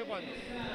sé cuándo.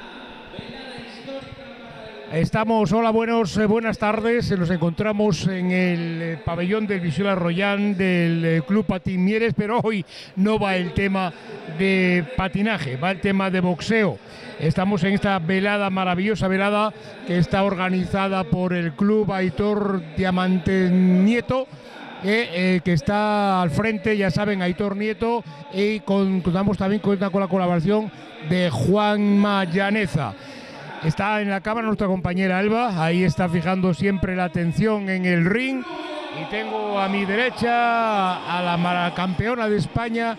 Estamos, hola, buenas tardes. Nos encontramos en el pabellón del Visual Royan del Club Patín Mieres, pero hoy no va el tema de patinaje, va el tema de boxeo. Estamos en esta velada, maravillosa velada, que está organizada por el Club Aitor Diamante Nieto, que está al frente, ya saben, Aitor Nieto, y contamos también con la colaboración de Juanma Llaneza. Está en la cámara nuestra compañera Alba, ahí está fijando siempre la atención en el ring. Y tengo a mi derecha a la campeona de España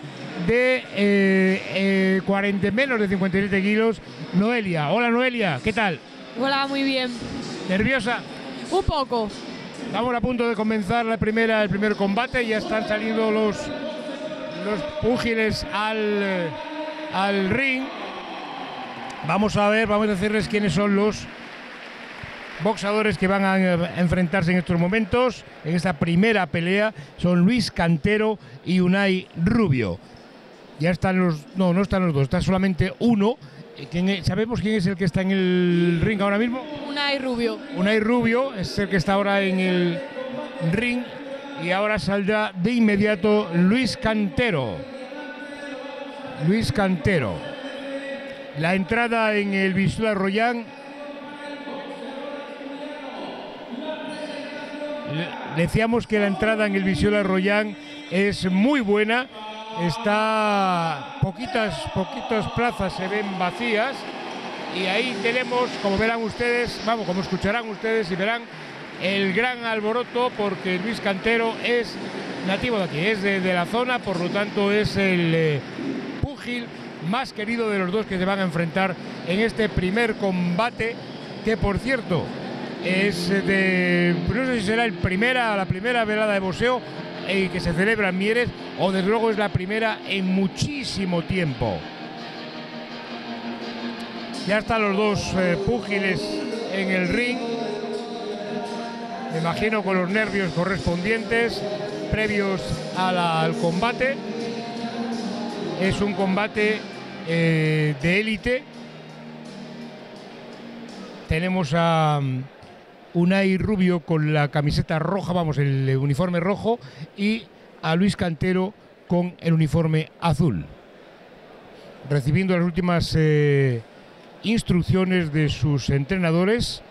de menos de 57 kilos, Noelia. Hola Noelia, ¿qué tal? Hola, muy bien. ¿Nerviosa? Un poco. Estamos a punto de comenzar el primer combate, ya están saliendo los púgiles al ring. Vamos a decirles quiénes son los boxadores que van a enfrentarse en estos momentos. En esta primera pelea son Luis Cantero y Unai Rubio. Ya están no están los dos, está solamente uno. ¿Sabemos quién es el que está en el ring ahora mismo? Unai Rubio. Unai Rubio es el que está ahora en el ring y ahora saldrá de inmediato Luis Cantero. Luis Cantero. La entrada en el Visual Royan, decíamos que la entrada en el Visual Royan es muy buena. Está poquitas plazas se ven vacías y ahí tenemos, como verán ustedes, como escucharán ustedes y verán, el gran alboroto, porque Luis Cantero es nativo de aquí, es de la zona, por lo tanto es el púgil más querido de los dos que se van a enfrentar en este primer combate, que por cierto es no sé si será la primera velada de boxeo que se celebra en Mieres, o desde luego es la primera en muchísimo tiempo. Ya están los dos púgiles en el ring, me imagino con los nervios correspondientes previos al combate. Es un combate de élite. Tenemos a Unai Rubio con la camiseta roja, el uniforme rojo, y a Luis Cantero con el uniforme azul, recibiendo las últimas instrucciones de sus entrenadores,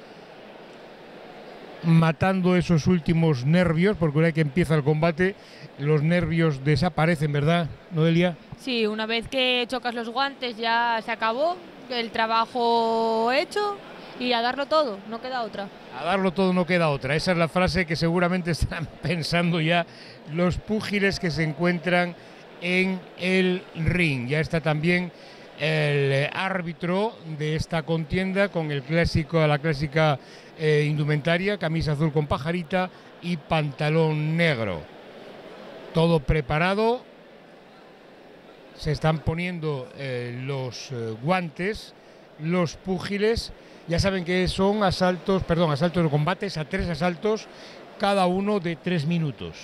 matando esos últimos nervios, porque una vez que empieza el combate los nervios desaparecen, ¿verdad, Noelia? Sí, una vez que chocas los guantes ya se acabó, el trabajo hecho, y a darlo todo, no queda otra. A darlo todo, no queda otra. Esa es la frase que seguramente están pensando ya los púgiles que se encuentran en el ring. Ya está también el árbitro de esta contienda con la clásica indumentaria, camisa azul con pajarita y pantalón negro. Todo preparado. Se están poniendo los guantes, los púgiles. Ya saben que son asaltos de combates a 3 asaltos, cada uno de 3 minutos.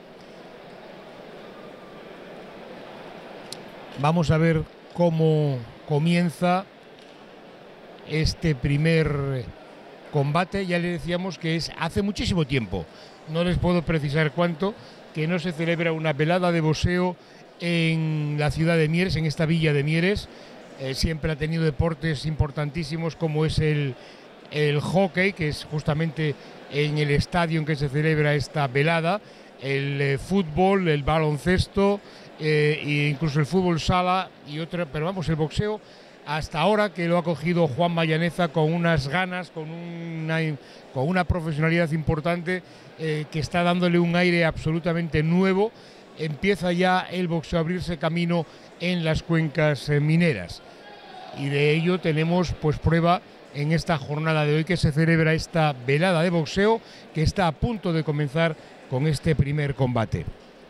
Vamos a ver cómo comienza este primer combate. Ya le decíamos que es hace muchísimo tiempo, no les puedo precisar cuánto, que no se celebra una velada de boxeo en la ciudad de Mieres, en esta villa de Mieres. Siempre ha tenido deportes importantísimos como es el hockey, que es justamente en el estadio en que se celebra esta velada, el fútbol, el baloncesto, e incluso el fútbol sala y otra, pero el boxeo hasta ahora, que lo ha cogido Juanma Llaneza con unas ganas, con una profesionalidad importante, que está dándole un aire absolutamente nuevo. Empieza ya el boxeo a abrirse camino en las cuencas mineras, y de ello tenemos prueba en esta jornada de hoy, que se celebra esta velada de boxeo, que está a punto de comenzar con este primer combate.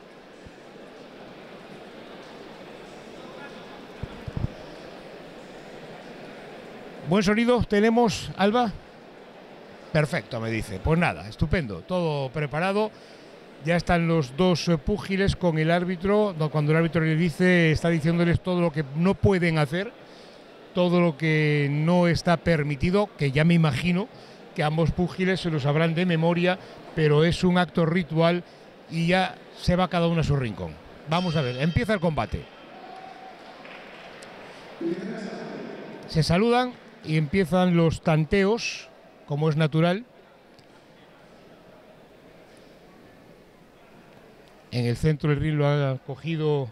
¿Buen sonido tenemos, Alba? Perfecto, me dice. Pues nada, estupendo, todo preparado. Ya están los dos púgiles con el árbitro. Cuando el árbitro le dice, está diciéndoles todo lo que no pueden hacer, todo lo que no está permitido, que ya me imagino que ambos púgiles se lo sabrán de memoria, pero es un acto ritual y ya se va cada uno a su rincón. Vamos a ver, empieza el combate. Se saludan y empiezan los tanteos, como es natural. En el centro del ring lo ha cogido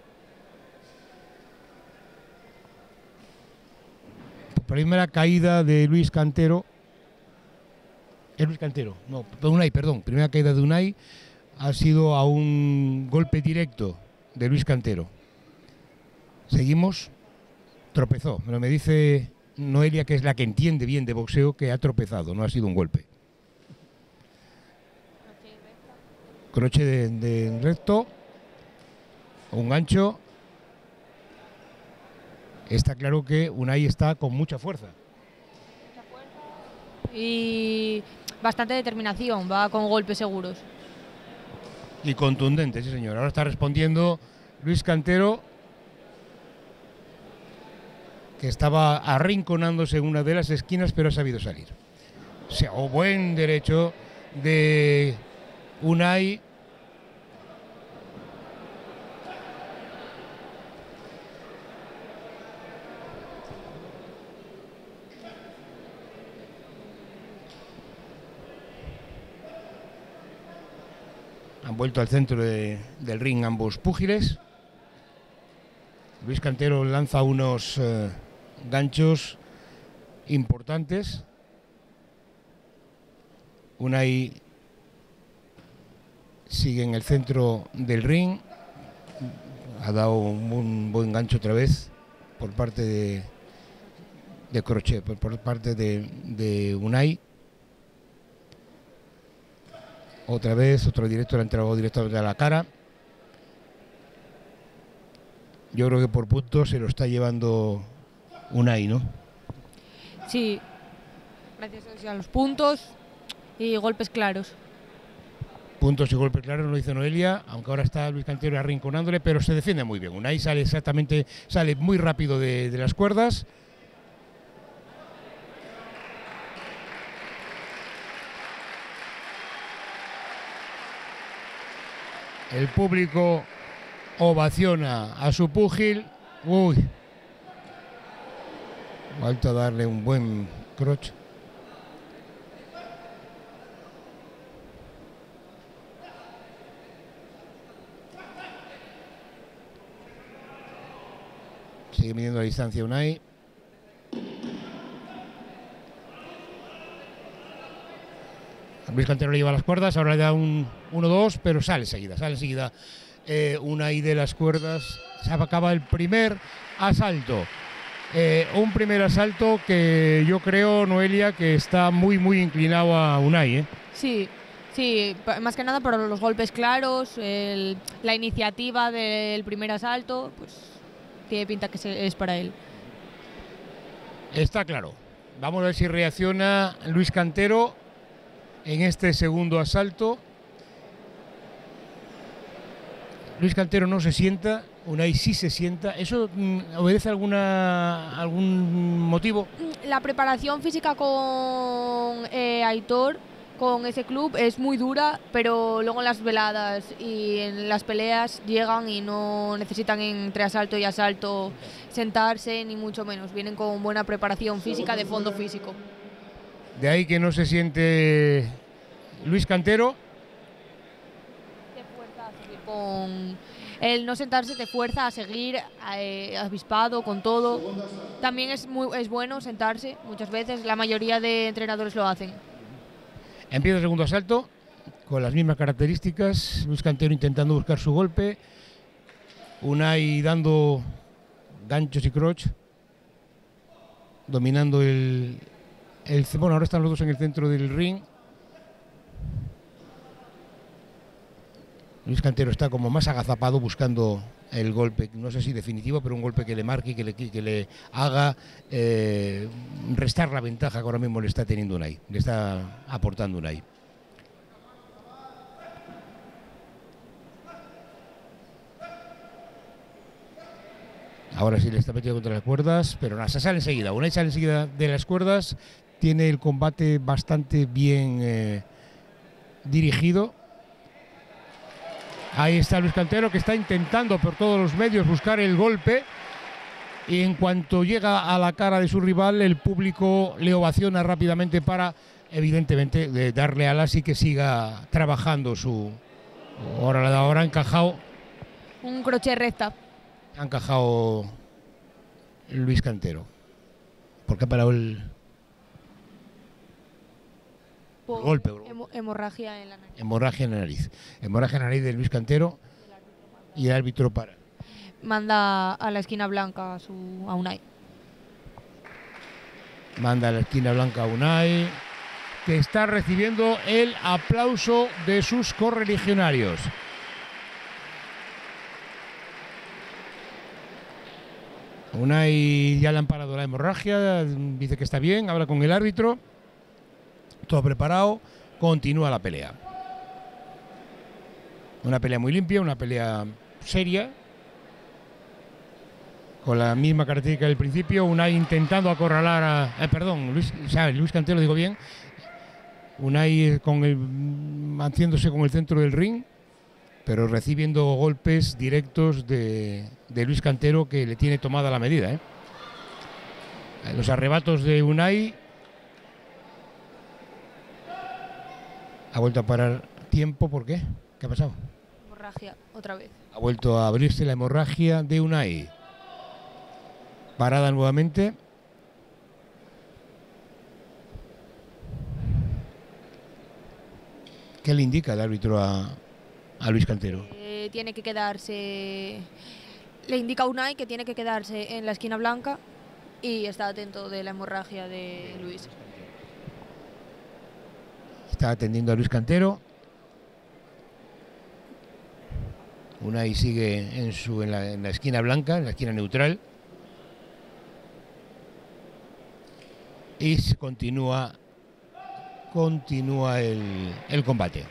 primera caída de Luis Cantero. ¿Es Luis Cantero? No, Unai, perdón. Primera caída de Unai ha sido a un golpe directo de Luis Cantero. Seguimos. Tropezó. Pero me dice Noelia, que es la que entiende bien de boxeo, que ha tropezado, no ha sido un golpe. Croche de recto. Un gancho. Está claro que Unai está con mucha fuerza. Y bastante determinación, va con golpes seguros. Y contundente, sí señor. Ahora está respondiendo Luis Cantero, que estaba arrinconándose en una de las esquinas, pero ha sabido salir. O sea, buen derecho de Unai. Han vuelto al centro del ring ambos púgiles. Luis Cantero lanza unos ganchos importantes. Unai sigue en el centro del ring. Ha dado un buen gancho otra vez por parte de Crochet, por parte de Unai. Otra vez, otro directo le ha entregado directamente a la cara. Yo creo que por puntos se lo está llevando Unai, ¿no? Sí, gracias a los puntos y golpes claros. Puntos y golpes claros, lo dice Noelia, aunque ahora está Luis Cantero arrinconándole, pero se defiende muy bien. Unai sale muy rápido de las cuerdas. El público ovaciona a su púgil. Uy. Vuelto a darle un buen croche. Sigue midiendo la distancia Unai. Luis Cantero le lleva las cuerdas, ahora le da un 1-2, pero sale enseguida. Unai de las cuerdas. Se acaba el primer asalto. Un primer asalto que yo creo, Noelia, que está muy inclinado a Unai, ¿eh? Sí, más que nada por los golpes claros, la iniciativa del primer asalto, pues tiene pinta que es para él. Está claro. Vamos a ver si reacciona Luis Cantero en este segundo asalto. Luis Cantero no se sienta, Unai sí se sienta. ¿Eso obedece a algún motivo? La preparación física con Aitor, con ese club, es muy dura, pero luego en las veladas y en las peleas llegan y no necesitan entre asalto y asalto sentarse, ni mucho menos. Vienen con buena preparación física, de fondo físico. De ahí que no se siente Luis Cantero. Con el no sentarse te fuerza a seguir avispado con todo. También es bueno sentarse muchas veces, la mayoría de entrenadores lo hacen. Empieza el segundo asalto con las mismas características. Luis Cantero intentando buscar su golpe, Unai dando ganchos y croch, dominando bueno, ahora están los dos en el centro del ring. Luis Cantero está como más agazapado buscando el golpe, no sé si definitivo, pero un golpe que le marque y que le haga restar la ventaja que ahora mismo le está teniendo Unai, le está aportando Unai. Ahora sí le está metiendo contra las cuerdas, pero nada, se sale enseguida. Unai sale enseguida de las cuerdas, tiene el combate bastante bien dirigido. Ahí está Luis Cantero, que está intentando por todos los medios buscar el golpe. Y en cuanto llega a la cara de su rival, el público le ovaciona rápidamente para, evidentemente, darle alas y que siga trabajando su... Ahora ha encajado... Un crochet recta. Ha encajado Luis Cantero. ¿Por qué ha parado el golpe? Hemorragia en la nariz. Hemorragia en la nariz. Hemorragia en la nariz de Luis Cantero y el árbitro para. Manda a la esquina blanca a Unai. Manda a la esquina blanca a Unai, que está recibiendo el aplauso de sus correligionarios. Unai ya le han parado la hemorragia, dice que está bien, habla con el árbitro, todo preparado, continúa la pelea. Una pelea muy limpia, una pelea seria, con la misma característica del principio. Unai intentando acorralar a... Luis Cantero, digo bien. Unai haciéndose con el centro del ring, pero recibiendo golpes directos de Luis Cantero, que le tiene tomada la medida. Los arrebatos de Unai. Ha vuelto a parar tiempo, ¿por qué? ¿Qué ha pasado? Hemorragia, otra vez. Ha vuelto a abrirse la hemorragia de Unai. Parada nuevamente. ¿Qué le indica el árbitro a Luis Cantero? Tiene que quedarse... Le indica a Unai que tiene que quedarse en la esquina blanca y está atento de la hemorragia de Luis. Está atendiendo a Luis Cantero. Unai sigue en la esquina blanca, en la esquina neutral. Y continúa el combate.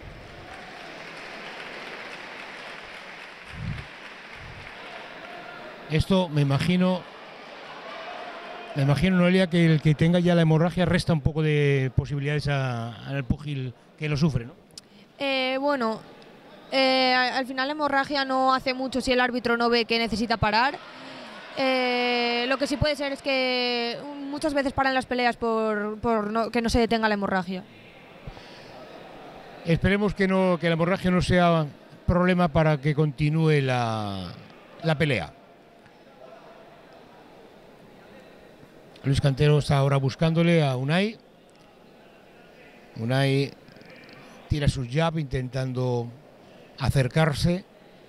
Esto me imagino, Noelia, que el que tenga ya la hemorragia resta un poco de posibilidades al púgil que lo sufre, ¿no? Bueno, al final la hemorragia no hace mucho si el árbitro no ve que necesita parar. Lo que sí puede ser es que muchas veces paran las peleas por que no se detenga la hemorragia. Esperemos que la hemorragia no sea problema para que continúe la pelea. Luis Cantero está ahora buscándole a Unai. Unai tira sus jab intentando acercarse,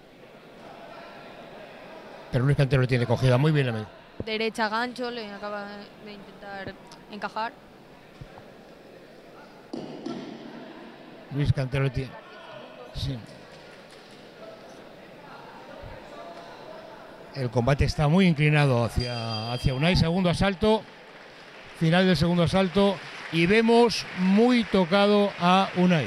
pero Luis Cantero le tiene cogida muy bien la mano. Derecha gancho, le acaba de intentar encajar. Luis Cantero le tiene... Sí. El combate está muy inclinado hacia Unai. Segundo asalto, final del segundo asalto, y vemos muy tocado a Unai.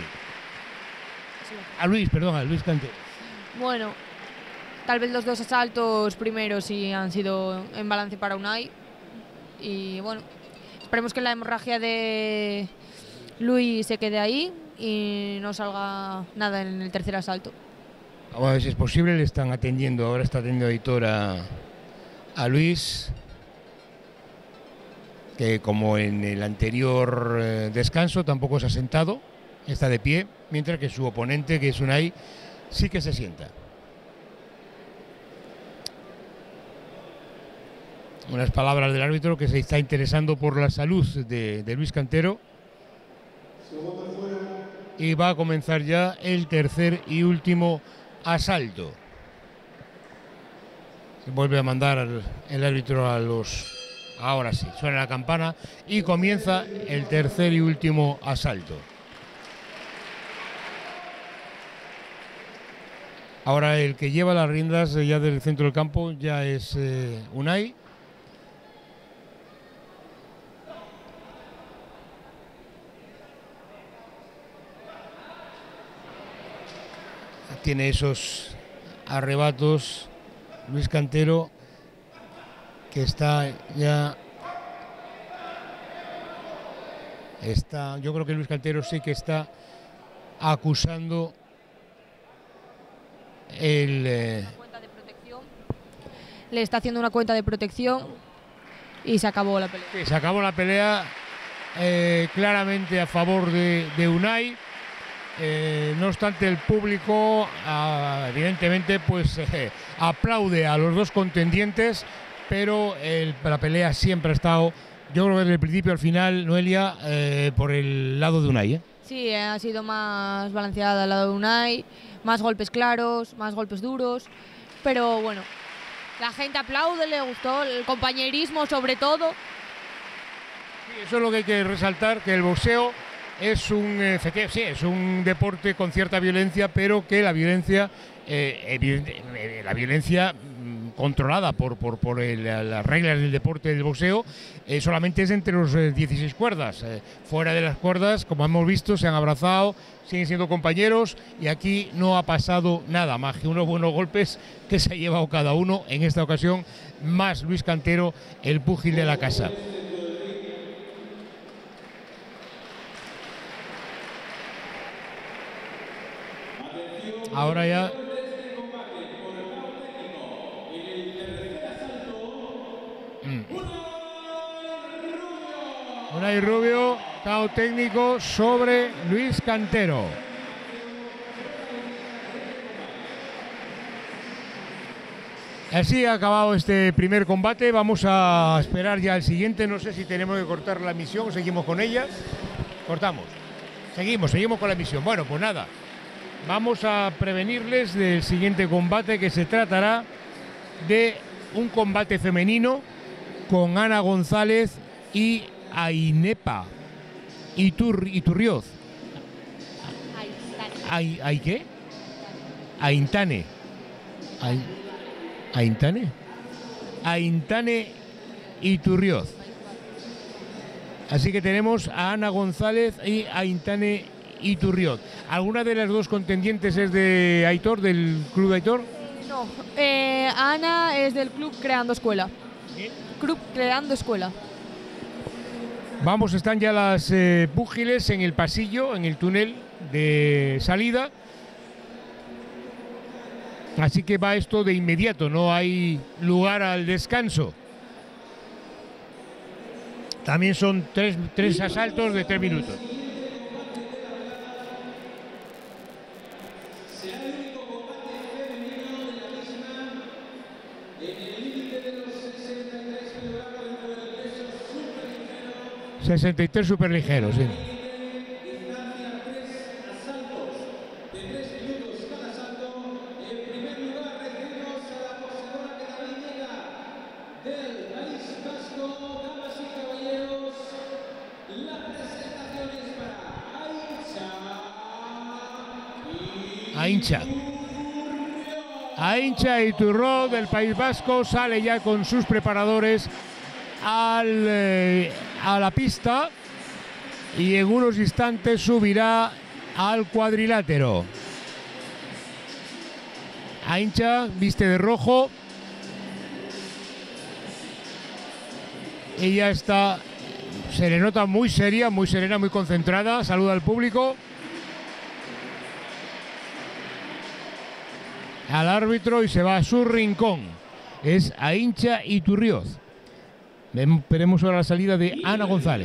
A Luis Cantero. Bueno, tal vez los dos asaltos primeros sí han sido en balance para Unai. Y bueno, esperemos que la hemorragia de Luis se quede ahí y no salga nada en el tercer asalto. Vamos a ver si es posible, le están atendiendo, ahora está atendiendo Aitor a Luis, que como en el anterior descanso tampoco se ha sentado, está de pie, mientras que su oponente, que es Unai, sí que se sienta. Unas palabras del árbitro, que se está interesando por la salud de Luis Cantero. Y va a comenzar ya el tercer y último asalto. Se vuelve a mandar el árbitro a los... Ahora sí, suena la campana y comienza el tercer y último asalto. Ahora el que lleva las riendas ya del centro del campo ya es Unai. Tiene esos arrebatos Luis Cantero que está ya... yo creo que Luis Cantero sí que está acusando cuenta de protección. Le está haciendo una cuenta de protección y se acabó la pelea. Sí, se acabó la pelea claramente a favor de Unai. No obstante, el público evidentemente pues aplaude a los dos contendientes, pero la pelea siempre ha estado, yo creo que desde el principio al final, Noelia, por el lado de Unai. Sí, ha sido más balanceada al lado de Unai, más golpes claros, más golpes duros, pero bueno, la gente aplaude, le gustó el compañerismo sobre todo. Sí, eso es lo que hay que resaltar, que el boxeo es es un deporte con cierta violencia, pero que la violencia controlada por las reglas del deporte del boxeo solamente es entre los 16 cuerdas. Fuera de las cuerdas, como hemos visto, se han abrazado, siguen siendo compañeros y aquí no ha pasado nada más que unos buenos golpes que se ha llevado cada uno, en esta ocasión más Luis Cantero, el púgil de la casa. Ahora ya Unai Rubio, KO técnico sobre Luis Cantero. Así ha acabado este primer combate. Vamos a esperar ya el siguiente. No sé si tenemos que cortar la emisión o seguimos con ella. Cortamos. Seguimos con la emisión. Bueno, pues nada. Vamos a prevenirles del siguiente combate, que se tratará de un combate femenino con Ana González y Ainepa Iturrioz. ¿Ay qué? Aintane. Aintane Iturrioz. Así que tenemos a Ana González y Aintane Iturrioz. ¿Alguna de las dos contendientes es de Aitor, del club de Aitor? No, Ana es del club Creando Escuela. ¿Sí? Club Creando Escuela. Vamos, están ya las púgiles en el pasillo, en el túnel de salida. Así que va esto de inmediato, no hay lugar al descanso. También son tres asaltos de 3 minutos. ...63 superligeros, sí. Aincha Iturrioz del País Vasco sale ya con sus preparadores a la pista y en unos instantes subirá al cuadrilátero. Aincha viste de rojo. Ella está, se le nota muy seria, muy serena, muy concentrada. Saluda al público, al árbitro, y se va a su rincón. Es Aincha Iturrioz. Veremos ahora la salida de Ana González.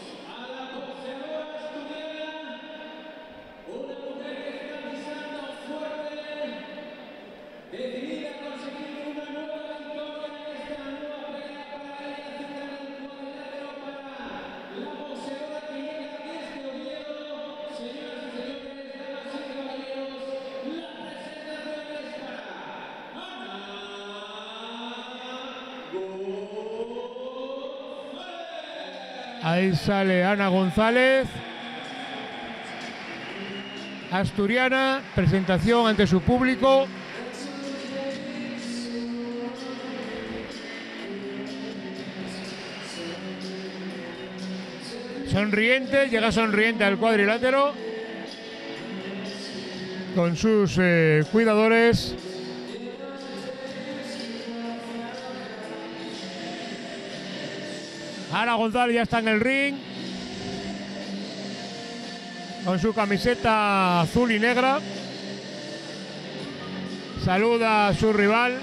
Ahí sale Ana González, asturiana, presentación ante su público. Sonriente, llega sonriente al cuadrilátero con sus cuidadores. Ana González ya está en el ring con su camiseta azul y negra. Saluda a su rival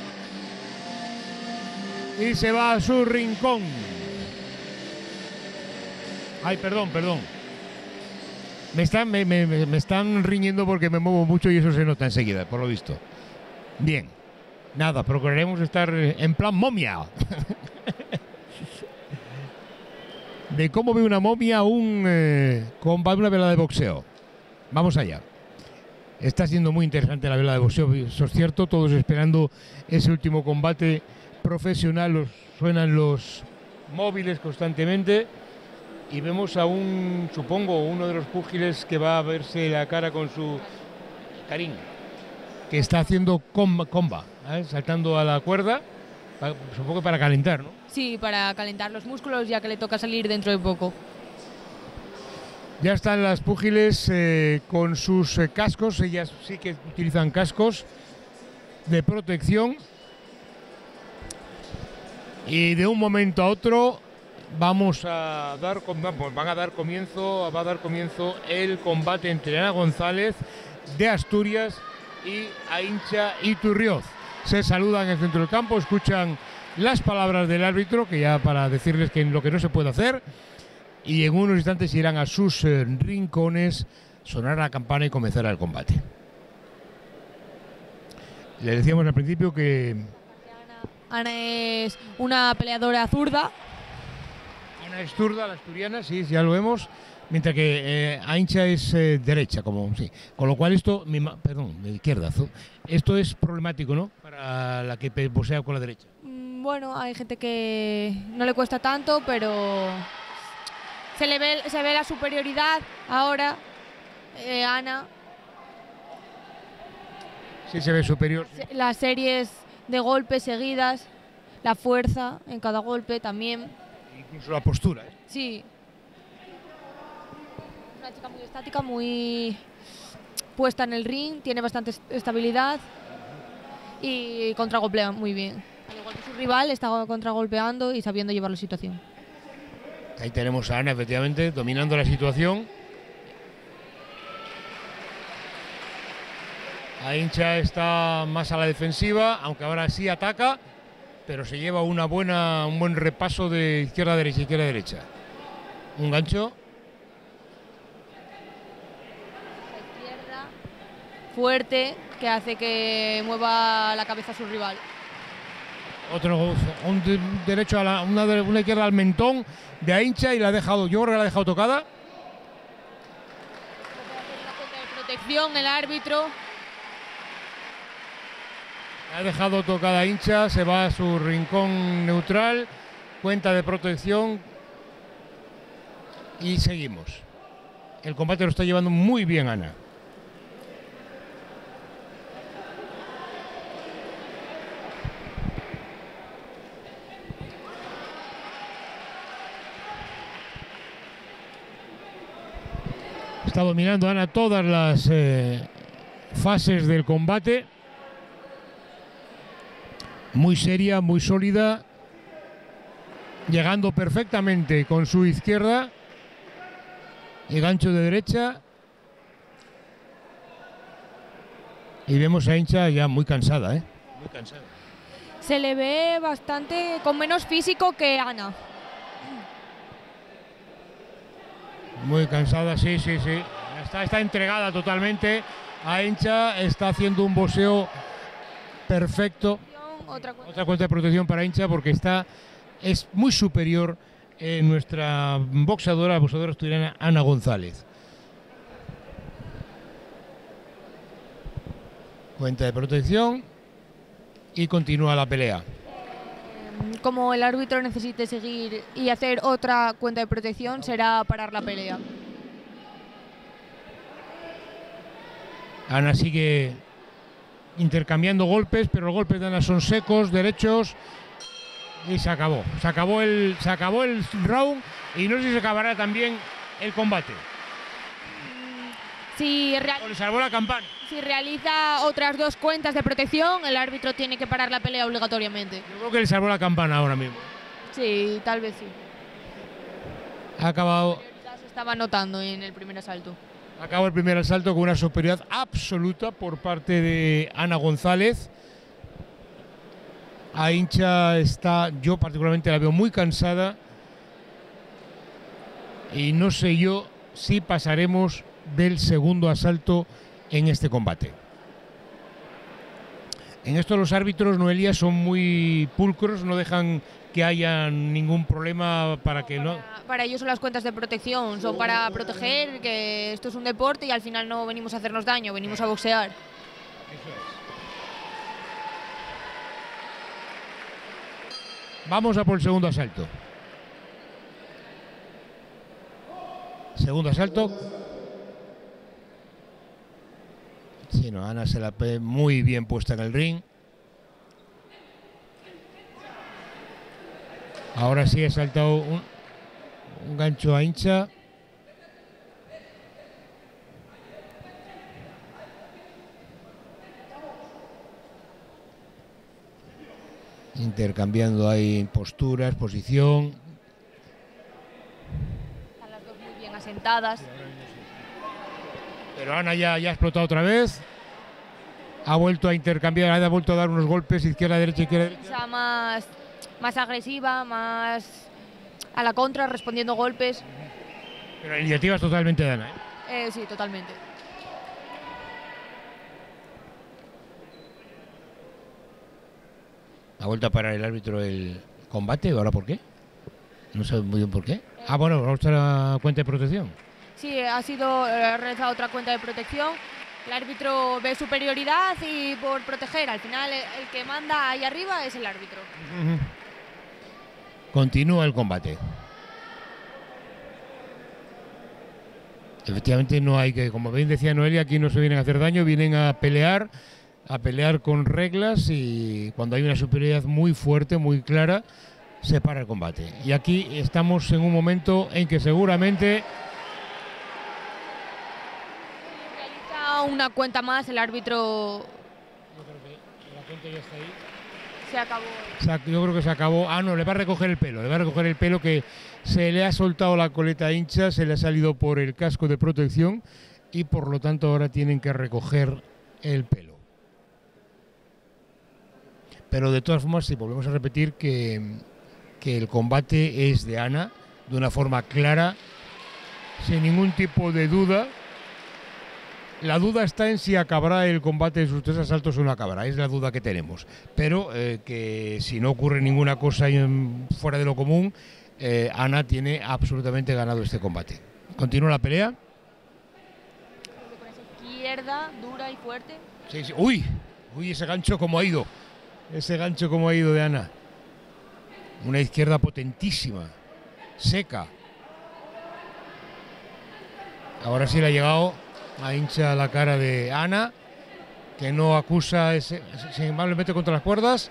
y se va a su rincón. Ay, perdón. Me están riñendo porque me muevo mucho y eso se nota enseguida, por lo visto. Bien. Nada, procuraremos estar en plan momia. De cómo ve una momia una velada de boxeo. Vamos allá. Está siendo muy interesante la velada de boxeo, eso es cierto. Todos esperando ese último combate profesional. Suenan los móviles constantemente. Y vemos a uno de los púgiles que va a verse la cara con su Karim, que está haciendo comba, saltando a la cuerda, supongo que para calentar, ¿no? Sí, para calentar los músculos, ya que le toca salir dentro de poco. Ya están las púgiles con sus cascos, ellas sí que utilizan cascos de protección. Y de un momento a otro va a dar comienzo el combate entre Ana González de Asturias y Aintza Iturrioz. Se saludan en el centro del campo, escuchan las palabras del árbitro, que ya para decirles que lo que no se puede hacer, y en unos instantes irán a sus rincones, sonar la campana y comenzará el combate. Le decíamos al principio que Ana es una peleadora zurda. Ana es zurda, la asturiana, sí, ya lo vemos, mientras que Aintza es derecha, sí. Con lo cual esto, de izquierda, esto es problemático, ¿no? Para la que boxea con la derecha. Bueno, hay gente que no le cuesta tanto, pero se ve la superioridad ahora. Ana. Sí, se ve superior. Las series de golpes seguidas, la fuerza en cada golpe también. Incluso la postura. Sí. Una chica muy estática, muy puesta en el ring, tiene bastante estabilidad y contragolpea muy bien. Al igual que su rival, está contragolpeando y sabiendo llevar la situación. Ahí tenemos a Ana, efectivamente, dominando la situación. Aintza está más a la defensiva, aunque ahora sí ataca, pero se lleva un buen repaso de izquierda a derecha. Un gancho. La izquierda fuerte, que hace que mueva la cabeza a su rival. Un derecho a una izquierda al mentón de Aintza y yo creo que la ha dejado tocada. Una cuenta de protección el árbitro. Ha dejado tocada Aintza, se va a su rincón neutral, cuenta de protección y seguimos. El combate lo está llevando muy bien Ana. Está dominando Ana todas las fases del combate. Muy seria, muy sólida, llegando perfectamente con su izquierda y gancho de derecha. Y vemos a Aintza ya muy cansada, muy cansada. Se le ve bastante con menos físico que Ana. Muy cansada, sí. Está entregada totalmente. Aintza está haciendo un boxeo perfecto. Otra cuenta de protección para Aintza porque es muy superior nuestra boxeadora asturiana Ana González. Cuenta de protección y continúa la pelea. Como el árbitro necesite seguir y hacer otra cuenta de protección, será parar la pelea. Ana sigue intercambiando golpes, pero los golpes de Ana son secos, derechos, y se acabó. Se acabó el round y no sé si se acabará también el combate. O le salvó la campana. Si realiza otras dos cuentas de protección, el árbitro tiene que parar la pelea obligatoriamente. Yo creo que le salvó la campana ahora mismo. Sí, tal vez sí. Ha acabado. Se estaba notando en el primer asalto. Acaba el primer asalto con una superioridad absoluta por parte de Ana González. Aintza está, yo particularmente la veo muy cansada y no sé yo si pasaremos del segundo asalto en este combate. En esto los árbitros, Noelia, son muy pulcros, no dejan que haya ningún problema para que no... Para ellos son las cuentas de protección, son para proteger, que esto es un deporte y al final no venimos a hacernos daño, venimos a boxear. Eso es. Vamos a por el segundo asalto. Segundo asalto. Sí, no, Ana se la ve muy bien puesta en el ring. Ahora sí ha saltado un gancho a Aintza. Intercambiando ahí posturas, posición. Están las dos muy bien asentadas. Pero Ana ya ha explotado otra vez. Ha vuelto a intercambiar, ha vuelto a dar unos golpes izquierda, derecha, izquierda, derecha. Más agresiva, más a la contra, respondiendo golpes. Pero la iniciativa es totalmente de Ana, ¿eh? Sí, totalmente. Ha vuelto a parar el árbitro el combate. ¿Ahora por qué? No sé muy bien por qué. Ah, bueno, vamos a la cuenta de protección. Sí, ha realizado otra cuenta de protección. El árbitro ve superioridad y por proteger, al final el que manda ahí arriba es el árbitro. Continúa el combate. Efectivamente no hay que, como bien decía Noelia, aquí no se vienen a hacer daño, vienen a pelear con reglas, y cuando hay una superioridad muy fuerte, muy clara, se para el combate. Y aquí estamos en un momento en que seguramente... Realiza una cuenta más, el árbitro... Yo creo que la cuenta ya está ahí. Se acabó. Yo creo que se acabó. Ah, no, le va a recoger el pelo, que se le ha soltado la coleta hincha, se le ha salido por el casco de protección y por lo tanto ahora tienen que recoger el pelo. Pero de todas formas, sí, volvemos a repetir que el combate es de Ana, de una forma clara, sin ningún tipo de duda. La duda está en si acabará el combate de sus tres asaltos o no acabará, es la duda que tenemos. Pero que si no ocurre ninguna cosa fuera de lo común, Ana tiene absolutamente ganado este combate. Continúa la pelea. Con esa izquierda, dura y fuerte. Sí, sí. Uy, ese gancho como ha ido. Ese gancho como ha ido de Ana. Una izquierda potentísima, seca. Ahora sí le ha llegado a hincha la cara de Ana, que no acusa, sin embargo le mete contra las cuerdas.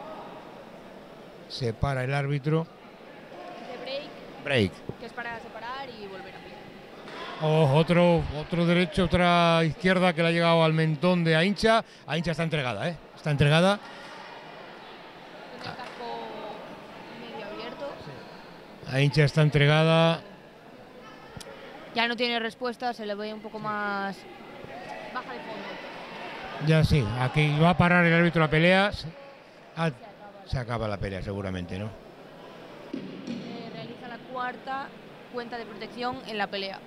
Se para el árbitro. Break. Que es para separar y volver a pelear. Oh, otro derecho, otra izquierda que le ha llegado al mentón de Aintza. Aintza está entregada, ¿eh? Está entregada. Tiene el casco medio abierto. Sí. Aintza está entregada. Ya no tiene respuesta, se le ve un poco más baja de fondo. Ya sí, aquí va a parar el árbitro la pelea. Se acaba la pelea seguramente, ¿no? Realiza la cuarta cuenta de protección en la pelea.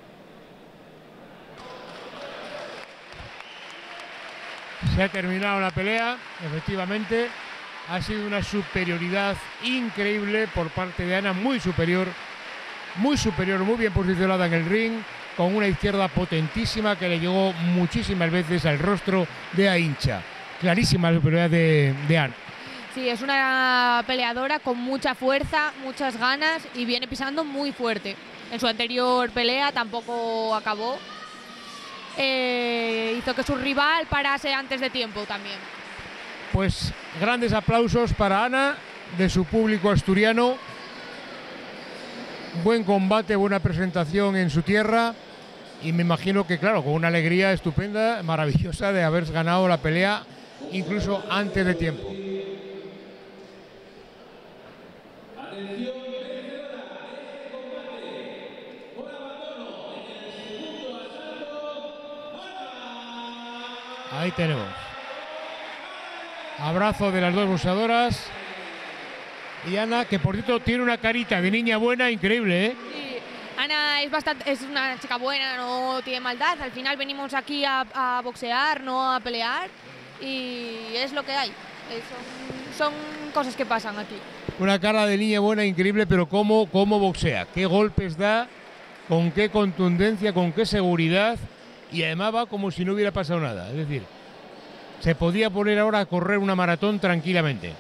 Se ha terminado la pelea, efectivamente. Ha sido una superioridad increíble por parte de Ana, muy superior, muy bien posicionada en el ring, con una izquierda potentísima que le llegó muchísimas veces al rostro de Aintza. Clarísima la superioridad de Ana. Sí, es una peleadora con mucha fuerza, muchas ganas y viene pisando muy fuerte. En su anterior pelea tampoco acabó. Hizo que su rival parase antes de tiempo también. Pues grandes aplausos para Ana, de su público asturiano. Buen combate, buena presentación en su tierra y me imagino que, claro, con una alegría estupenda, maravillosa de haber ganado la pelea incluso antes de tiempo. Ahí tenemos. Abrazo de las dos boxeadoras. Y Ana, que por cierto tiene una carita de niña buena increíble, ¿eh? Sí, Ana es una chica buena, no tiene maldad. Al final venimos aquí a boxear, no a pelear. Y es lo que hay. Son cosas que pasan aquí. Una cara de niña buena increíble, pero cómo boxea, qué golpes da, con qué contundencia, con qué seguridad, y además va como si no hubiera pasado nada. Es decir, se podía poner ahora a correr una maratón tranquilamente.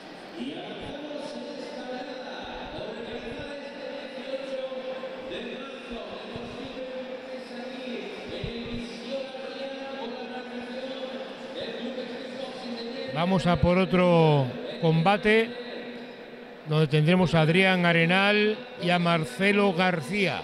Vamos a por otro combate donde tendremos a Adrián Arenal y a Marcelo García.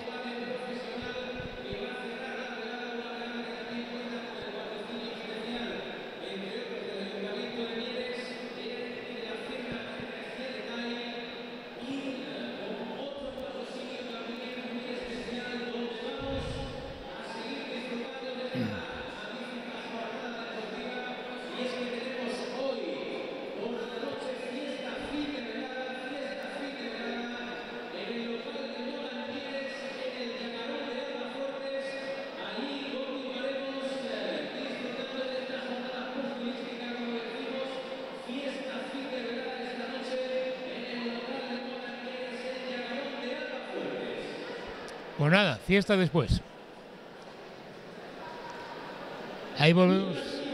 Pues nada, fiesta después. Ahí volvemos.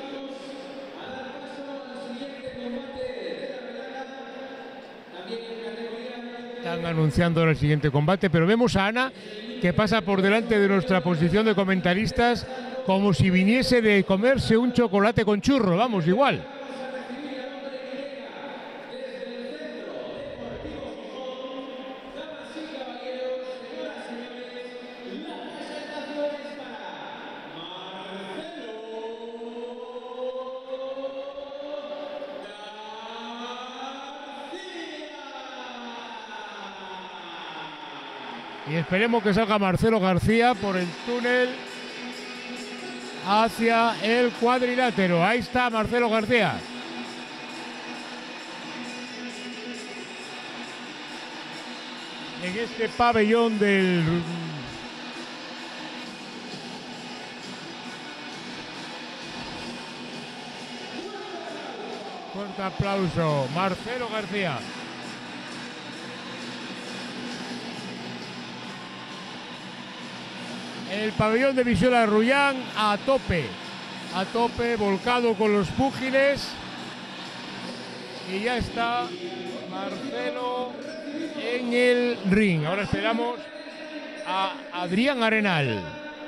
Están anunciando ahora el siguiente combate, pero vemos a Ana que pasa por delante de nuestra posición de comentaristas como si viniese de comerse un chocolate con churro, vamos, igual. Y esperemos que salga Marcelo García por el túnel hacia el cuadrilátero. Ahí está Marcelo García. En este pabellón del... Fuerte aplauso, Marcelo García. El pabellón de Visiola Rullán a tope, volcado con los púgiles. Y ya está Marcelo en el ring. Ahora esperamos a Adrián Arenal.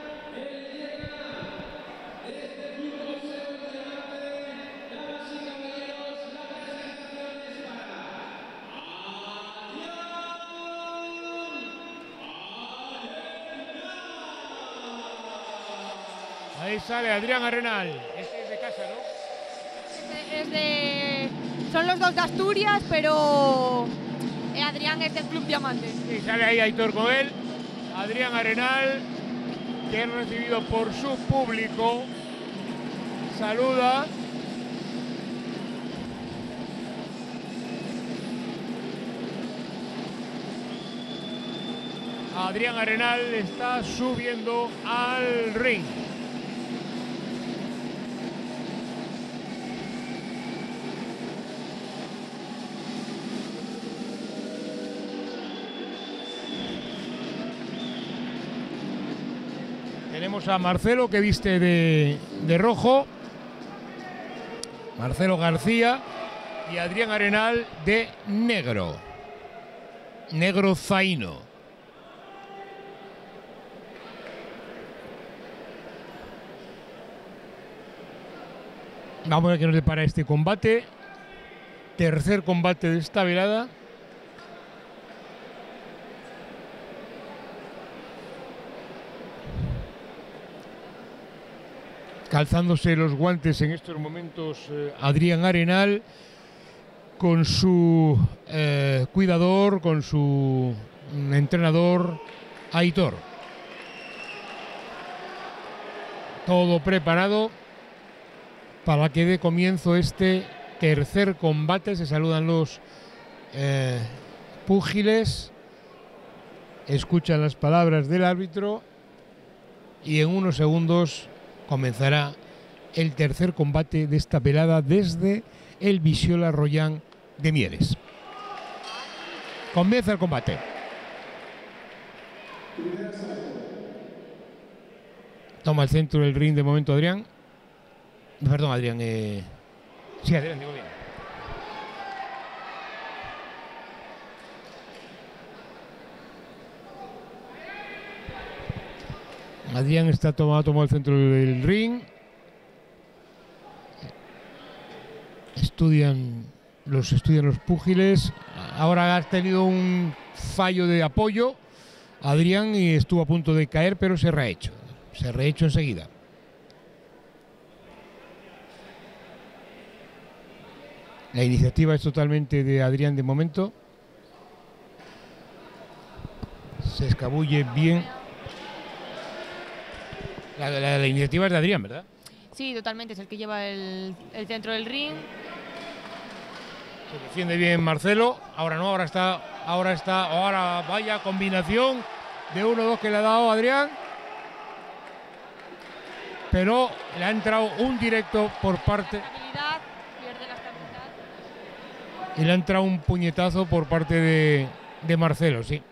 Ahí sale Adrián Arenal. Este es de casa, ¿no? Son los dos de Asturias, pero Adrián es del Club Diamante. Y sale ahí Aitor con él. Adrián Arenal, que es recibido por su público. Saluda. Adrián Arenal está subiendo al ring. Tenemos a Marcelo, que viste de rojo, Marcelo García, y Adrián Arenal de negro, negro zaino. Vamos a ver qué nos depara este combate, tercer combate de esta velada. Calzándose los guantes en estos momentos Adrián Arenal con su cuidador, con su entrenador Aitor. Todo preparado para que dé comienzo este tercer combate. Se saludan los púgiles, escuchan las palabras del árbitro y en unos segundos comenzará el tercer combate de esta velada desde el Visiola Royán de Mieres. Comienza el combate. Toma el centro del ring de momento Adrián. Perdón, Adrián. Sí, Adrián, digo bien. Adrián está tomado el centro del ring. Estudian los púgiles. Ahora ha tenido un fallo de apoyo Adrián y estuvo a punto de caer, pero se rehecho enseguida. La iniciativa es totalmente de Adrián de momento. Se escabulle bien. La iniciativa es de Adrián, ¿verdad? Sí, totalmente, es el que lleva el centro del ring. Se defiende bien Marcelo. Ahora no, ahora vaya combinación de 1-2 que le ha dado Adrián. Pero le ha entrado un directo por parte. Pierde la estabilidad. Y le ha entrado un puñetazo por parte de Marcelo, sí.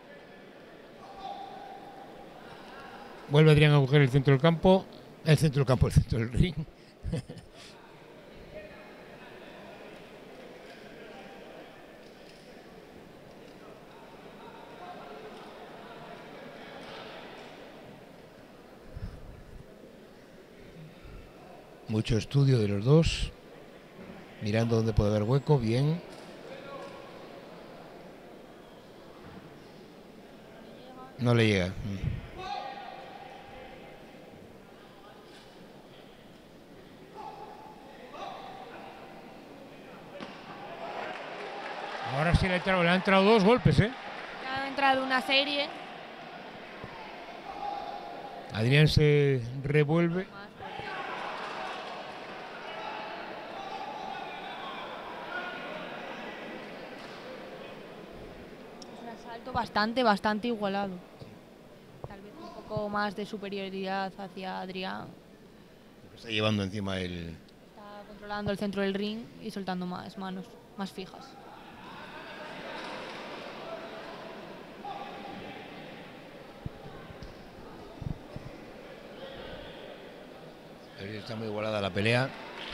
Vuelve Adrián a coger el centro del ring. Mucho estudio de los dos, mirando dónde puede haber hueco, bien. No le llega. Ahora sí le han entrado 2 golpes, ¿eh? Ha entrado una serie. Adrián se revuelve. Bastante igualado. Tal vez un poco más de superioridad hacia Adrián. Está llevando encima el... Está controlando el centro del ring y soltando más manos, más fijas. Está muy igualada la pelea.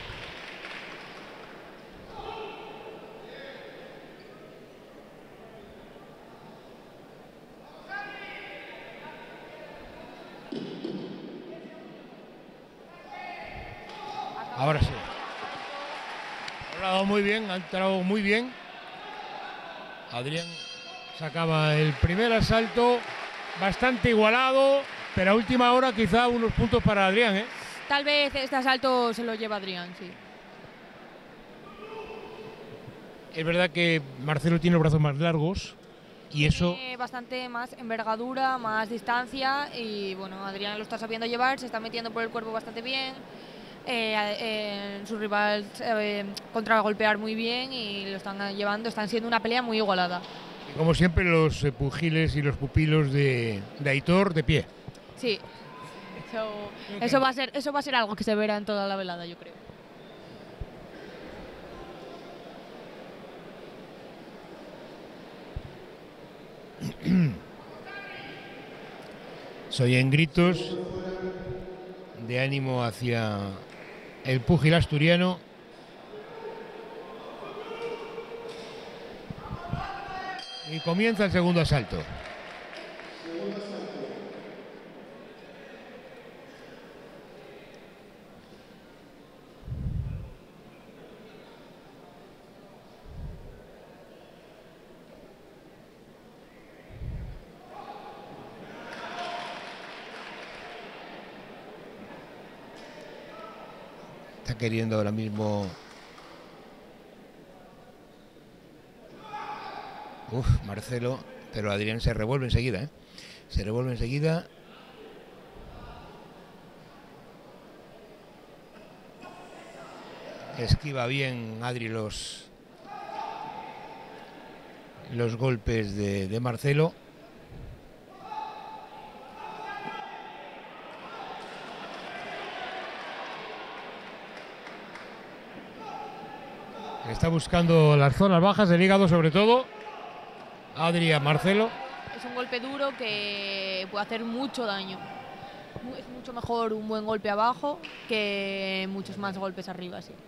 Ahora sí. Ha hablado muy bien, ha entrado muy bien. Adrián sacaba el primer asalto bastante igualado, pero a última hora quizá unos puntos para Adrián, ¿eh? Tal vez este asalto se lo lleva Adrián, sí. Es verdad que Marcelo tiene los brazos más largos y eso... Tiene bastante más envergadura, más distancia y bueno, Adrián lo está sabiendo llevar, se está metiendo por el cuerpo bastante bien. Su rival contragolpear muy bien y lo están llevando, están siendo una pelea muy igualada. Y como siempre los pugiles y los pupilos de Aitor de pie. Sí, eso va a ser algo que se verá en toda la velada, yo creo. Se oyen gritos de ánimo hacia el púgil asturiano. Y comienza el segundo asalto. Está queriendo ahora mismo... Marcelo, pero Adrián se revuelve enseguida, ¿eh? Se revuelve enseguida. Esquiva bien Adri los golpes de Marcelo. Está buscando las zonas bajas del hígado, sobre todo Adri a Marcelo. Es un golpe duro que puede hacer mucho daño. Es mucho mejor un buen golpe abajo que muchos más golpes arriba, sí.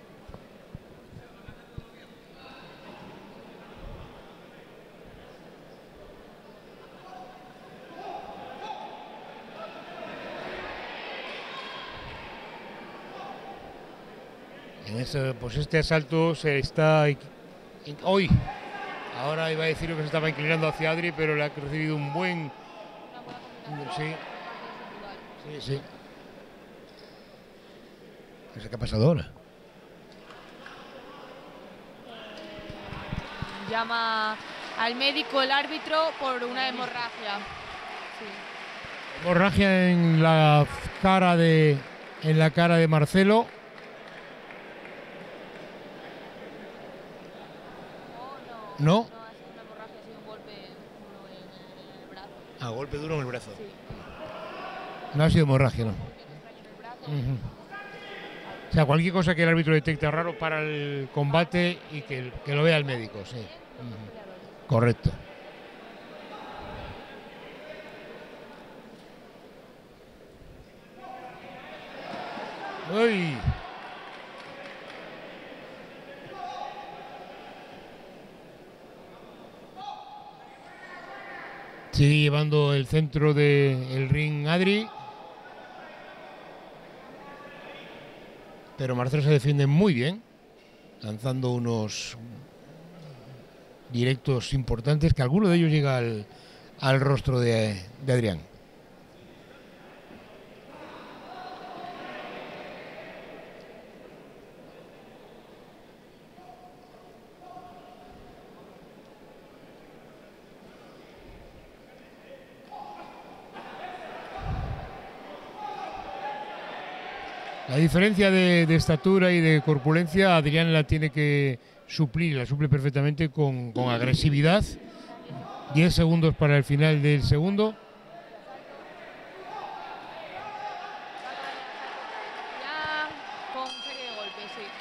En eso, pues este asalto se está hoy. Ahora iba a decir que se estaba inclinando hacia Adri, pero le ha recibido un buen. Sí. Sí. No sé qué ha pasado ahora. Llama al médico el árbitro por una hemorragia. Sí. Hemorragia en la cara de Marcelo. ¿No? No, ha sido una hemorragia, ha sido un golpe duro en el brazo. Ah, golpe duro en el brazo. Sí. No ha sido hemorragia, ¿no? Un golpe extraño en el brazo. O sea, cualquier cosa que el árbitro detecte raro para el combate y que lo vea el médico, sí. Correcto. ¡Uy! Sigue llevando el centro del ring Adri. Pero Marcelo se defiende muy bien, lanzando unos directos importantes, que alguno de ellos llega al rostro de Adrián. La diferencia de estatura y de corpulencia, Adrián la tiene que suplir, la suple perfectamente con agresividad. 10 segundos para el final del segundo. Ya con serie de golpes, sí.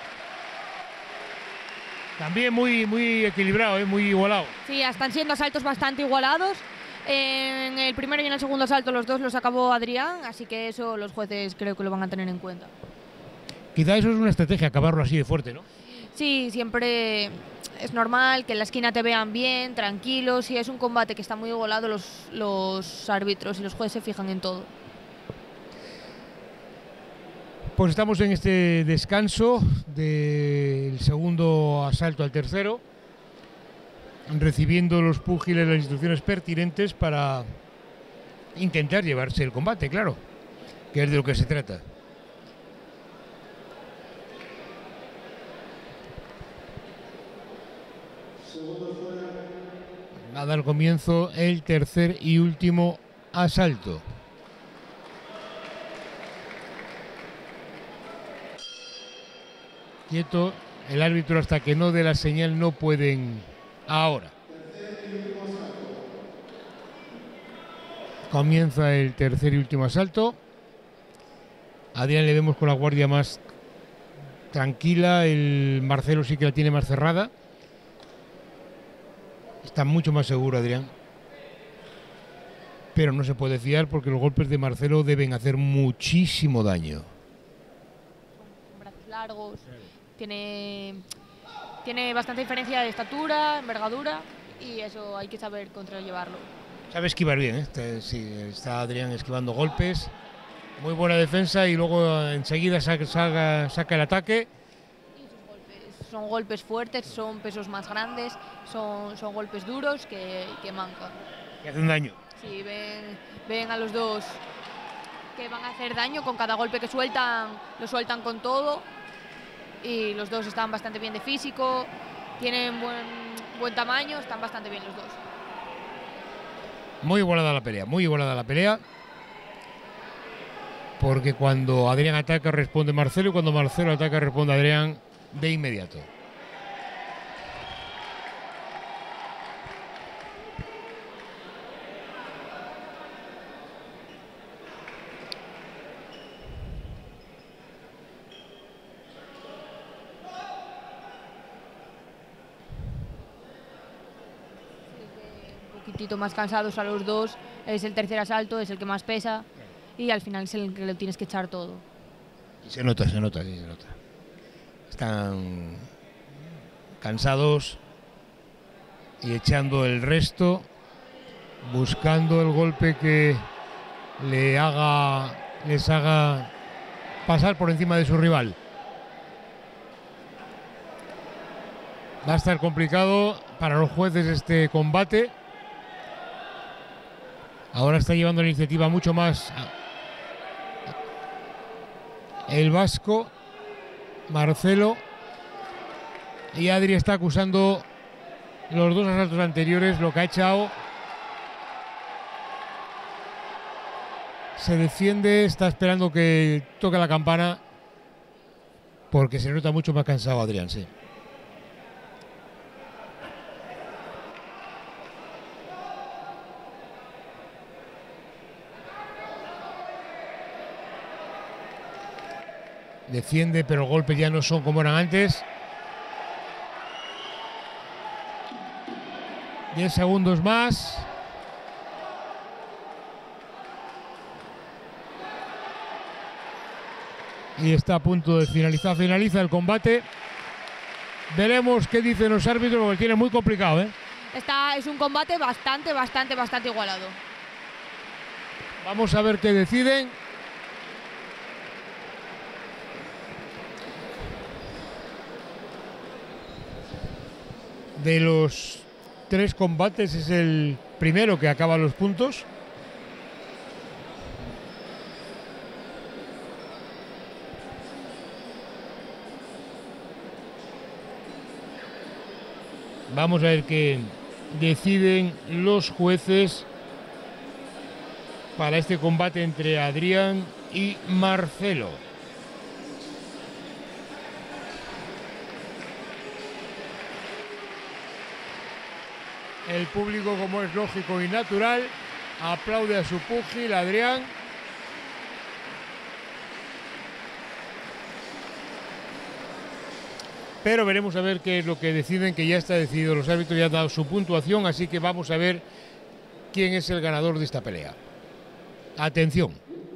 También muy equilibrado, muy igualado. Sí, están siendo asaltos bastante igualados. En el primero y en el segundo asalto los dos los acabó Adrián, así que eso los jueces creo que lo van a tener en cuenta. Quizá eso es una estrategia, acabarlo así de fuerte, ¿no? Sí, siempre es normal que en la esquina te vean bien, tranquilos. Si es un combate que está muy igualado, los árbitros y los jueces se fijan en todo. Pues estamos en este descanso del segundo asalto al tercero, recibiendo los púgiles las instrucciones pertinentes para intentar llevarse el combate, claro, que es de lo que se trata. Va a dar comienzo el tercer y último asalto. Quieto, el árbitro hasta que no dé la señal no pueden. Ahora comienza el tercer y último asalto. A Adrián le vemos con la guardia más tranquila, el Marcelo sí que la tiene más cerrada. Está mucho más seguro Adrián, pero no se puede fiar porque los golpes de Marcelo deben hacer muchísimo daño. Son brazos largos, tiene bastante diferencia de estatura, envergadura, y eso hay que saber contrarrestarlo. Sabe esquivar bien, ¿eh? Sí, está Adrián esquivando golpes. Muy buena defensa y luego enseguida saca el ataque. Y sus golpes son golpes fuertes, son pesos más grandes, son golpes duros que mancan. Que hacen daño. Sí, ven a los dos que van a hacer daño con cada golpe que sueltan, lo sueltan con todo. Y los dos están bastante bien de físico, tienen buen tamaño, están bastante bien los dos. Muy igualada la pelea, muy igualada la pelea. porque cuando Adrián ataca responde Marcelo y cuando Marcelo ataca responde Adrián de inmediato. Un poquitito más cansados a los dos, es el tercer asalto, es el que más pesa y al final es el que lo tienes que echar todo. Y se nota, sí, se nota. Están cansados y echando el resto, buscando el golpe que les haga pasar por encima de su rival. Va a estar complicado para los jueces este combate. Ahora está llevando la iniciativa mucho más el vasco, Marcelo, y Adri está acusando los dos asaltos anteriores, lo que ha echado. Se defiende, está esperando que toque la campana porque se nota mucho más cansado Adrián, sí. Defiende, pero los golpes ya no son como eran antes. 10 segundos más. Y está a punto de finalizar. Finaliza el combate. Veremos qué dicen los árbitros, porque tiene muy complicado, ¿eh? Es un combate bastante igualado. Vamos a ver qué deciden. De los 3 combates es el primero que acaba los puntos. Vamos a ver qué deciden los jueces para este combate entre Adrián y Marcelo. El público, como es lógico y natural, aplaude a su púgil, Adrián. Pero veremos a ver qué es lo que deciden, que ya está decidido. Los árbitros ya han dado su puntuación, así que vamos a ver quién es el ganador de esta pelea. Atención.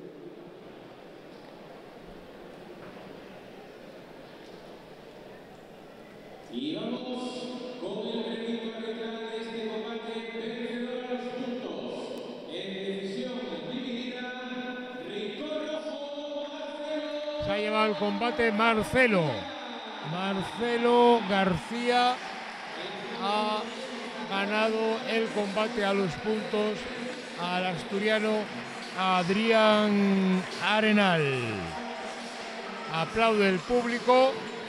Y vamos con el veredicto arbitral de este combate, vencedor a los puntos. En decisión dividida, rincón rojo, Marcelo. Se ha llevado el combate Marcelo García ha ganado el combate a los puntos al asturiano Adrián Arenal. Aplaude el público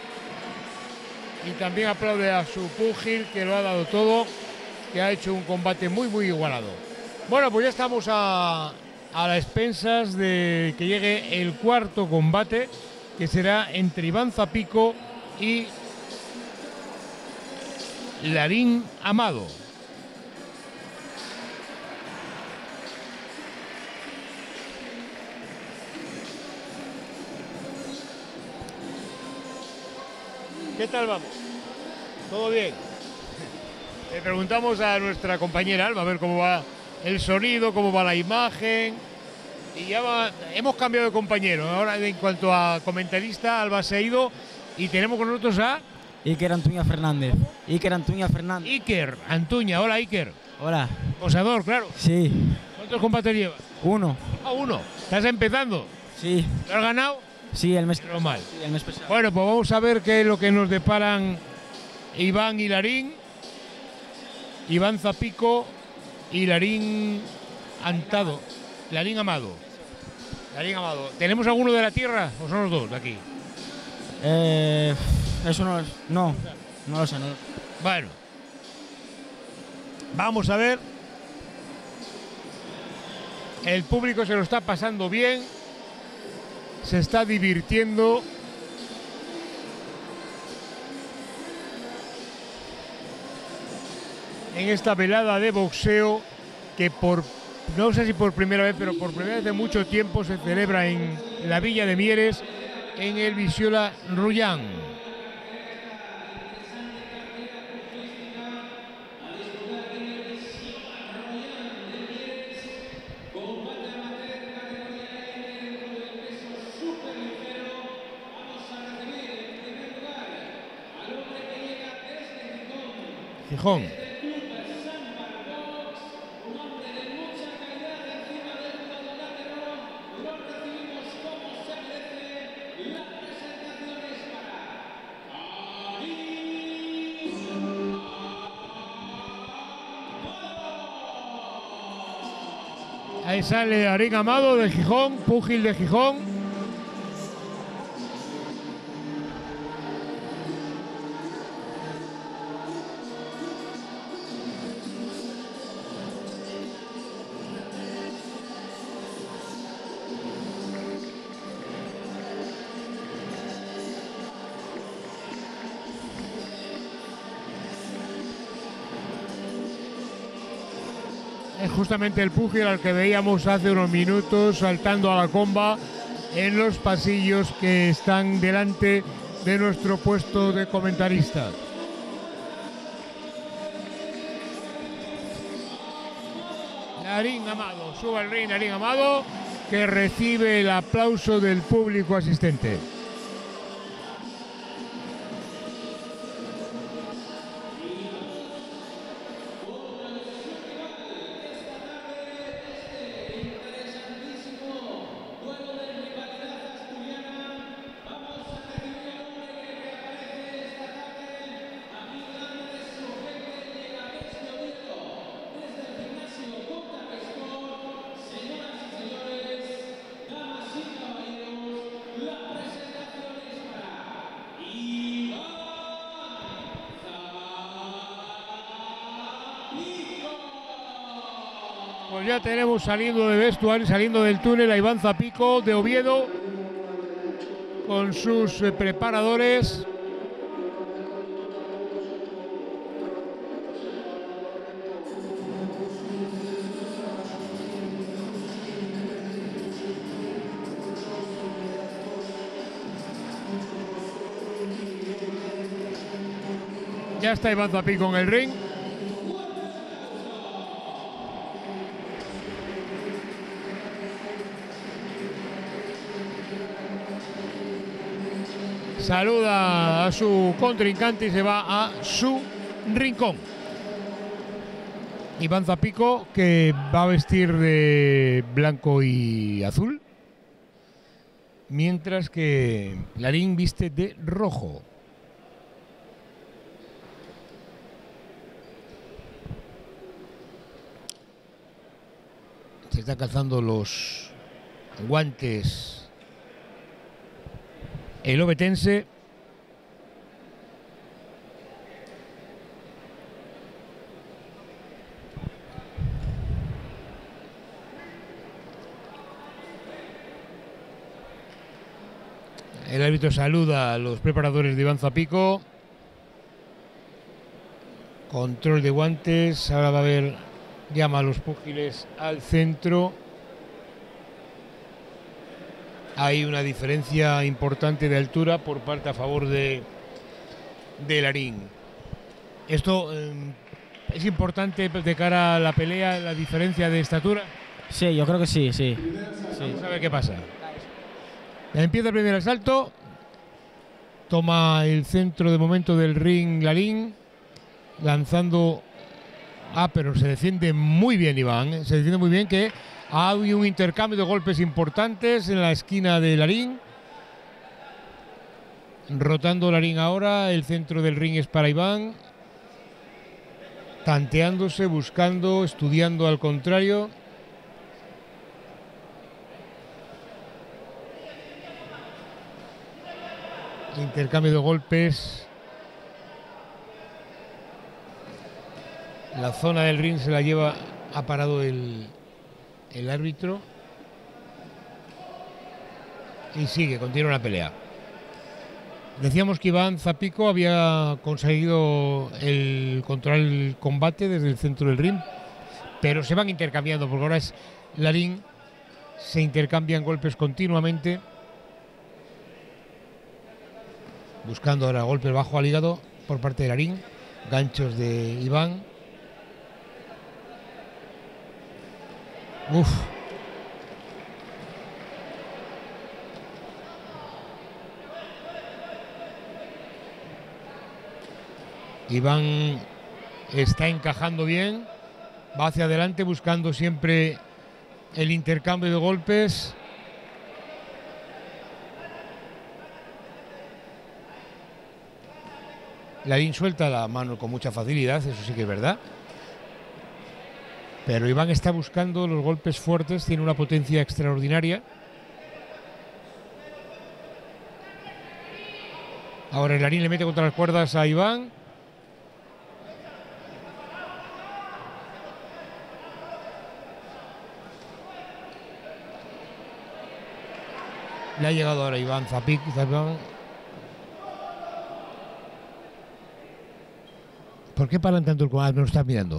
y también aplaude a su púgil, que lo ha dado todo, que ha hecho un combate muy igualado. Bueno, pues ya estamos a las expensas de que llegue el cuarto combate, que será entre Iván Zapico y Larín Amado. ¿Qué tal vamos? ¿Todo bien? Le preguntamos a nuestra compañera Alba a ver cómo va el sonido, cómo va la imagen. Y ya hemos cambiado de compañero. Ahora, en cuanto a comentarista, Alba se ha ido y tenemos con nosotros a Iker Antuña Fernández. Iker Antuña. Hola, Iker. Hola. Posador, claro. Sí. ¿Cuántos combates llevas? 1. Ah, 1. ¿Estás empezando? Sí. ¿Lo has ganado? Sí, el mes. No mal. Sí, el mes pasado. Bueno, pues vamos a ver qué es lo que nos deparan Iván y Larín. Iván Zapico y Larín Antado. Larín Amado. ¿Tenemos alguno de la tierra o son los dos de aquí? Eso no lo sé. Bueno, vamos a ver. El público se lo está pasando bien. se está divirtiendo. En esta velada de boxeo que no sé si por primera vez, pero por primera vez de mucho tiempo se celebra en la Villa de Mieres, en el Viciola Rullán. Gijón. Ahí sale Arín Amado de Gijón, púgil de Gijón. Es justamente el púgil al que veíamos hace unos minutos saltando a la comba en los pasillos que están delante de nuestro puesto de comentarista. Arín Amado, sube al ring Arín Amado, que recibe el aplauso del público asistente. Pues ya tenemos saliendo de vestuario, saliendo del túnel a Iván Zapico de Oviedo con sus preparadores. Ya está Iván Zapico en el ring. Saluda a su contrincante y se va a su rincón. Iván Zapico, que va a vestir de blanco y azul, mientras que Larín viste de rojo. Se está calzando los guantes el obetense. El árbitro saluda a los preparadores de Iván Zapico. Control de guantes. Ahora va a haber, llama a los púgiles al centro. Hay una diferencia importante de altura por parte a favor de Larín. Esto es importante de cara a la pelea, la diferencia de estatura. Sí, yo creo que sí, sí. Vamos a ver qué pasa. Empieza el primer asalto. Toma el centro de momento del ring Larín, lanzando. Pero se defiende muy bien Iván, ¿eh? Se defiende muy bien, que ha habido un intercambio de golpes importantes en la esquina de Larín. Rotando Larín ahora, el centro del ring es para Iván. Tanteándose, buscando, estudiando al contrario. Intercambio de golpes. La zona del ring se la lleva, ha parado el árbitro. Y sigue, continúa la pelea. Decíamos que Iván Zapico había conseguido controlar el combate desde el centro del ring, pero se van intercambiando, porque ahora es Larín, se intercambian golpes continuamente, buscando ahora golpes bajo al hígado por parte de Larín, ganchos de Iván. Uf. Iván está encajando bien, va hacia adelante buscando siempre el intercambio de golpes. Larín suelta la mano con mucha facilidad, eso sí que es verdad. Pero Iván está buscando los golpes fuertes, tiene una potencia extraordinaria. Ahora Larín le mete contra las cuerdas a Iván. Le ha llegado ahora Iván Zapico. ¿Por qué paran tanto el combate? No está mirando.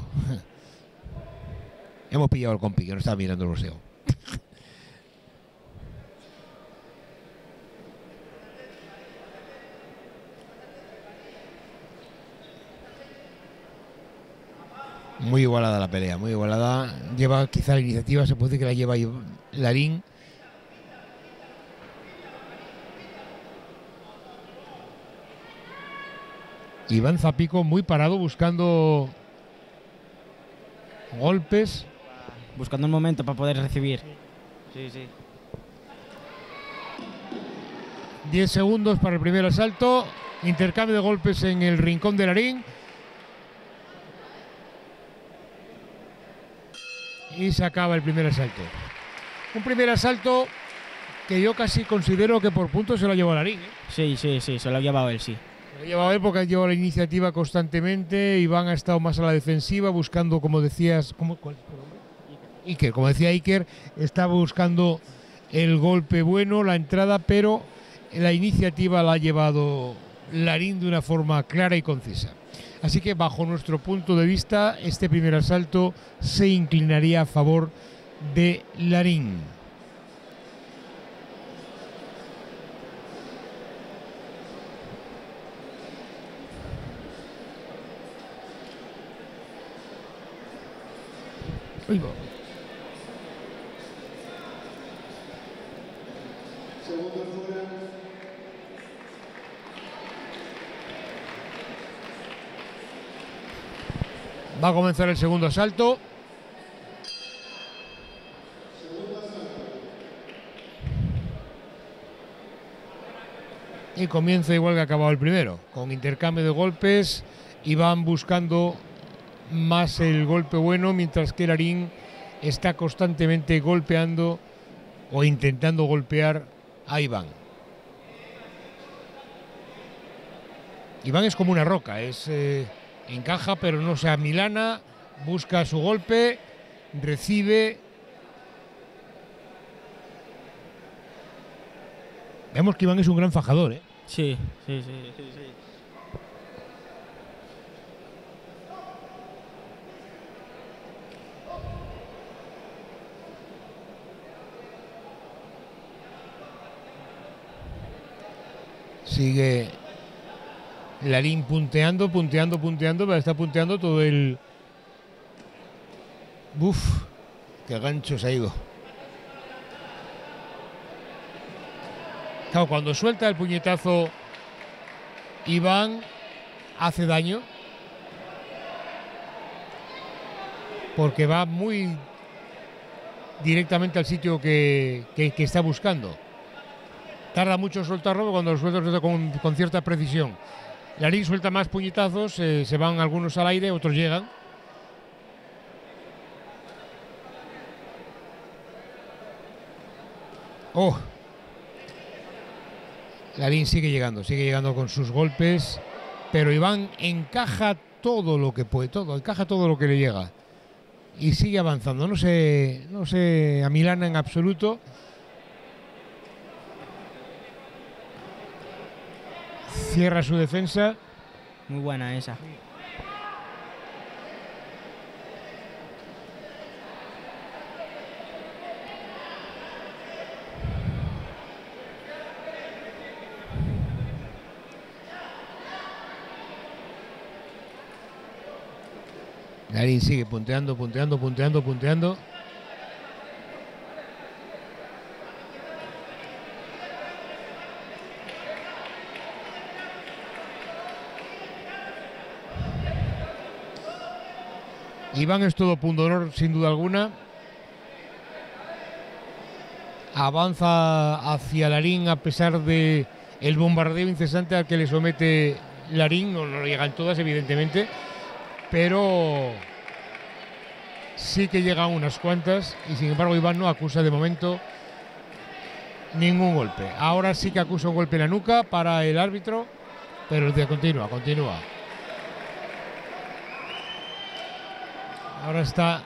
Hemos pillado al compi que no está mirando el boxeo. Muy igualada la pelea, muy igualada. Lleva quizá la iniciativa, se puede decir que la lleva Larín. Iván Zapico muy parado buscando golpes. Buscando un momento para poder recibir. Sí. 10 segundos para el primer asalto. Intercambio de golpes en el rincón de Larín. Y se acaba el primer asalto. Un primer asalto que yo casi considero que por puntos se lo ha llevado Larín, ¿eh? Sí, se lo ha llevado él, sí. Se lo ha llevado él porque ha llevado la iniciativa constantemente. Iván ha estado más a la defensiva buscando, como decías, Iker, como decía Iker, estaba buscando el golpe bueno, la entrada, pero la iniciativa la ha llevado Larín de una forma clara y concisa. Así que bajo nuestro punto de vista, este primer asalto se inclinaría a favor de Larín. Uy, Segundo fuera. va a comenzar el segundo asalto. Y comienza igual que ha acabado el primero, con intercambio de golpes. Iván buscando más el golpe bueno, mientras que Larín está constantemente golpeando o intentando golpear a Iván. Iván es como una roca, encaja pero no se amilana, busca su golpe, recibe. Vemos que Iván es un gran fajador, ¿eh? Sí. Sigue Larín punteando, pero está punteando todo el... Uf, qué gancho se ha ido. Claro, cuando suelta el puñetazo Iván hace daño porque va muy directamente al sitio que está buscando. Tarda mucho en soltarlo, pero cuando lo suelta con cierta precisión. Larín suelta más puñetazos, se van algunos al aire, otros llegan. ¡Oh! Larín sigue llegando con sus golpes, pero Iván encaja todo lo que puede, encaja todo lo que le llega y sigue avanzando, no se amilana en absoluto. Cierra su defensa. Muy buena esa. Larín sigue punteando. Iván es todo punto honor, sin duda alguna. Avanza hacia Larín a pesar de el bombardeo incesante al que le somete Larín. No llegan todas, evidentemente, pero sí que llegan unas cuantas, y sin embargo Iván no acusa de momento ningún golpe. Ahora sí que acusa un golpe en la nuca para el árbitro, pero el día continúa. Ahora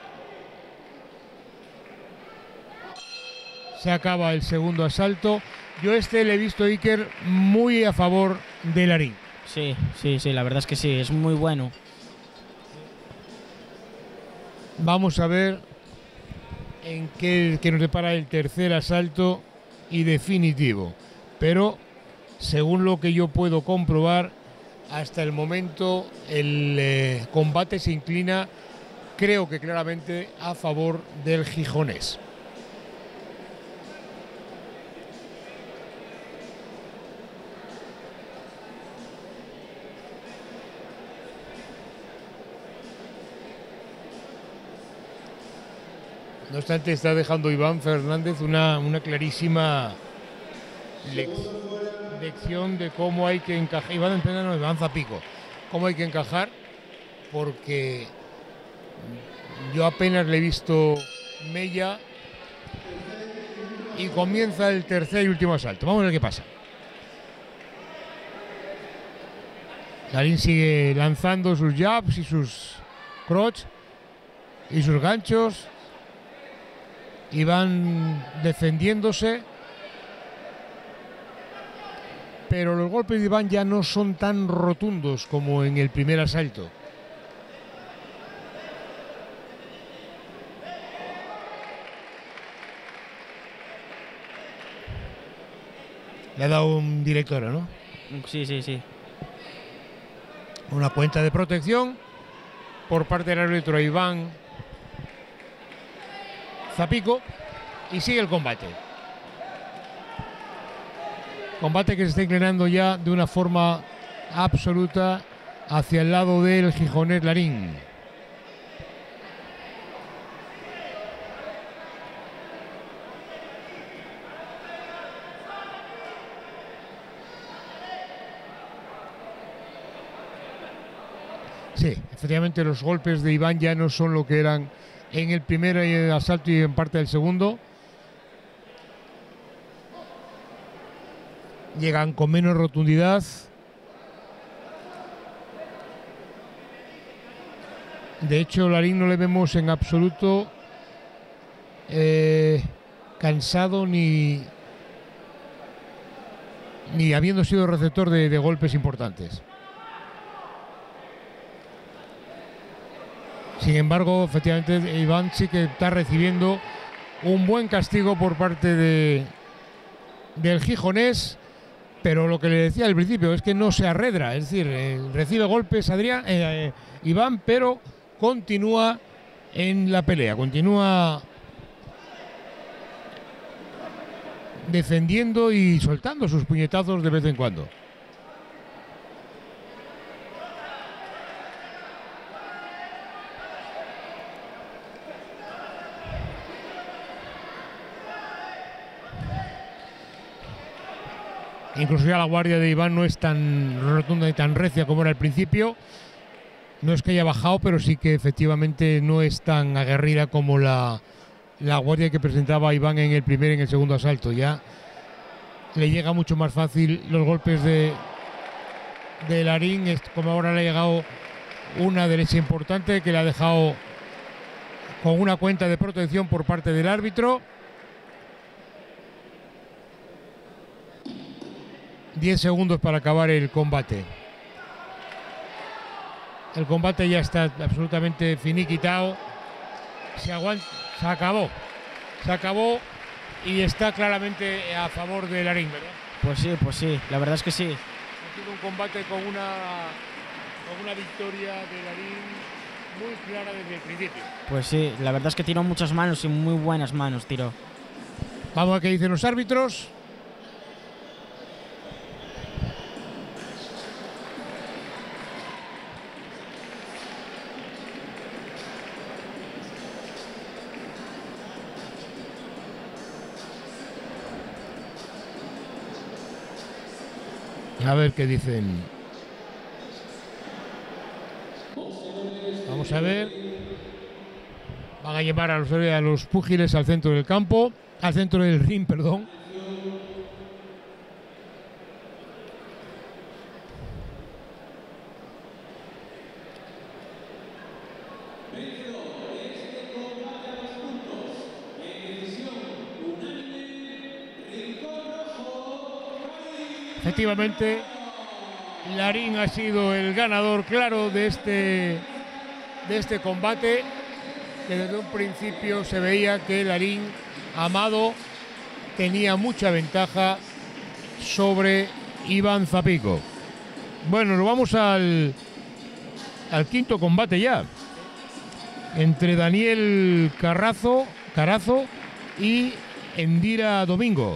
se acaba el segundo asalto. Yo le he visto, Iker, muy a favor de Larín. Sí, la verdad es que sí, es muy bueno. Vamos a ver en qué nos depara el tercer asalto y definitivo. Pero según lo que yo puedo comprobar, hasta el momento el combate se inclina, creo que claramente, a favor del gijonés. No obstante, está dejando Iván Fernández una clarísima lección de cómo hay que encajar. Iván Zapico, cómo hay que encajar, porque yo apenas le he visto mella y comienza el tercer y último asalto. Vamos a ver qué pasa. Larín sigue lanzando sus jabs y sus crotch y sus ganchos. Iván defendiéndose, pero los golpes de Iván ya no son tan rotundos como en el primer asalto. Le ha dado un director, ¿no? Sí. Una cuenta de protección por parte del árbitro Iván Zapico, y sigue el combate. Combate que se está inclinando ya de una forma absoluta hacia el lado del gijonés Larín. Sí, efectivamente los golpes de Iván ya no son lo que eran en el primer asalto y en parte del segundo. Llegan con menos rotundidad. De hecho, Larín no le vemos en absoluto cansado ni habiendo sido receptor de golpes importantes. Sin embargo, efectivamente, Iván sí que está recibiendo un buen castigo por parte del gijonés, pero lo que le decía al principio es que no se arredra, es decir, recibe golpes Iván, pero continúa en la pelea, continúa defendiendo y soltando sus puñetazos de vez en cuando. Incluso ya la guardia de Iván no es tan rotunda y tan recia como era al principio. No es que haya bajado, pero sí que efectivamente no es tan aguerrida como la guardia que presentaba Iván en el primer y en el segundo asalto. Ya le llega mucho más fácil los golpes de Larín, como ahora le ha llegado una derecha importante que le ha dejado con una cuenta de protección por parte del árbitro. 10 segundos para acabar el combate. El combate ya está absolutamente finiquitado. Se acabó. Se acabó y está claramente a favor de Larín, ¿verdad? Pues sí, la verdad es que sí. Ha sido un combate con una victoria de Larín muy clara desde el principio. Pues sí, la verdad es que tiró muchas manos y muy buenas manos tiró. Vamos a ver qué dicen los árbitros. A ver qué dicen. Vamos a ver. Van a llevar a los púgiles al centro del campo, al centro del ring, perdón. Efectivamente, Larín ha sido el ganador claro de este combate, que desde un principio se veía que Larín Amado tenía mucha ventaja sobre Iván Zapico. Bueno, nos vamos al quinto combate ya, entre Daniel Carazo y Endika Domingo.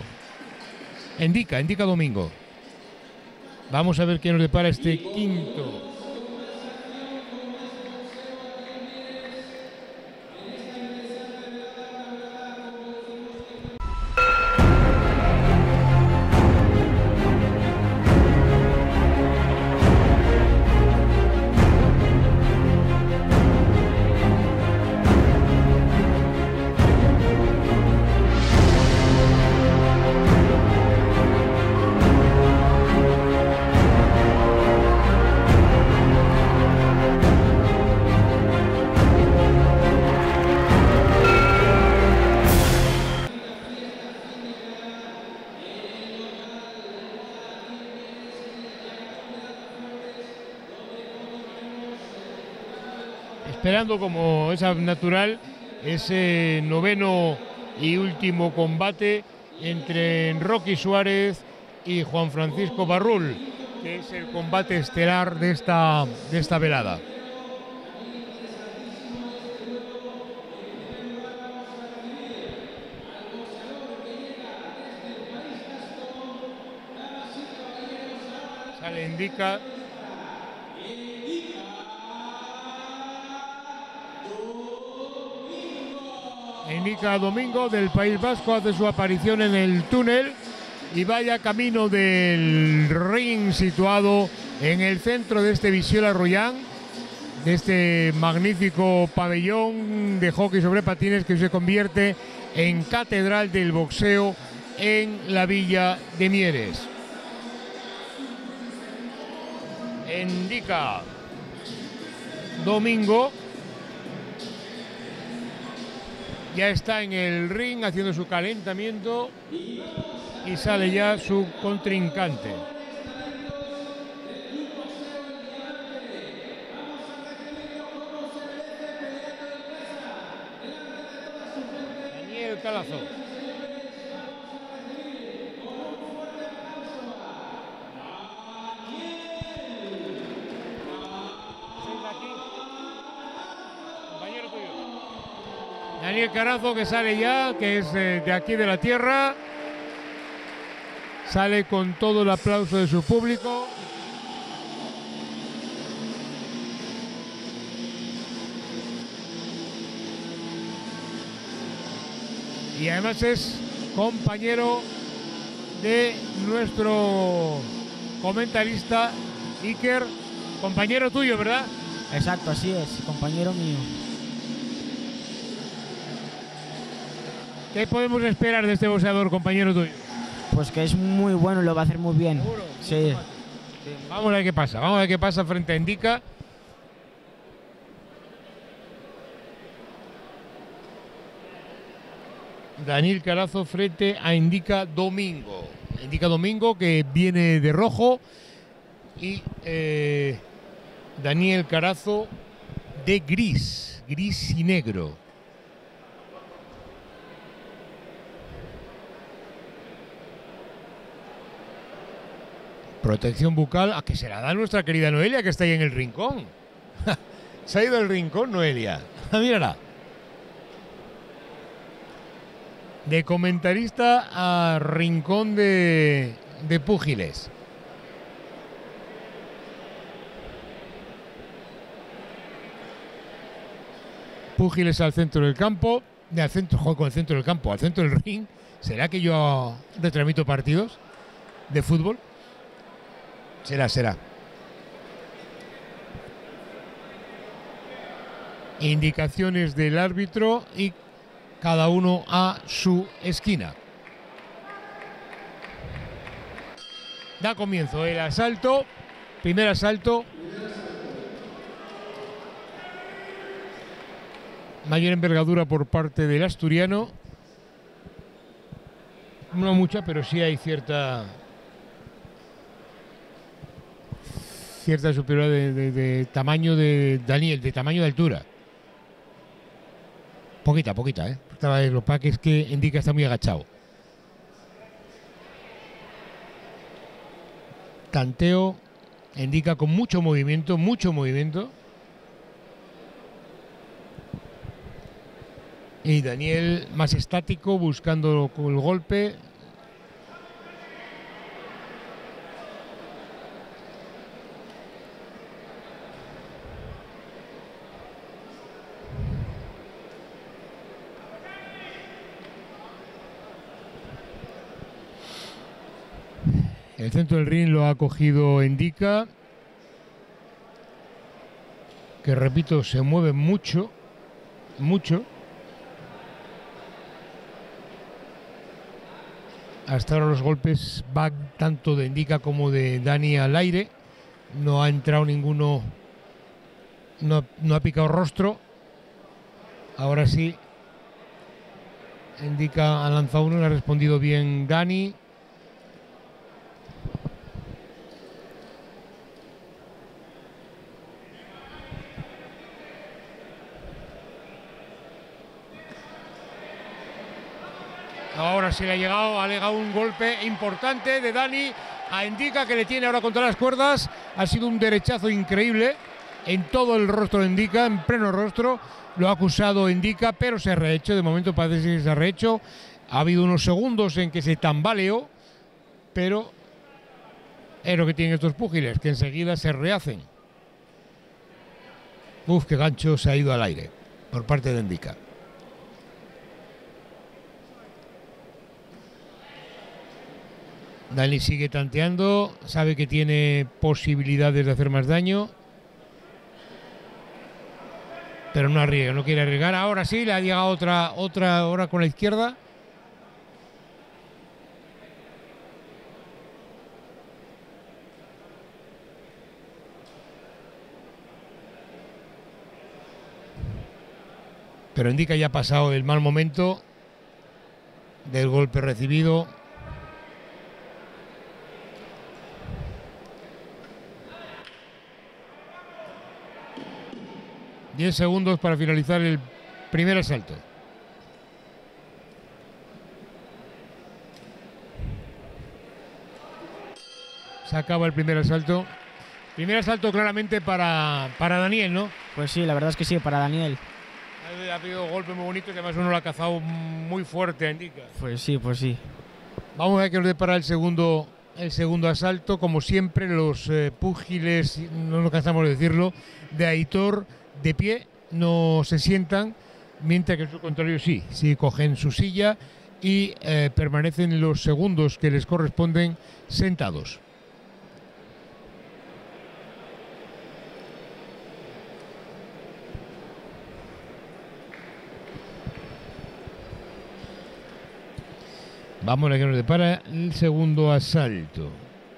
Vamos a ver qué nos depara este quinto. Esperando, como es natural, ese noveno y último combate entre Rocky Suárez y Juan Francisco Barrul, que es el combate estelar de esta velada. Sale Endika. Endika Domingo, del País Vasco, hace su aparición en el túnel y vaya camino del ring situado en el centro de este Viciola Royán, de este magnífico pabellón de hockey sobre patines que se convierte en catedral del boxeo en la villa de Mieres. Endika Domingo ya está en el ring haciendo su calentamiento y sale ya su contrincante. Daniel Carazo. Daniel Carazo, que sale ya, que es de aquí de la tierra, sale con todo el aplauso de su público. Y además es compañero de nuestro comentarista Iker, compañero tuyo, ¿verdad? Exacto, así es, compañero mío. ¿Qué podemos esperar de este boxeador, compañero tuyo? Pues que es muy bueno y lo va a hacer muy bien. ¿Seguro? Sí. Vamos a ver qué pasa frente a Endika. Daniel Carazo frente a Endika Domingo. indica Domingo que viene de rojo y Daniel Carazo de gris y negro. Protección bucal, a que se la da nuestra querida Noelia, que está ahí en el rincón. Se ha ido al rincón, Noelia. Mírala. De comentarista a rincón de púgiles. Púgiles al centro del campo. Al centro, joder, con el centro del campo, al centro del ring. ¿Será que yo retransmito partidos de fútbol? Será. Indicaciones del árbitro y cada uno a su esquina. Da comienzo el asalto. Primer asalto. Mayor envergadura por parte del asturiano. No mucha, pero sí hay cierta superioridad de tamaño de Daniel, de tamaño de altura. Poquita, ¿eh? Estaba en los paques que indica está muy agachado. Tanteo, indica con mucho movimiento. Y Daniel más estático, buscando con el golpe. El centro del ring lo ha cogido Indica, que repito, se mueve mucho. Hasta ahora los golpes van tanto de Indica como de Dani al aire. No ha entrado ninguno, no ha picado rostro. Ahora sí, Indica ha lanzado uno, le ha respondido bien Dani. Ahora sí le ha llegado un golpe importante de Dani a Indica, que le tiene ahora contra las cuerdas. Ha sido un derechazo increíble en todo el rostro de Indica, en pleno rostro. Lo ha acusado Indica, pero se ha rehecho. De momento parece que se ha rehecho. Ha habido unos segundos en que se tambaleó, pero es lo que tienen estos púgiles, que enseguida se rehacen. Uf, qué gancho se ha ido al aire por parte de Indica. Dani sigue tanteando, sabe que tiene posibilidades de hacer más daño, pero no arriesga, no quiere arriesgar. Ahora sí, le ha llegado otra ahora con la izquierda. Pero Indica ya ha pasado el mal momento del golpe recibido. 10 segundos para finalizar el primer asalto. Se acaba el primer asalto. Primer asalto claramente para Daniel, ¿no? Pues sí, la verdad es que sí, para Daniel. Ha habido golpes muy bonitos y además uno lo ha cazado muy fuerte, Indica. Pues sí. Vamos a ver qué nos depara el segundo asalto. Como siempre, los púgiles, no nos cansamos de decirlo, de Aitor, de pie, no se sientan, mientras que en su contrario sí cogen su silla y permanecen los segundos que les corresponden sentados. Vamos a ver qué nos depara el segundo asalto.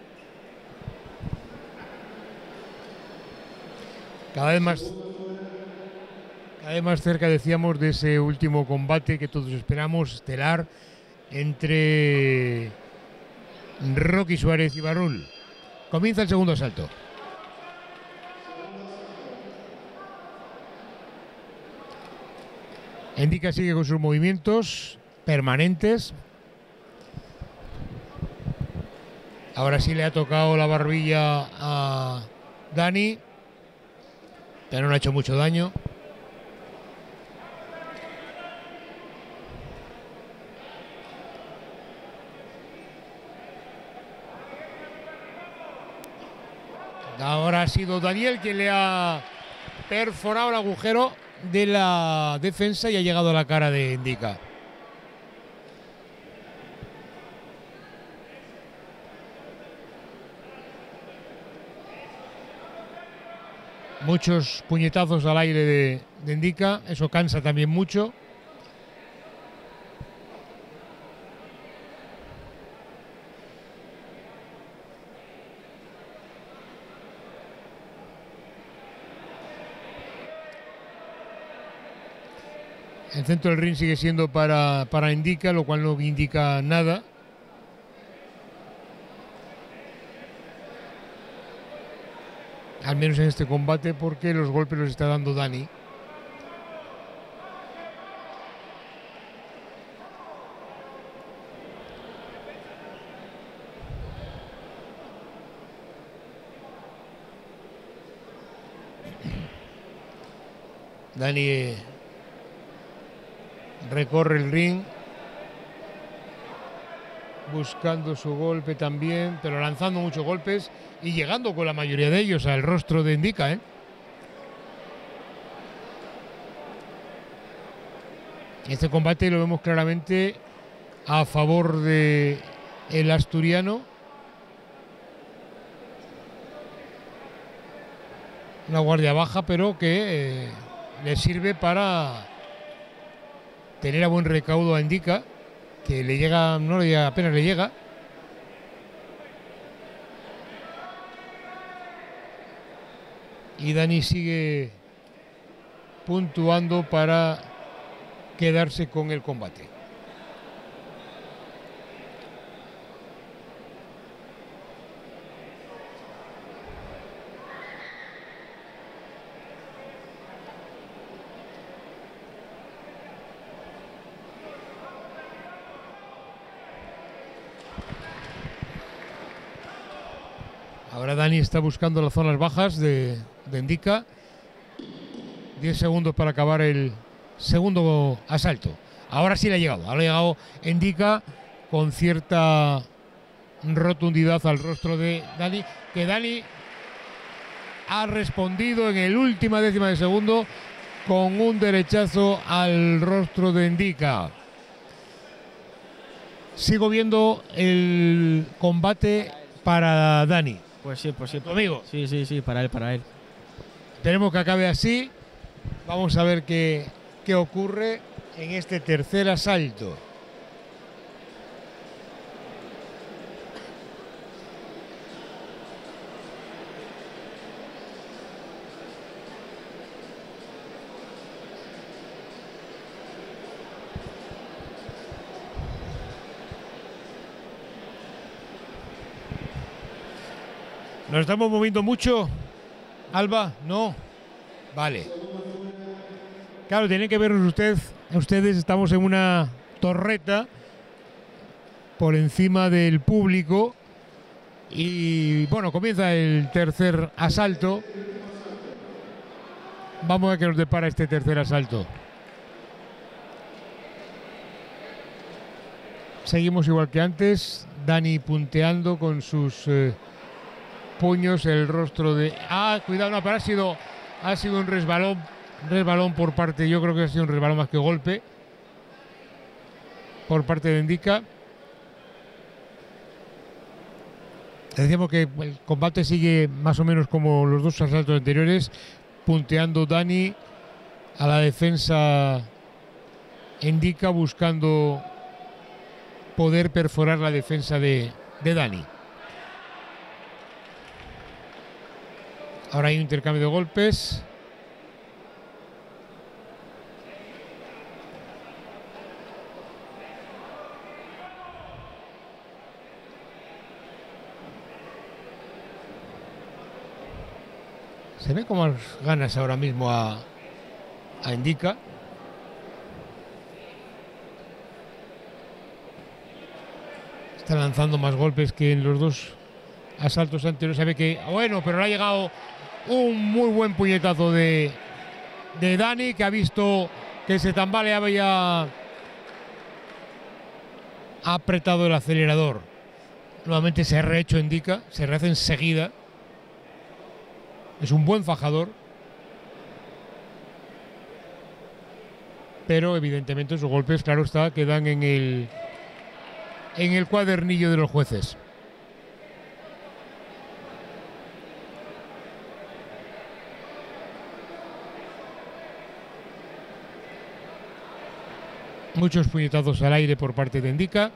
Cada vez más cerca, decíamos, de ese último combate que todos esperamos, estelar, entre Rocky Suárez y Barrul. Comienza el segundo asalto. Endika sigue con sus movimientos permanentes. Ahora sí le ha tocado la barbilla a Dani, pero no le ha hecho mucho daño. Ahora ha sido Daniel quien le ha perforado el agujero de la defensa y ha llegado a la cara de Endika. Muchos puñetazos al aire de Endika, eso cansa también mucho. El centro del ring sigue siendo para Endika, lo cual no indica nada. Al menos en este combate, porque los golpes los está dando Dani. Dani recorre el ring buscando su golpe también, pero lanzando muchos golpes y llegando con la mayoría de ellos al rostro de Endika, ¿eh? Este combate lo vemos claramente a favor de el asturiano. Una guardia baja, pero que le sirve para tener a buen recaudo a Endika, que le llega, no le llega, apenas le llega. Y Dani sigue puntuando para quedarse con el combate. Ahora Dani está buscando las zonas bajas de Endika. 10 segundos para acabar el segundo asalto. Ahora sí le ha llegado. Ahora ha llegado Endika con cierta rotundidad al rostro de Dani. Que Dani ha respondido en el última décima de segundo con un derechazo al rostro de Endika. Sigo viendo el combate para Dani. Pues sí. ¿Tu amigo? Sí, para él. Esperemos que acabe así. Vamos a ver qué ocurre en este tercer asalto. ¿Nos estamos moviendo mucho, Alba? No. Vale. Claro, tienen que ver ustedes estamos en una torreta por encima del público y bueno, comienza el tercer asalto. Vamos a ver qué nos depara este tercer asalto. Seguimos igual que antes, Dani punteando con sus puños el rostro de... Ah, cuidado, no, pero ha sido un resbalón por parte, yo creo que ha sido un resbalón más que golpe por parte de Endika. Decíamos que el combate sigue más o menos como los dos asaltos anteriores, punteando Dani, a la defensa Endika, buscando poder perforar la defensa de Dani. Ahora hay un intercambio de golpes. Se ve con más ganas ahora mismo a Indica. Está lanzando más golpes que en los dos asaltos anteriores. Se ve que, bueno, pero le ha llegado un muy buen puñetazo de Dani, que ha visto que se tambaleaba y ha apretado el acelerador. Nuevamente se ha rehecho Indica, se rehace enseguida. Es un buen fajador, pero evidentemente sus golpes, claro está, quedan en el cuadernillo de los jueces. Muchos puñetazos al aire por parte de Indica.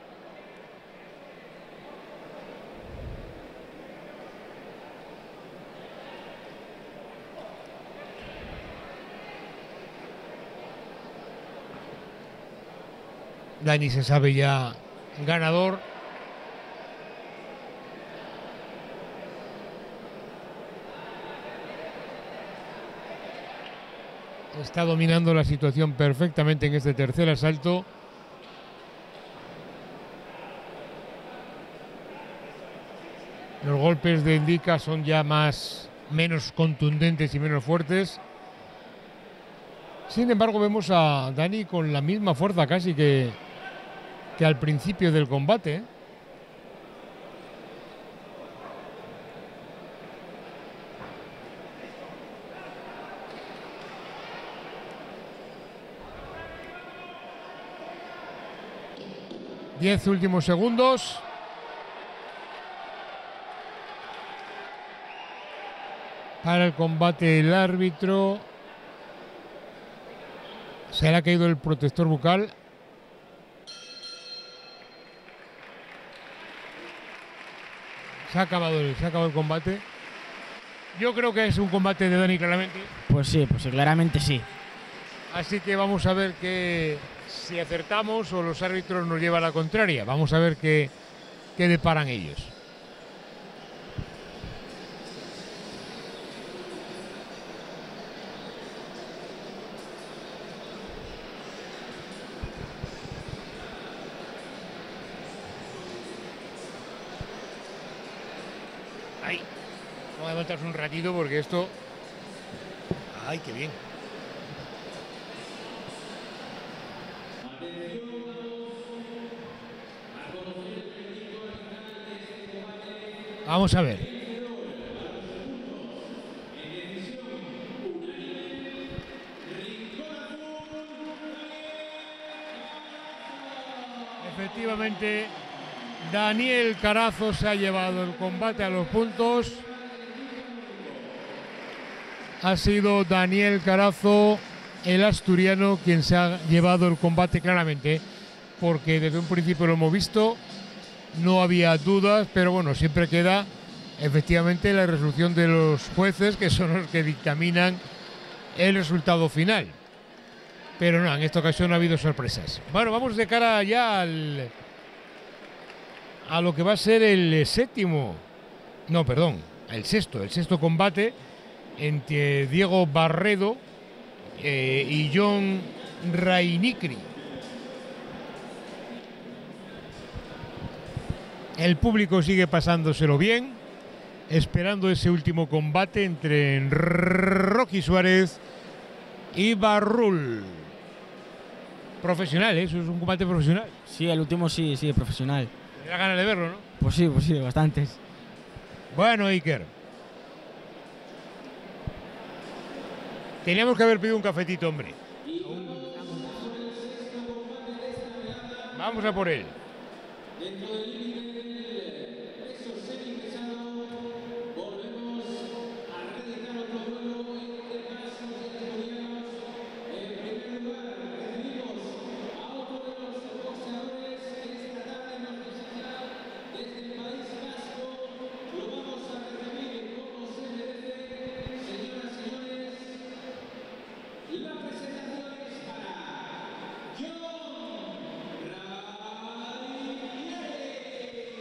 Dani se sabe ya ganador. Está dominando la situación perfectamente en este tercer asalto. Los golpes de Indica son ya menos contundentes y menos fuertes. Sin embargo, vemos a Dani con la misma fuerza casi que al principio del combate. 10 últimos segundos. Para el combate el árbitro. Se le ha caído el protector bucal. Se ha acabado el combate. Yo creo que es un combate de Dani claramente. Pues sí, claramente sí. Así que vamos a ver si acertamos o los árbitros nos llevan a la contraria. Vamos a ver qué deparan ellos. Ay, vamos a levantarse un ratito porque esto... Ay, qué bien. Vamos a ver. Efectivamente, Daniel Carazo se ha llevado el combate a los puntos. Ha sido Daniel Carazo, el asturiano, quien se ha llevado el combate claramente, porque desde un principio lo hemos visto. No había dudas, pero bueno, siempre queda efectivamente la resolución de los jueces, que son los que dictaminan el resultado final. Pero no, en esta ocasión no ha habido sorpresas. Bueno, vamos de cara ya a lo que va a ser el sexto combate entre Diego Barredo y John Rainicri. El público sigue pasándoselo bien, esperando ese último combate entre Rocky Suárez y Barrul. Profesional, eso es un combate profesional. Sí, el último sí, profesional. Me da ganas de verlo, ¿no? Pues sí, bastantes. Bueno, Iker. Teníamos que haber pedido un cafetito, hombre. Vamos a por él.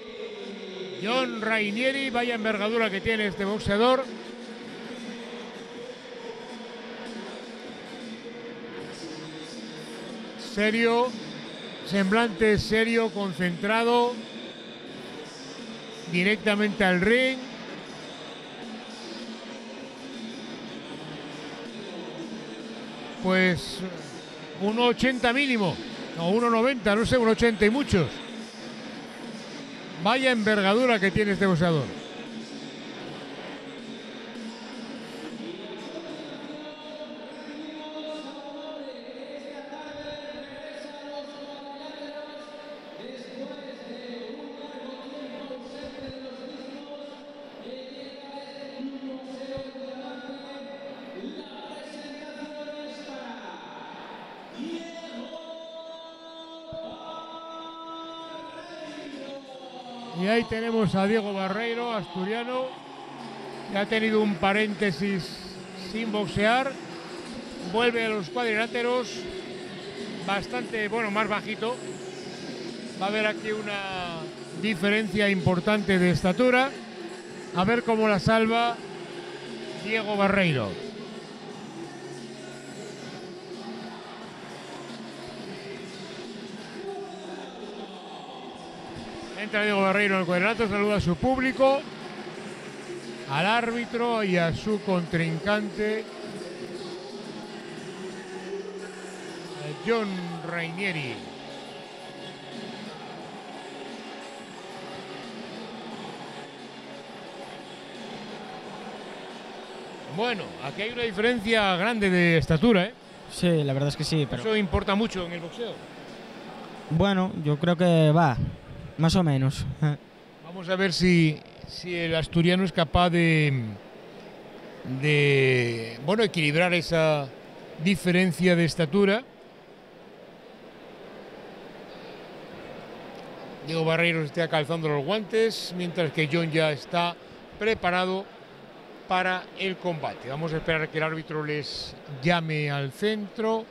John Rainieri, vaya envergadura que tiene este boxeador. serio, semblante serio, concentrado, directamente al ring. Pues 1,80 mínimo, o 1,90, no sé, 1,80 y muchos. Vaya envergadura que tiene este boxeador. Y ahí tenemos a Diego Barreiro, asturiano, que ha tenido un paréntesis sin boxear. Vuelve a los cuadriláteros, bastante, bueno, más bajito. Va a haber aquí una diferencia importante de estatura. A ver cómo la salva Diego Barreiro. Entra Diego Barreiro en el cuadrilátero, saluda a su público, al árbitro y a su contrincante, John Rainieri. Bueno, aquí hay una diferencia grande de estatura, ¿eh? Sí, la verdad es que sí, pero Eso importa mucho en el boxeo. bueno, yo creo que va, más o menos. Vamos a ver si el asturiano es capaz de bueno, equilibrar esa diferencia de estatura. Diego Barreiro está calzando los guantes, mientras que John ya está preparado para el combate. Vamos a esperar a que el árbitro les llame al centro.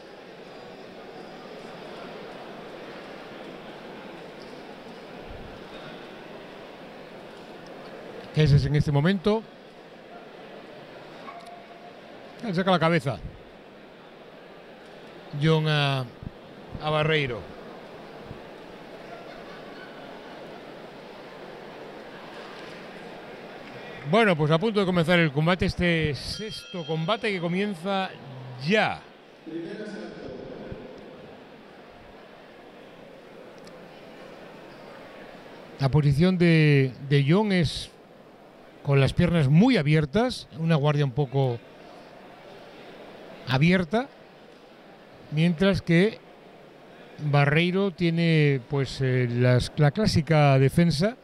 Ese es en este momento. Le saca la cabeza John a Barreiro. Bueno, pues a punto de comenzar el combate, este sexto combate que comienza ya. La posición de John es con las piernas muy abiertas, una guardia un poco abierta, mientras que Barreiro tiene pues la clásica defensa.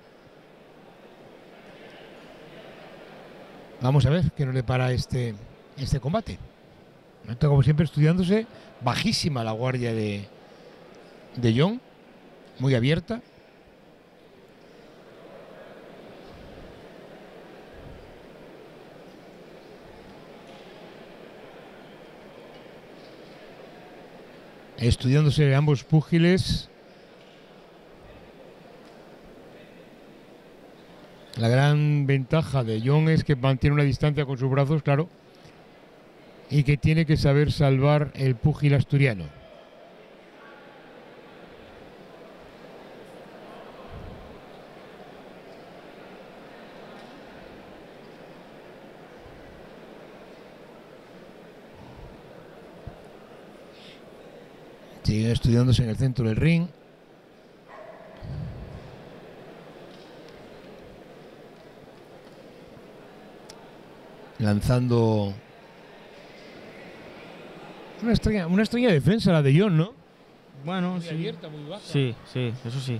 Vamos a ver qué nos le para este combate. Como siempre, estudiándose, bajísima la guardia de John, muy abierta. Estudiándose ambos púgiles. La gran ventaja de John es que mantiene una distancia con sus brazos, claro, y que tiene que saber salvar el púgil asturiano. Siguen estudiándose en el centro del ring. Lanzando una extraña defensa la de John, ¿no? Bueno, Muy sí. abierta, muy baja. Sí, sí, eso sí.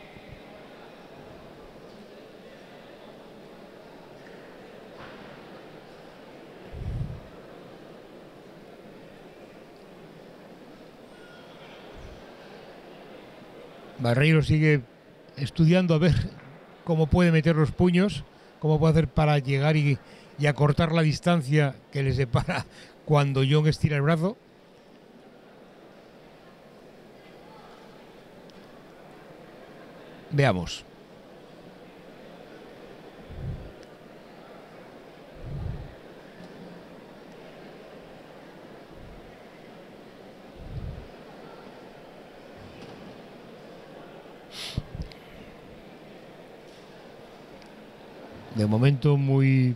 Barreiro sigue estudiando a ver cómo puede meter los puños, cómo puede hacer para llegar y acortar la distancia que le separa cuando John estira el brazo. Veamos. De momento muy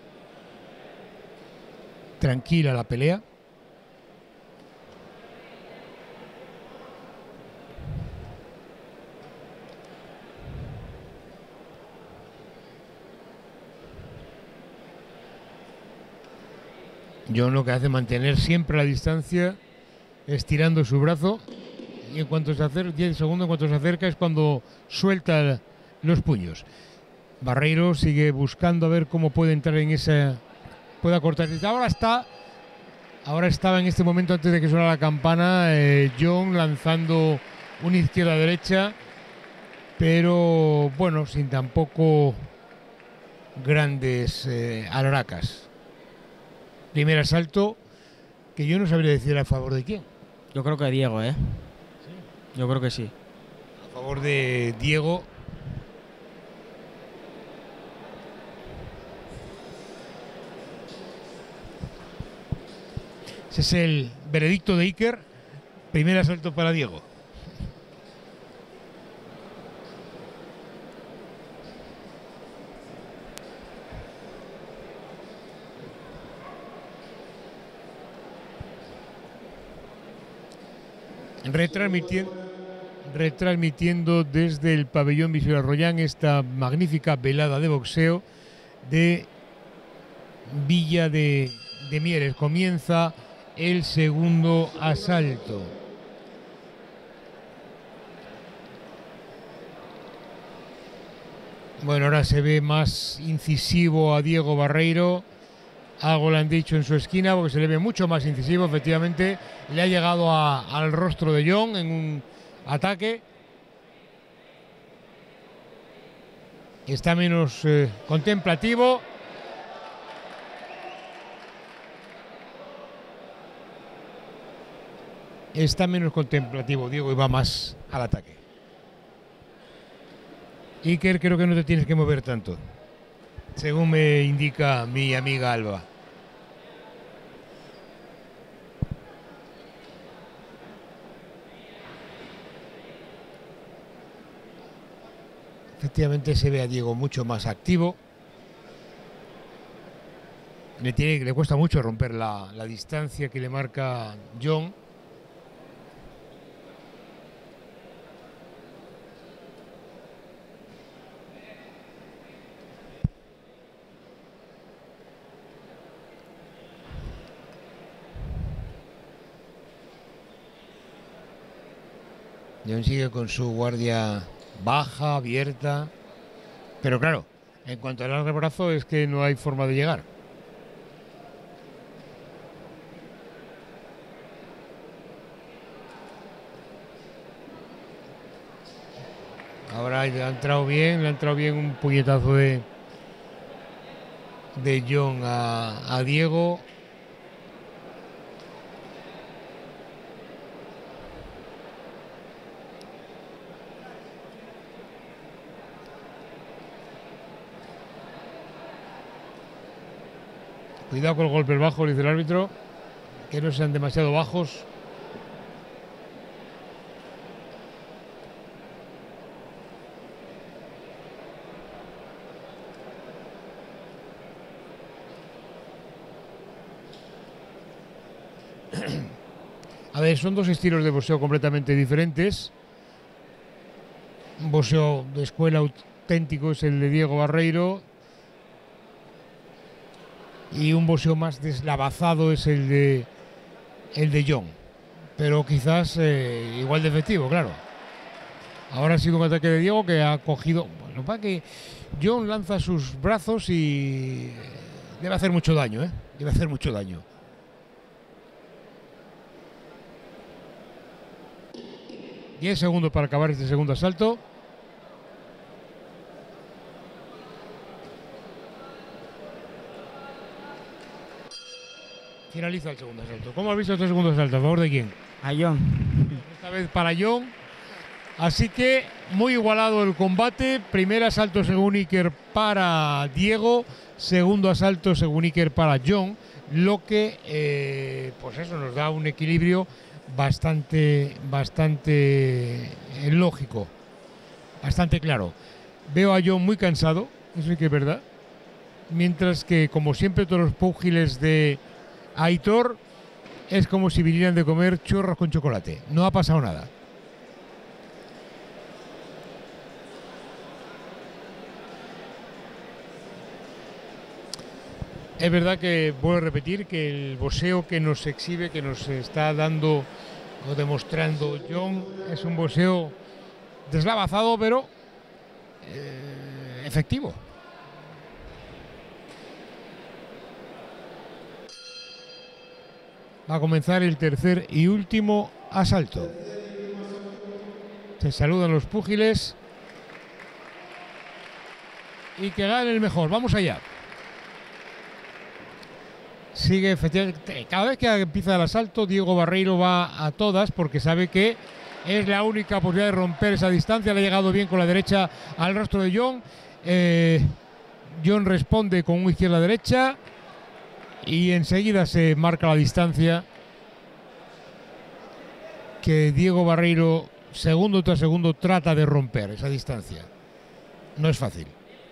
tranquila la pelea. John lo que hace es mantener siempre la distancia, estirando su brazo, y en cuanto se acerca, 10 segundos, en cuanto se acerca es cuando suelta los puños. Barreiro sigue buscando a ver cómo puede entrar en esa, pueda cortar. Ahora estaba en este momento, antes de que sonara la campana, John lanzando una izquierda-derecha, pero bueno, sin tampoco grandes alharacas. Primer asalto, que yo no sabría decir a favor de quién. Yo creo que Diego, ¿eh? Yo creo que sí. A favor de Diego. Ese es el veredicto de Iker. Primer asalto para Diego. Retransmitiendo desde el pabellón Visor Arroyán esta magnífica velada de boxeo de Villa de Mieres. Comienza el segundo asalto. Bueno, ahora se ve más incisivo a Diego Barreiro. Algo le han dicho en su esquina porque se le ve mucho más incisivo. Efectivamente, le ha llegado al rostro de John en un ataque. Está menos contemplativo. Está menos contemplativo Diego y va más al ataque. Iker, creo que no te tienes que mover tanto, según me indica mi amiga Alba. Efectivamente se ve a Diego mucho más activo. Le cuesta mucho romper la distancia que le marca John. John sigue con su guardia baja, abierta, pero claro, en cuanto al largo brazo es que no hay forma de llegar. Ahora le ha entrado bien un puñetazo de John a Diego. Cuidado con el golpe bajo, le dice el árbitro, que no sean demasiado bajos. A ver, son dos estilos de boxeo completamente diferentes. Un boxeo de escuela auténtico es el de Diego Barreiro. Y un boxeo más deslavazado es el de John, pero quizás igual de efectivo, claro. Ahora ha sido un ataque de Diego que ha cogido. Bueno, para que John lanza sus brazos y debe hacer mucho daño, ¿eh? Debe hacer mucho daño. Diez segundos para acabar este segundo asalto. Finaliza el segundo asalto. ¿Cómo has visto este segundo asalto? ¿A favor de quién? A John. Esta vez para John. Así que muy igualado el combate. Primer asalto según Iker para Diego. Segundo asalto según Iker para John. Lo que, pues eso, nos da un equilibrio bastante lógico. Bastante claro. Veo a John muy cansado. Eso sí que es verdad. mientras que, como siempre, todos los púgiles de Aitor es como si vinieran de comer churros con chocolate. No ha pasado nada. Es verdad que, vuelvo a repetir, que el boxeo que nos exhibe, que nos está dando o demostrando Jon, es un boxeo deslavazado, pero efectivo. Va a comenzar el tercer y último asalto. Se saludan los púgiles. Y que gane el mejor. Vamos allá. Sigue efectivamente. Cada vez que empieza el asalto, Diego Barreiro va a todas porque sabe que es la única posibilidad de romper esa distancia. Le ha llegado bien con la derecha al rostro de Jon. Jon responde con una izquierda-derecha y enseguida se marca la distancia que Diego Barreiro, segundo tras segundo, trata de romper esa distancia. No es fácil.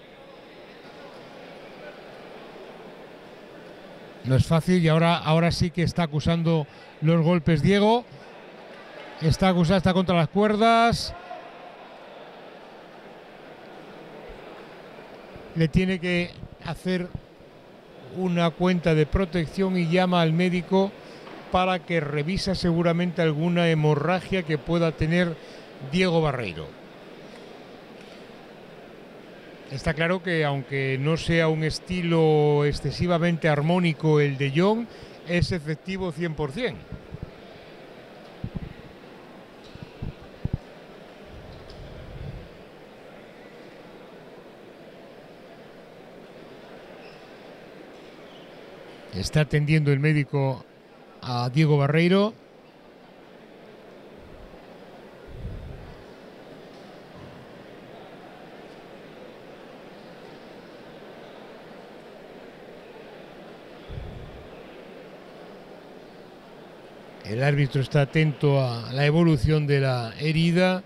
No es fácil y ahora sí que está acusando los golpes Diego. Está acusado, está contra las cuerdas. Le tiene que hacer una cuenta de protección y llama al médico para que revisa seguramente alguna hemorragia que pueda tener Diego Barreiro. Está claro que aunque no sea un estilo excesivamente armónico el de Jon, es efectivo 100%. Está atendiendo el médico a Diego Barreiro. El árbitro está atento a la evolución de la herida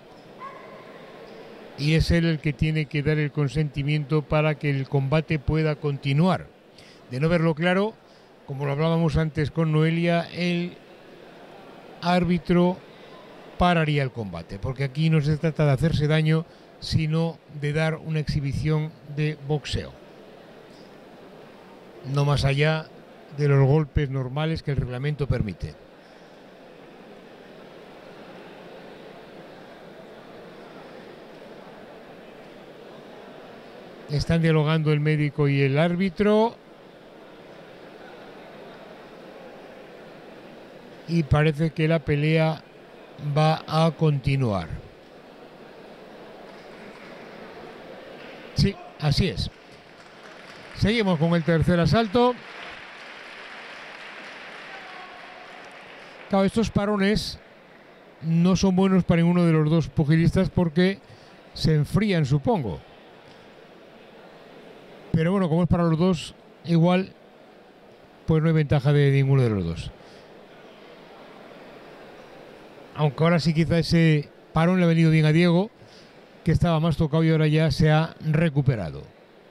y es él el que tiene que dar el consentimiento para que el combate pueda continuar. De no verlo claro, como lo hablábamos antes con Noelia, el árbitro pararía el combate, porque aquí no se trata de hacerse daño, sino de dar una exhibición de boxeo. No más allá de los golpes normales que el reglamento permite. Están dialogando el médico y el árbitro. Y parece que la pelea va a continuar. Sí, así es. Seguimos con el tercer asalto. Claro, estos parones no son buenos para ninguno de los dos pugilistas porque se enfrían, supongo. Pero bueno, como es para los dos, igual, pues no hay ventaja de ninguno de los dos. Aunque ahora sí quizá ese parón le ha venido bien a Diego, que estaba más tocado y ahora ya se ha recuperado.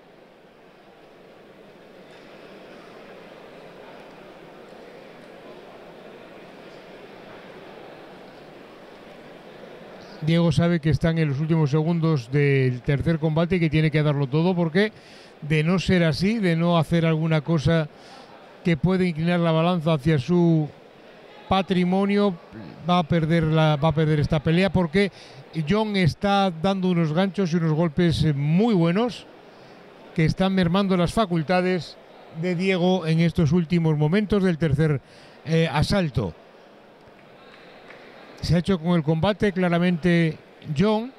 Diego sabe que están en los últimos segundos del tercer combate y que tiene que darlo todo porque de no ser así, de no hacer alguna cosa que pueda inclinar la balanza hacia su patrimonio, va a perder esta pelea porque Jon está dando unos ganchos y unos golpes muy buenos que están mermando las facultades de Diego en estos últimos momentos del tercer asalto. Se ha hecho con el combate claramente Jon.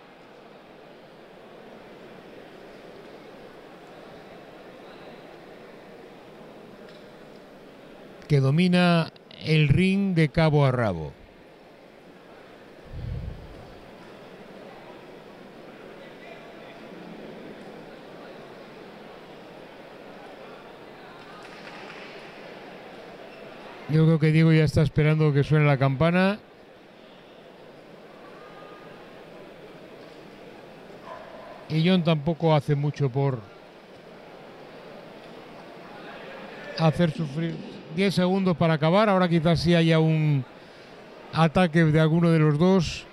Que domina el ring de cabo a rabo. Yo creo que Diego ya está esperando que suene la campana. Y Jon tampoco hace mucho por hacer sufrir. 10 segundos para acabar. Ahora quizás sí haya un ataque de alguno de los dos.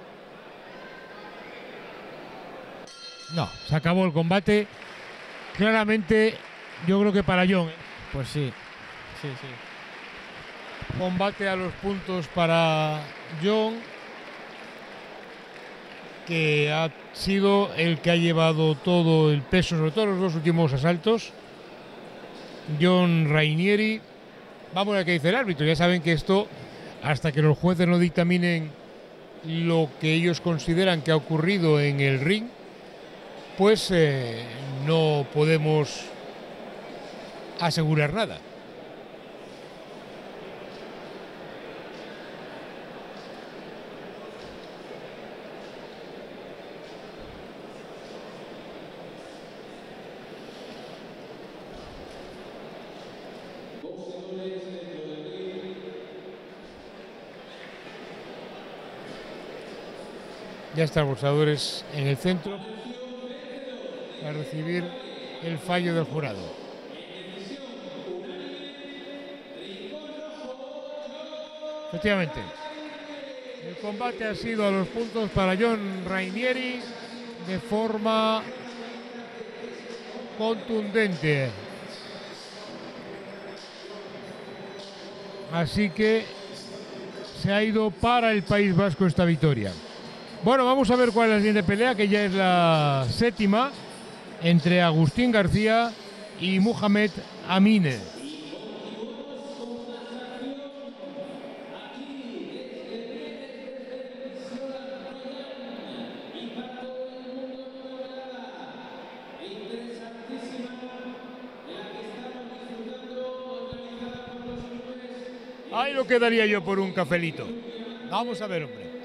No, se acabó el combate. Claramente, yo creo que para Jon. Pues sí. Sí, sí. Combate a los puntos para Jon, que ha sido el que ha llevado todo el peso, sobre todo los dos últimos asaltos. Jon Rainieri. Vamos a ver qué dice el árbitro. Ya saben que esto, hasta que los jueces no dictaminen lo que ellos consideran que ha ocurrido en el ring, pues no podemos asegurar nada. Ya están los boxeadores en el centro a recibir el fallo del jurado. Efectivamente, el combate ha sido a los puntos para Jon Rainieri de forma contundente. Así que se ha ido para el País Vasco esta victoria. Bueno, vamos a ver cuál es la siguiente pelea, que ya es la séptima, entre Agustín García y Mohamed Amine. Ahí lo quedaría yo por un cafelito. Vamos a ver, hombre.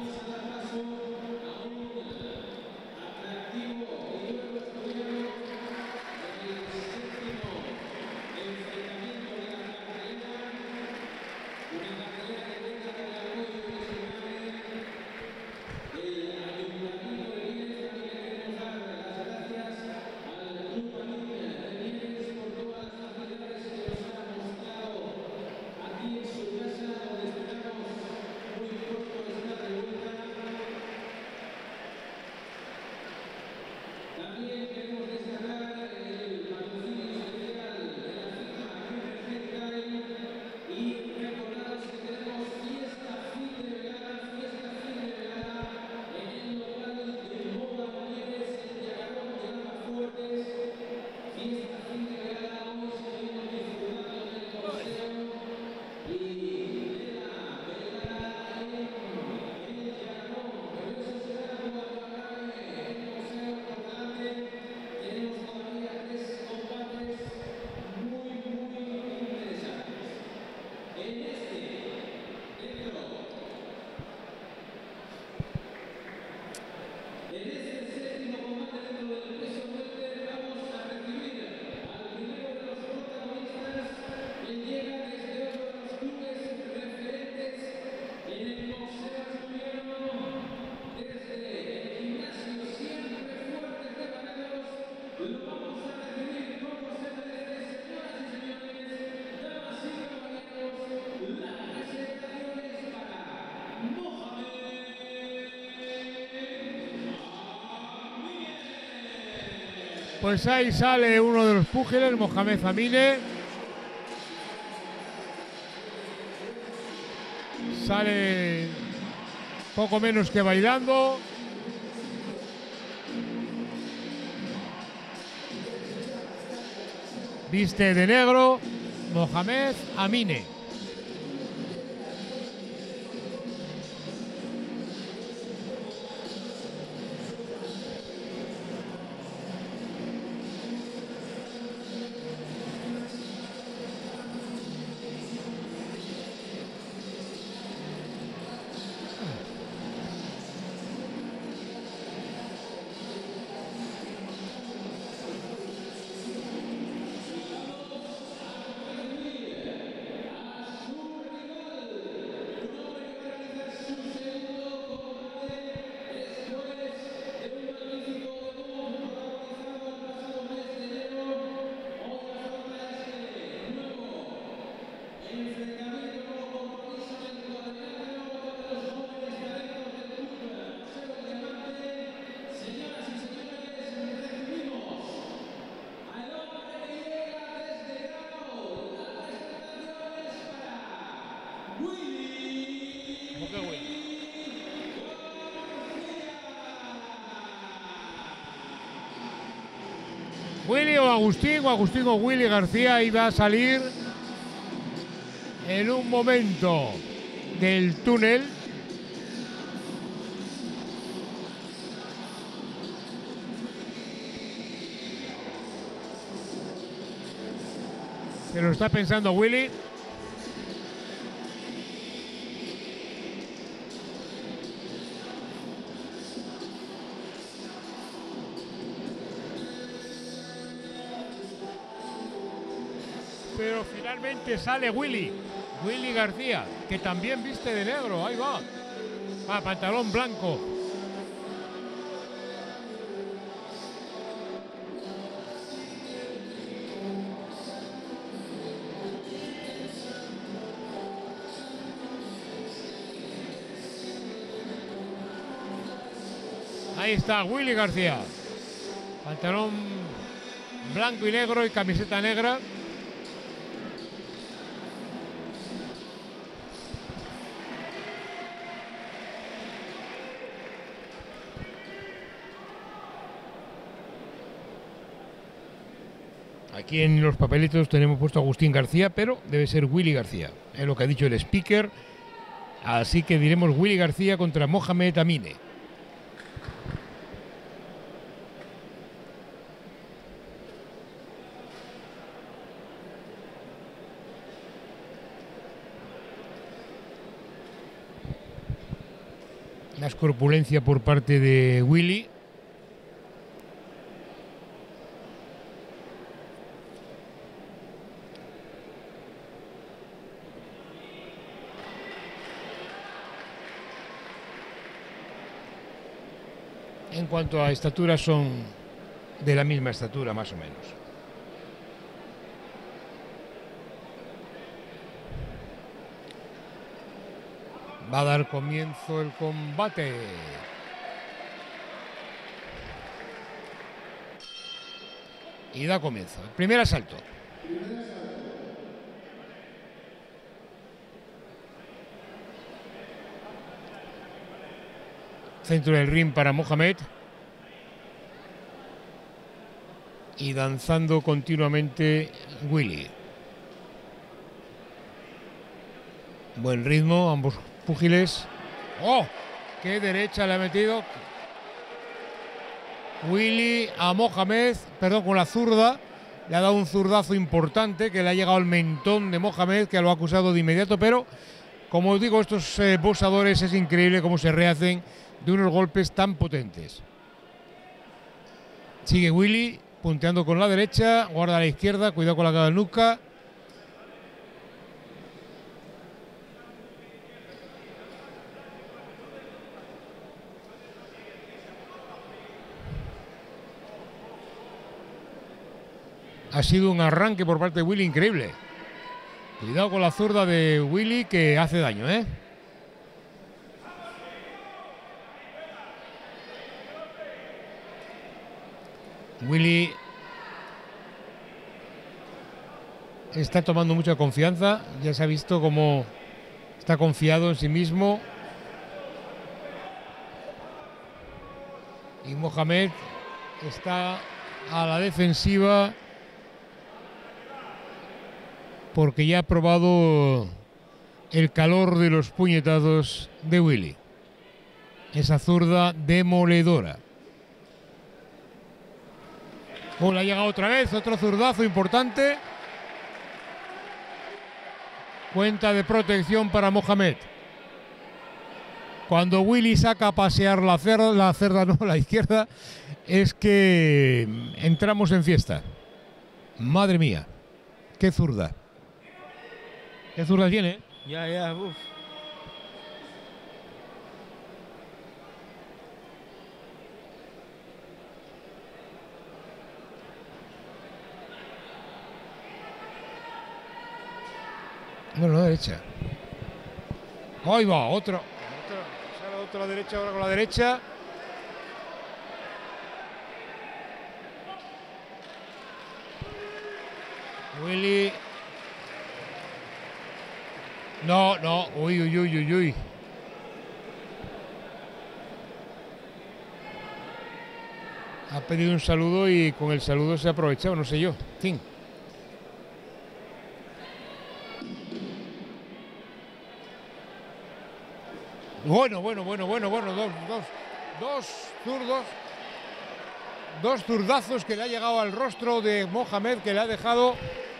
Pues ahí sale uno de los púgiles, Mohamed Amine. Sale poco menos que bailando. Viste de negro, Mohamed Amine. Willy o Agustín o Willy García iba a salir en un momento del túnel. Se lo está pensando Willy. Pero finalmente sale Willy García, que también viste de negro. Ahí va. Pantalón blanco. Ahí está Willy García. Pantalón blanco y negro y camiseta negra. Aquí en los papelitos tenemos puesto Agustín García, pero debe ser Willy García. Es lo que ha dicho el speaker. Así que diremos Willy García contra Mohamed Amine. La corpulencia por parte de Willy. En cuanto a estatura, son de la misma estatura, más o menos. Va a dar comienzo el combate. Y da comienzo. El primer asalto. Centro del ring para Mohamed. Y danzando continuamente Willy. Buen ritmo, ambos púgiles. ¡Oh! ¡Qué derecha le ha metido Willy a Mohamed! Perdón, con la zurda. Le ha dado un zurdazo importante que le ha llegado al mentón de Mohamed, que lo ha acusado de inmediato. Pero, como os digo, estos boxadores es increíble cómo se rehacen de unos golpes tan potentes. Sigue Willy punteando con la derecha, guarda a la izquierda, cuidado con la nuca. Ha sido un arranque por parte de Willy increíble. Cuidado con la zurda de Willy, que hace daño, ¿eh? Willy está tomando mucha confianza. Ya se ha visto cómo está confiado en sí mismo. Y Mohamed está a la defensiva, porque ya ha probado el calor de los puñetazos de Willy. Esa zurda demoledora. Oh, le ha llegado otra vez, otro zurdazo importante. Cuenta de protección para Mohamed. Cuando Willy saca a pasear la izquierda, es que entramos en fiesta. Madre mía, qué zurda. ¿Qué zurda tiene? Ya, uff. No, la derecha. Ahí va, otra. Sale otra derecha, ahora con la derecha. Willy. No, uy. Ha pedido un saludo y con el saludo se ha aprovechado, no sé yo. En fin. Bueno. Dos zurdos. Dos zurdazos que le ha llegado al rostro de Mohamed, que le ha dejado,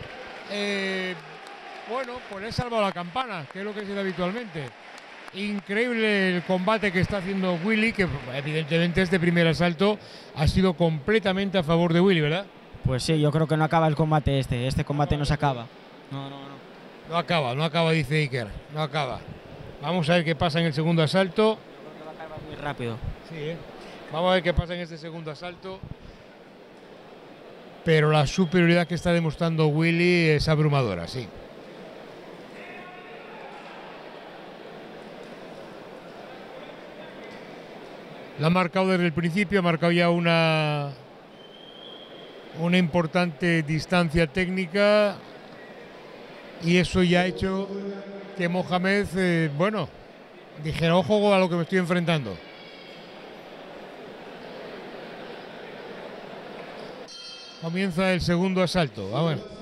pues le ha salvado la campana, que es lo que se da habitualmente. Increíble el combate que está haciendo Willy, que evidentemente este primer asalto ha sido completamente a favor de Willy, ¿verdad? Pues sí, yo creo que no acaba el combate este combate no se acaba. No. No acaba, dice Iker, no acaba. Vamos a ver qué pasa en el segundo asalto. Yo creo que va a acabar muy rápido. Sí, vamos a ver qué pasa en este segundo asalto. Pero la superioridad que está demostrando Willy es abrumadora, sí. La ha marcado desde el principio, ha marcado ya una importante distancia técnica y eso ya ha hecho que Mohamed, dijera, ojo a lo que me estoy enfrentando. Comienza el segundo asalto. A ver.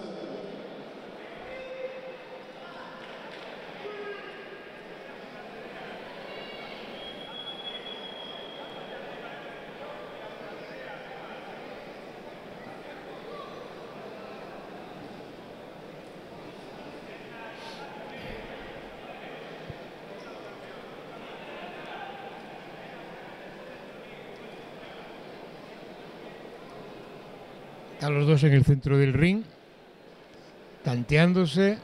Están los dos en el centro del ring, tanteándose.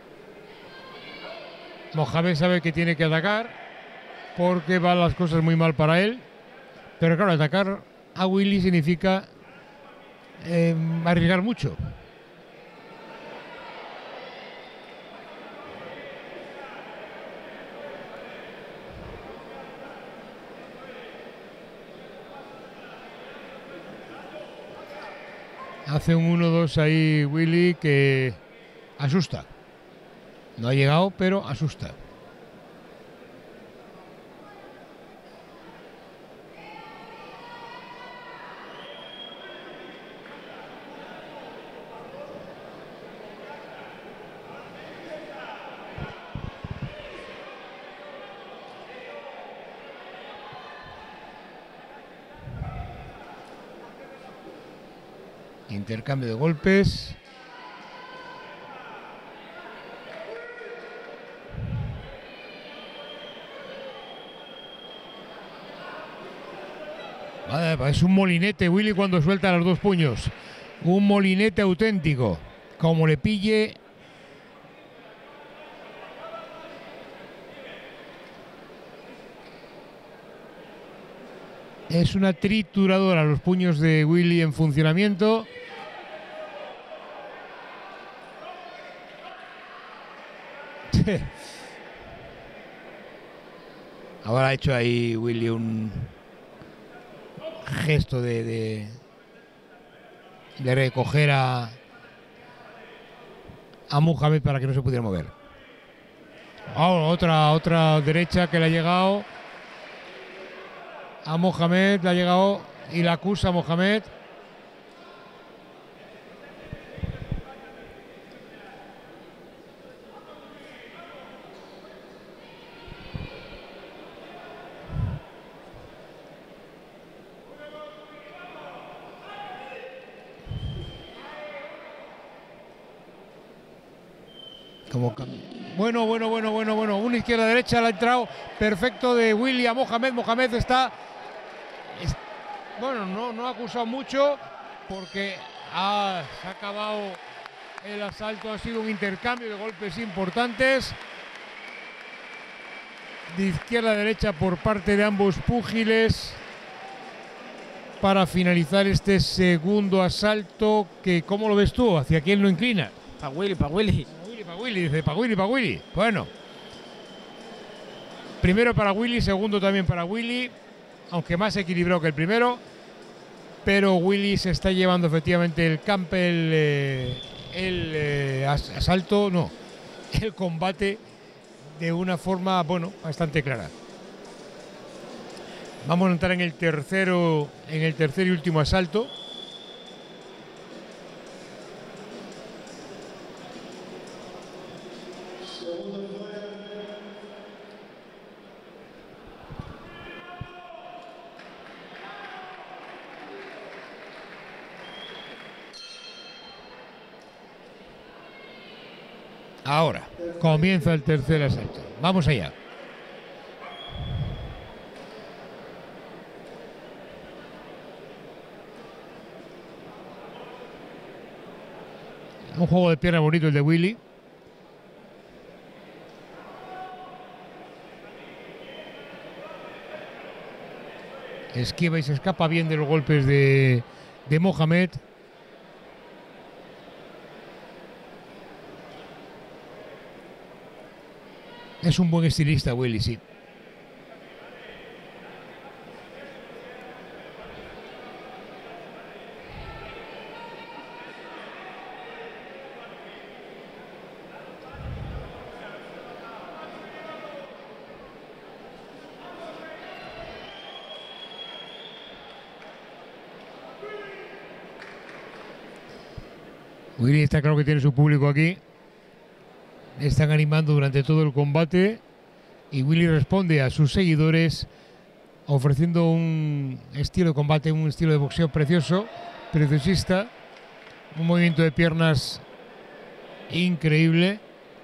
Mohamed sabe que tiene que atacar porque van las cosas muy mal para él. Pero claro, atacar a Willy significa arriesgar mucho. Hace un 1-2 ahí Willy que asusta. No ha llegado, pero asusta. Intercambio de golpes. Es un molinete Willy cuando suelta los dos puños. Un molinete auténtico. Como le pille. Es una trituradora los puños de Willy en funcionamiento. Ahora ha hecho ahí Willy un gesto de recoger a Mohamed para que no se pudiera mover. Otra derecha que le ha llegado a Mohamed, le ha llegado y la acusa a Mohamed. Bueno. Una izquierda-derecha le ha entrado perfecto de Willy a Mohamed. Mohamed no ha acusado mucho porque se ha acabado el asalto. Ha sido un intercambio de golpes importantes. De izquierda a derecha por parte de ambos púgiles. Para finalizar este segundo asalto, que ¿cómo lo ves tú? ¿Hacia quién lo inclina? Pa' Willy. Dice, para Willy. Bueno. Primero para Willy, segundo también para Willy, aunque más equilibrado que el primero. Pero Willy se está llevando efectivamente el combate de una forma, bastante clara. Vamos a entrar en el tercer y último asalto. Ahora comienza el tercer asalto. Vamos allá. Un juego de pierna bonito el de Willy. Esquiva y se escapa bien de los golpes de Mohamed. Es un buen estilista Willy, sí. Willy está claro que tiene su público aquí. Están animando durante todo el combate y Willy responde a sus seguidores ofreciendo un estilo de combate, un estilo de boxeo precioso, preciosista, un movimiento de piernas increíble.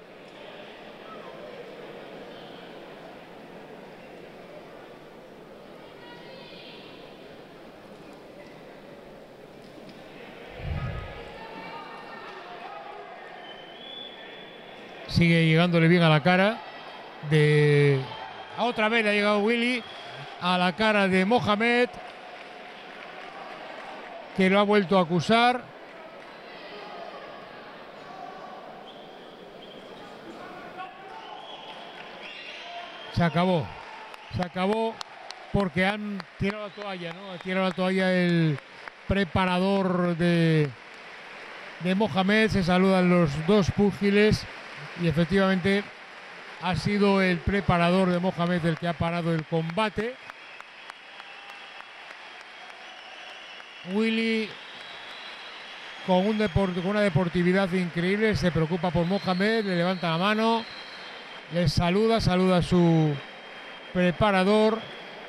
Sigue llegándole bien a la cara de... Otra vez le ha llegado Willy a la cara de Mohamed, que lo ha vuelto a acusar. Se acabó porque han tirado la toalla, ¿no? Ha tirado la toalla el preparador de Mohamed. Se saludan los dos púgiles. Y efectivamente ha sido el preparador de Mohamed el que ha parado el combate. Willy, con una deportividad increíble, se preocupa por Mohamed, le levanta la mano, le saluda a su preparador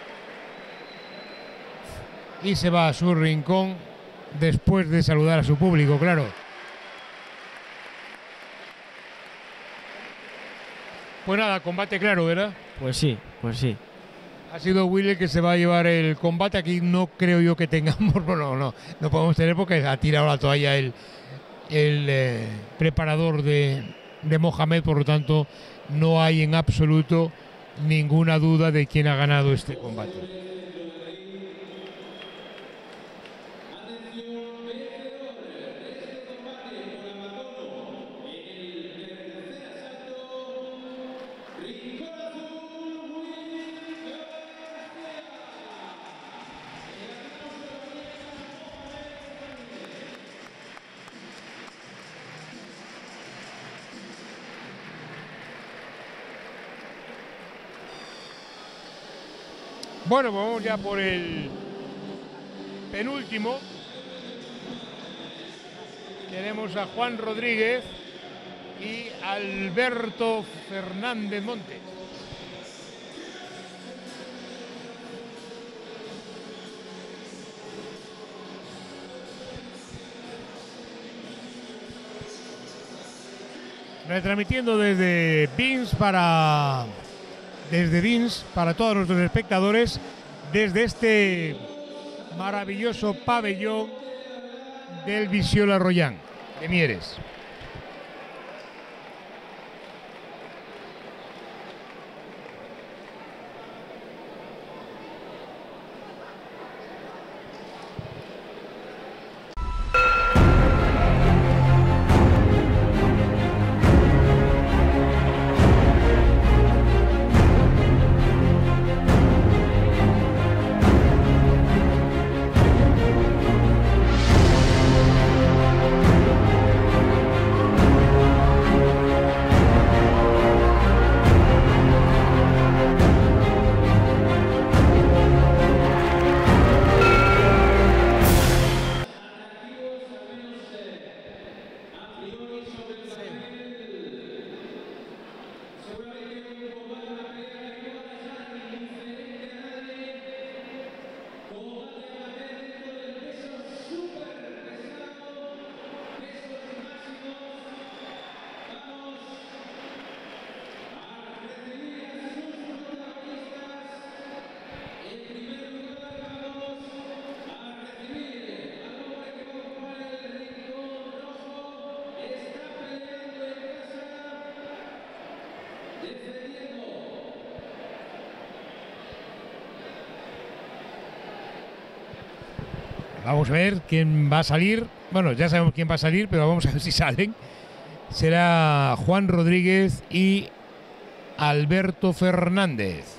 y se va a su rincón después de saludar a su público, claro. Pues nada, combate claro, ¿verdad? Pues sí, pues sí. Ha sido Willy el que se va a llevar el combate. Aquí no creo yo que tengamos, no podemos tener porque ha tirado la toalla el preparador de Mohamed, por lo tanto no hay en absoluto ninguna duda de quién ha ganado este combate. Bueno, pues vamos ya por el penúltimo. Tenemos a Juan Rodríguez y Alberto Fernández Montes. Retransmitiendo desde Vince para todos nuestros espectadores, desde este maravilloso pabellón del Viciola Royán de Mieres. Vamos a ver quién va a salir. Bueno, ya sabemos quién va a salir, pero vamos a ver si salen. Será Juan Rodríguez y Alberto Fernández.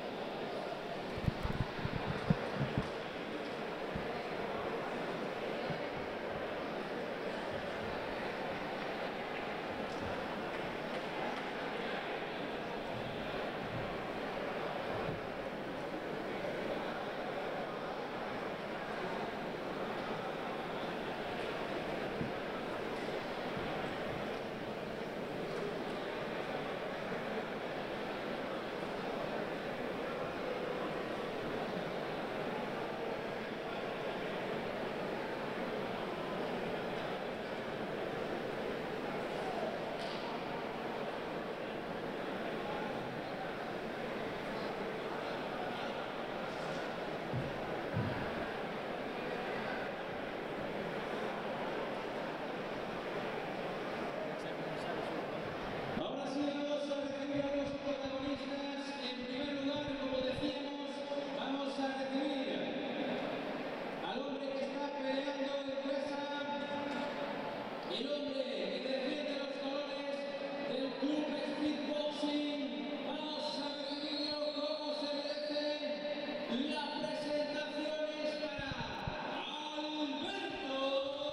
Ahora sí vamos a recibir a los protagonistas. En primer lugar, como decíamos, vamos a recibir al hombre que está peleando en casa, el hombre que defiende los colores del Club Street Boxing. Vamos a recibirlo como se merece. Las presentaciones para Alberto.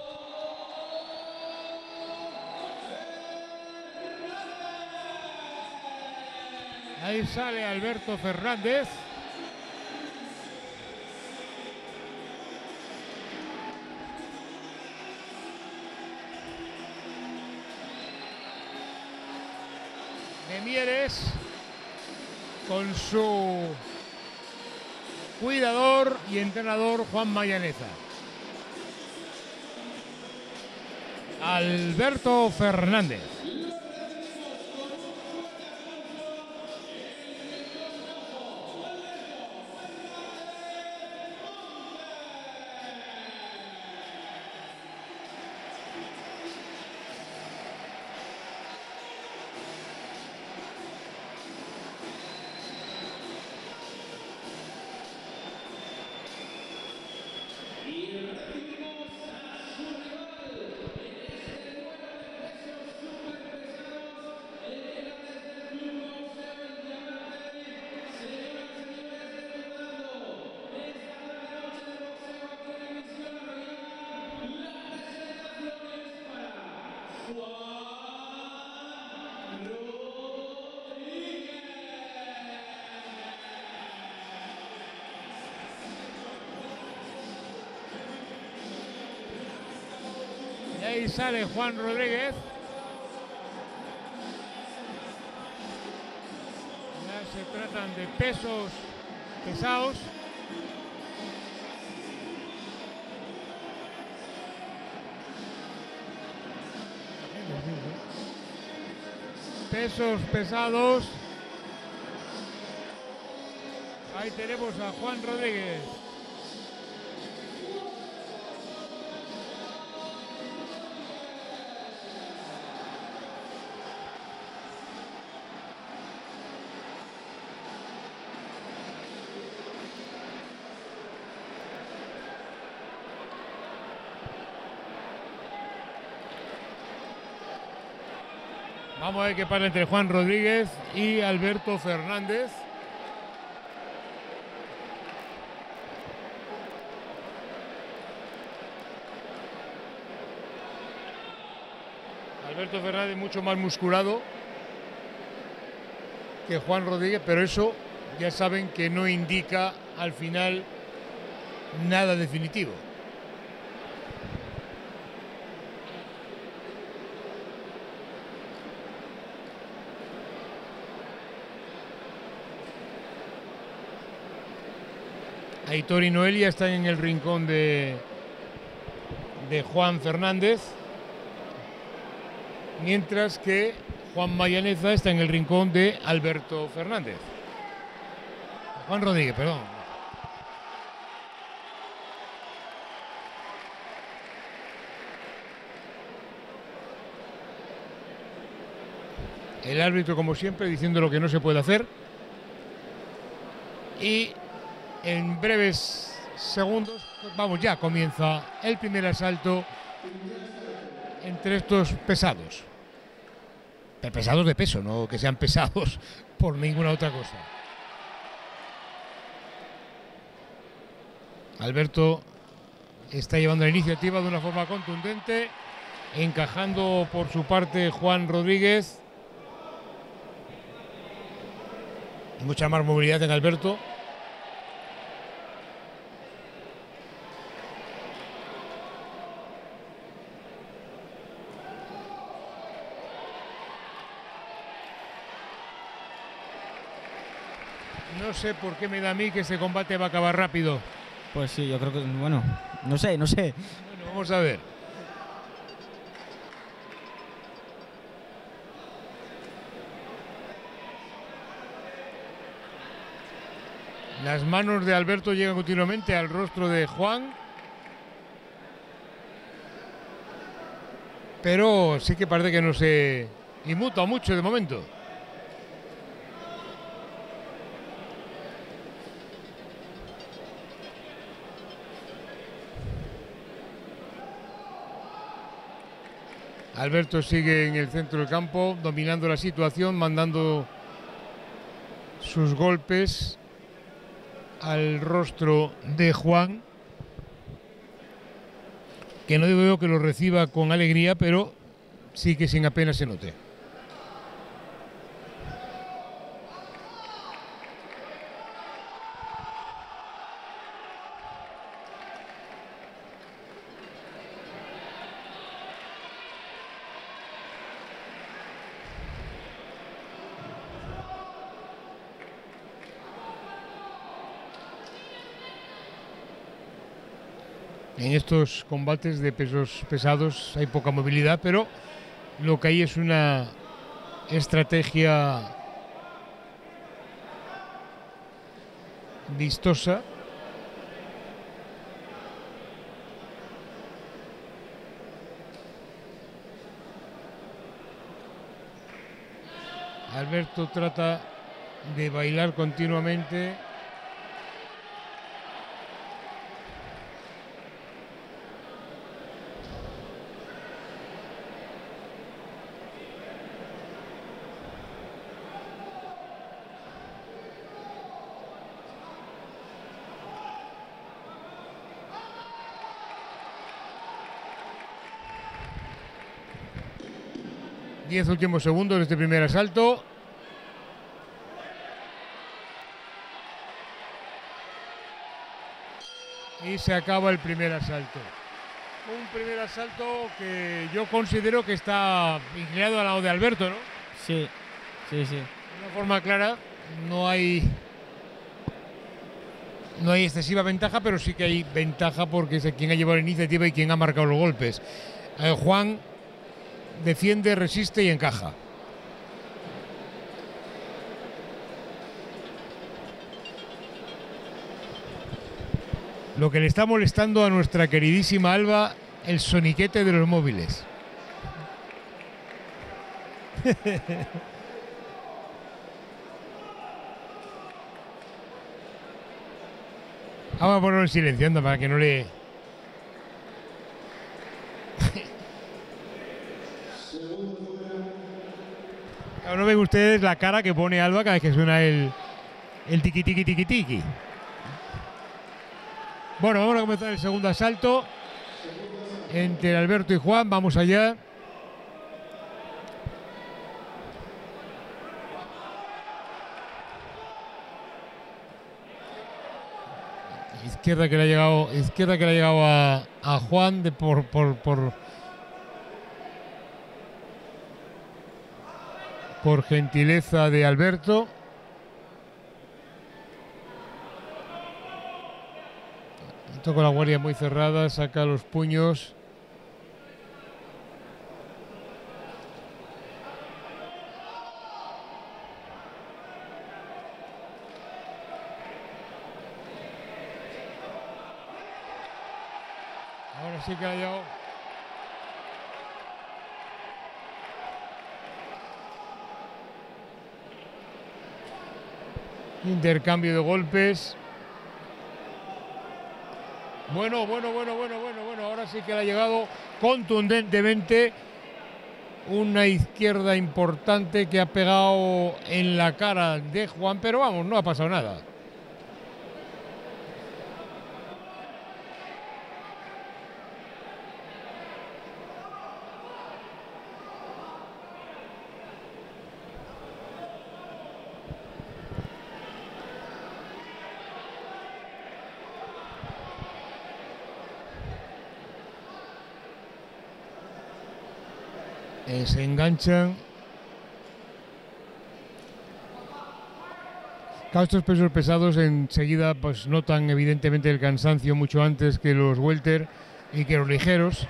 Ahí sale Alberto Fernández. De Mieres con su cuidador y entrenador Juan Mayaneza. Alberto Fernández. Y ahí sale Juan Rodríguez. Ya se tratan de pesos pesados. Pesos pesados. Ahí tenemos a Juan Rodríguez. Vamos a ver qué pasa entre Juan Rodríguez y Alberto Fernández. Alberto Fernández mucho más musculado que Juan Rodríguez, pero eso ya saben que no indica al final nada definitivo. Aitor y Noelia están en el rincón de Juan Fernández, mientras que Juan Mayaneza está en el rincón de Alberto Fernández. Juan Rodríguez, perdón. El árbitro, como siempre, diciendo lo que no se puede hacer. Y en breves segundos. Vamos, ya comienza el primer asalto entre estos pesados. Pesados de peso, no que sean pesados por ninguna otra cosa. Alberto está llevando la iniciativa de una forma contundente, encajando por su parte Juan Rodríguez. Mucha más movilidad en Alberto. No sé por qué me da a mí que este combate va a acabar rápido. Pues sí, yo creo que, bueno, no sé. Bueno, vamos a ver. Las manos de Alberto llegan continuamente al rostro de Juan. Pero sí que parece que no se inmuta mucho de momento. Alberto sigue en el centro del campo, dominando la situación, mandando sus golpes al rostro de Juan, que no digo yo que lo reciba con alegría, pero sí que sin apenas se note. En estos combates de pesos pesados hay poca movilidad, pero lo que hay es una estrategia vistosa. Alberto trata de bailar continuamente. Diez últimos segundos de este primer asalto. Y se acaba el primer asalto. Un primer asalto que yo considero que está inclinado al lado de Alberto, ¿no? Sí. De una forma clara, no hay excesiva ventaja, pero sí que hay ventaja porque es quien ha llevado la iniciativa y quien ha marcado los golpes. Juan defiende, resiste y encaja. Lo que le está molestando a nuestra queridísima Alba, el soniquete de los móviles. Vamos a ponerlo en silencio, anda, para que no le... No ven ustedes la cara que pone Alba cada vez que suena el tiqui tiqui tiqui tiqui. Bueno, vamos a comenzar el segundo asalto entre Alberto y Juan. Vamos allá. Izquierda que le ha llegado a Juan por gentileza de Alberto. Con la guardia muy cerrada, saca los puños. Ahora sí que ha llegado. Intercambio de golpes. Bueno. Ahora sí que le ha llegado contundentemente una izquierda importante que ha pegado en la cara de Juan, pero vamos, no ha pasado nada. Se enganchan. Claro, estos pesos pesados enseguida pues notan evidentemente el cansancio mucho antes que los welter y que los ligeros.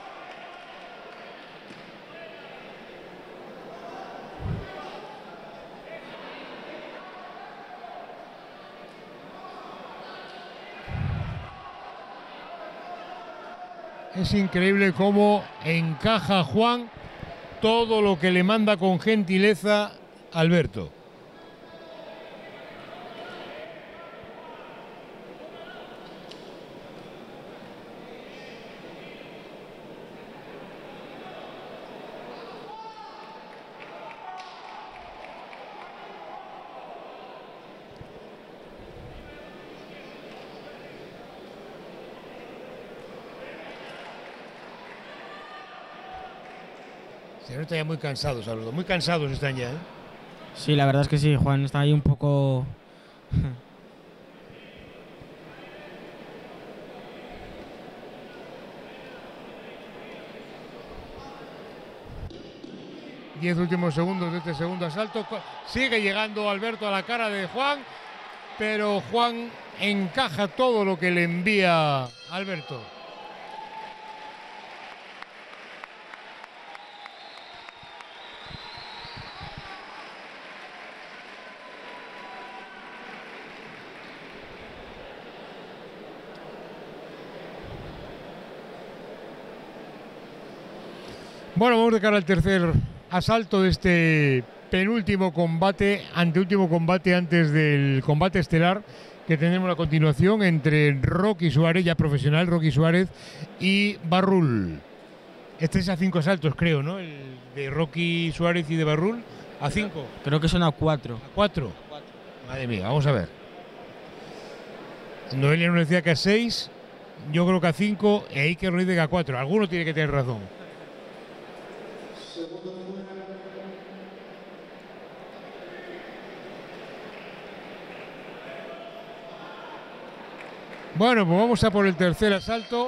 Es increíble cómo encaja Juan todo lo que le manda con gentileza Alberto. Se nota ya muy cansados, Alberto. Muy cansados están ya, ¿eh? Sí, la verdad es que sí, Juan está ahí un poco... 10 últimos segundos de este segundo asalto. Sigue llegando Alberto a la cara de Juan, pero Juan encaja todo lo que le envía Alberto. Bueno, vamos de cara al tercer asalto de este penúltimo combate, anteúltimo combate antes del combate estelar que tenemos a continuación entre Rocky Suárez, ya profesional, Rocky Suárez, y Barrul. Este es a 5 asaltos, creo, ¿no? El de Rocky Suárez y de Barrul, a 5. Creo que son a 4. ¿A 4? Madre mía, vamos a ver. Noelia nos decía que a 6, yo creo que a 5, y Iker nos dice que a 4. Alguno tiene que tener razón. Bueno, pues vamos a por el tercer asalto.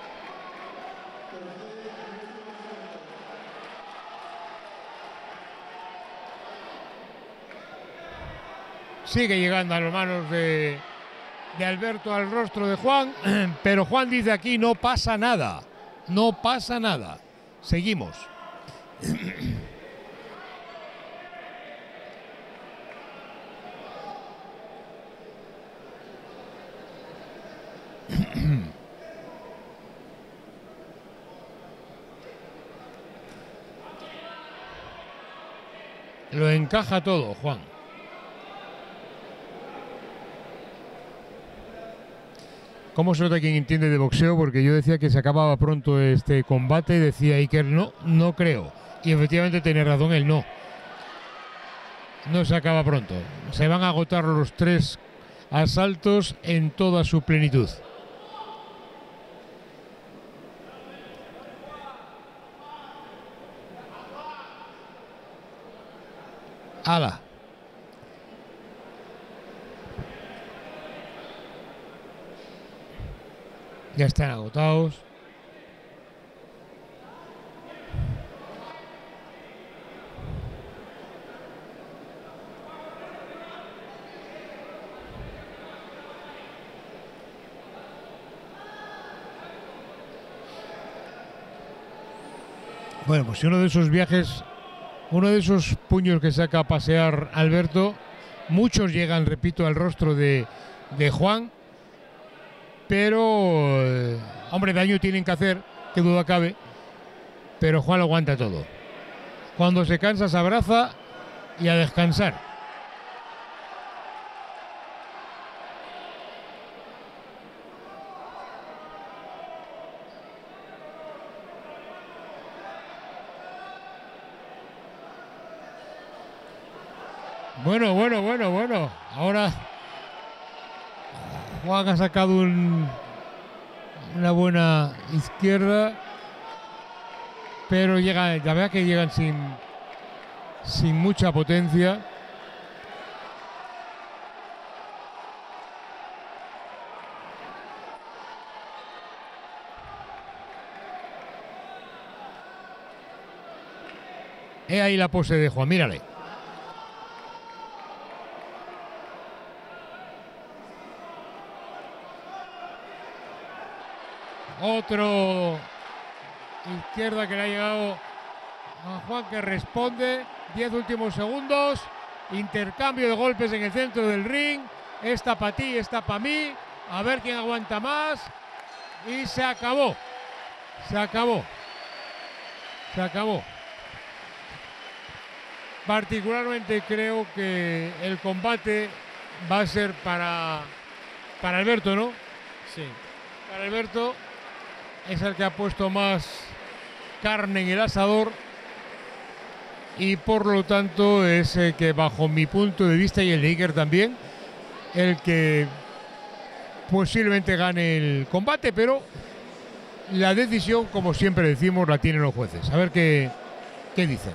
Sigue llegando a las manos de Alberto al rostro de Juan, pero Juan dice aquí no pasa nada, no pasa nada. Seguimos. Lo encaja todo, Juan. ¿Cómo se nota quien entiende de boxeo? Porque yo decía que se acababa pronto este combate, decía Iker, no creo. Y efectivamente tiene razón él, no. No se acaba pronto. Se van a agotar los 3 asaltos en toda su plenitud. ¡Hala! Ya están agotados. Bueno, pues si uno de esos viajes, uno de esos puños que saca a pasear Alberto, muchos llegan, repito, al rostro de Juan, pero, hombre, daño tienen que hacer, que duda cabe, pero Juan lo aguanta todo. Cuando se cansa se abraza y a descansar. Bueno. Ahora Juan ha sacado una buena izquierda, pero llega, la verdad que llegan sin mucha potencia. He ahí la pose de Juan, mírale. Otro izquierda que le ha llegado a Juan, que responde. 10 últimos segundos. Intercambio de golpes en el centro del ring. Esta para ti, esta para mí. A ver quién aguanta más. Y se acabó. Se acabó. Particularmente creo que el combate va a ser para Alberto, ¿no? Sí. Para Alberto. Es el que ha puesto más carne en el asador y por lo tanto es el que, bajo mi punto de vista y el de Iker también, el que posiblemente gane el combate, pero la decisión, como siempre decimos, la tienen los jueces. A ver qué dicen.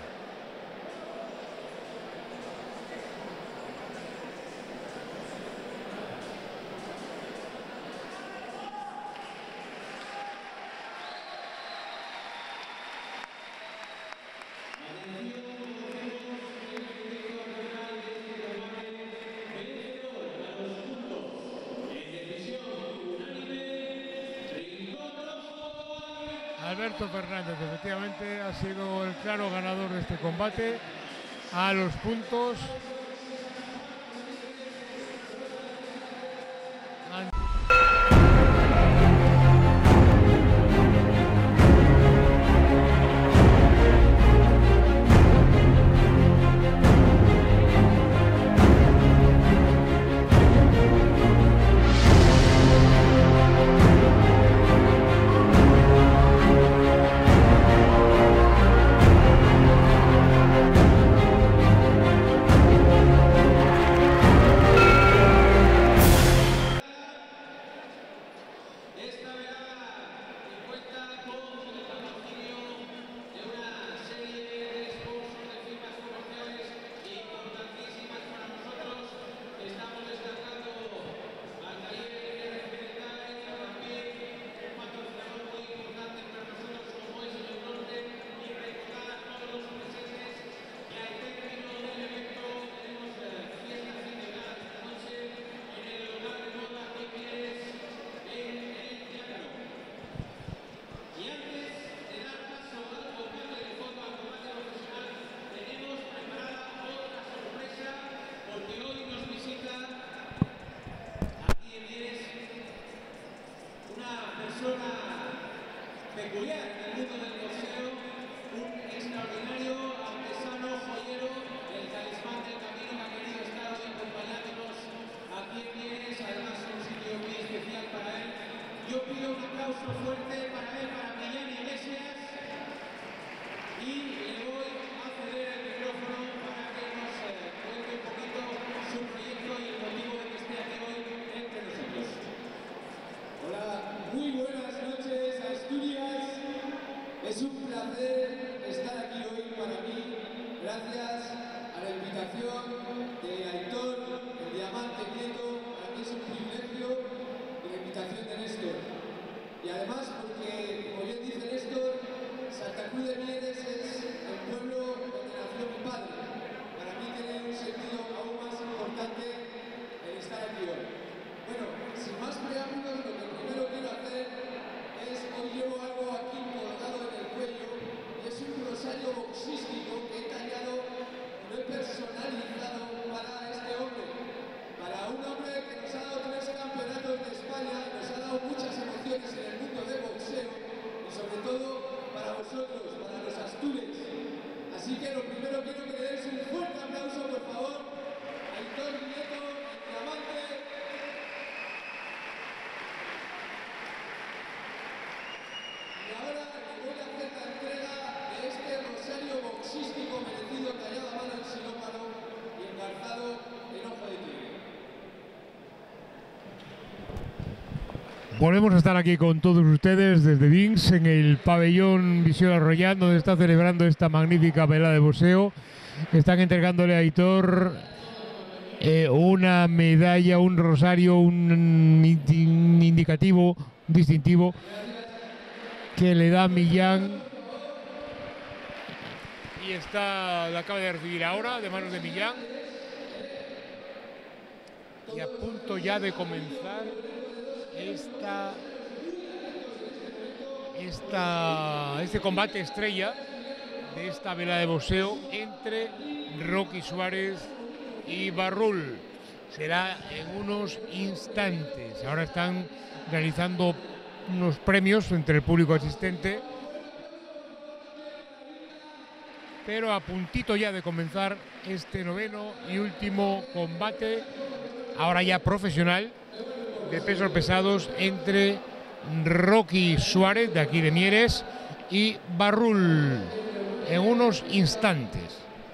Alberto Fernández, efectivamente, ha sido el claro ganador de este combate a los puntos. peculiar en el mundo del boxeo, un extraordinario artesano joyero, el talismán del camino que ha querido estar hoy acompañándonos aquí en Vienes, además un sitio muy especial para él. Yo pido un aplauso fuerte para él, para Millán Iglesias, y le voy a ceder el micrófono para que nos cuente un poquito su proyecto y el motivo de que esté aquí hoy entre nosotros. Hola, muy buenas noches a Asturias. Es un placer estar aquí hoy para mí, gracias a la invitación de Aitor, el Diamante Nieto. Para mí es un privilegio y la invitación de Néstor. Y además porque, como bien dice Néstor, Santa Cruz de Mieres es el pueblo donde nació mi padre. Para mí tiene un sentido aún más importante el estar aquí hoy. Bueno, sin más preámbulos, lo que primero quiero hacer es, hoy llevo algo aquí colgado en el cuello, y es un rosario boxístico que he tallado, lo he personalizado para este hombre, para un hombre que nos ha dado 3 campeonatos de España, nos ha dado muchas emociones en el mundo del boxeo, y sobre todo Volvemos a estar aquí con todos ustedes desde Vinx en el pabellón Visión Arroyán, donde está celebrando esta magnífica velada de boxeo. Están entregándole a Aitor una medalla, un rosario, un indicativo, un distintivo que le da Millán. Y la acaba de recibir ahora de manos de Millán. Y a punto ya de comenzar este combate estrella de esta velada de boxeo entre Rocky Suárez y Barrul. Será en unos instantes. Ahora están realizando unos premios entre el público asistente, pero a puntito ya de comenzar este noveno y último combate, ahora ya profesional, de pesos pesados entre Rocky Suárez, de aquí de Mieres, y Barrul, en unos instantes.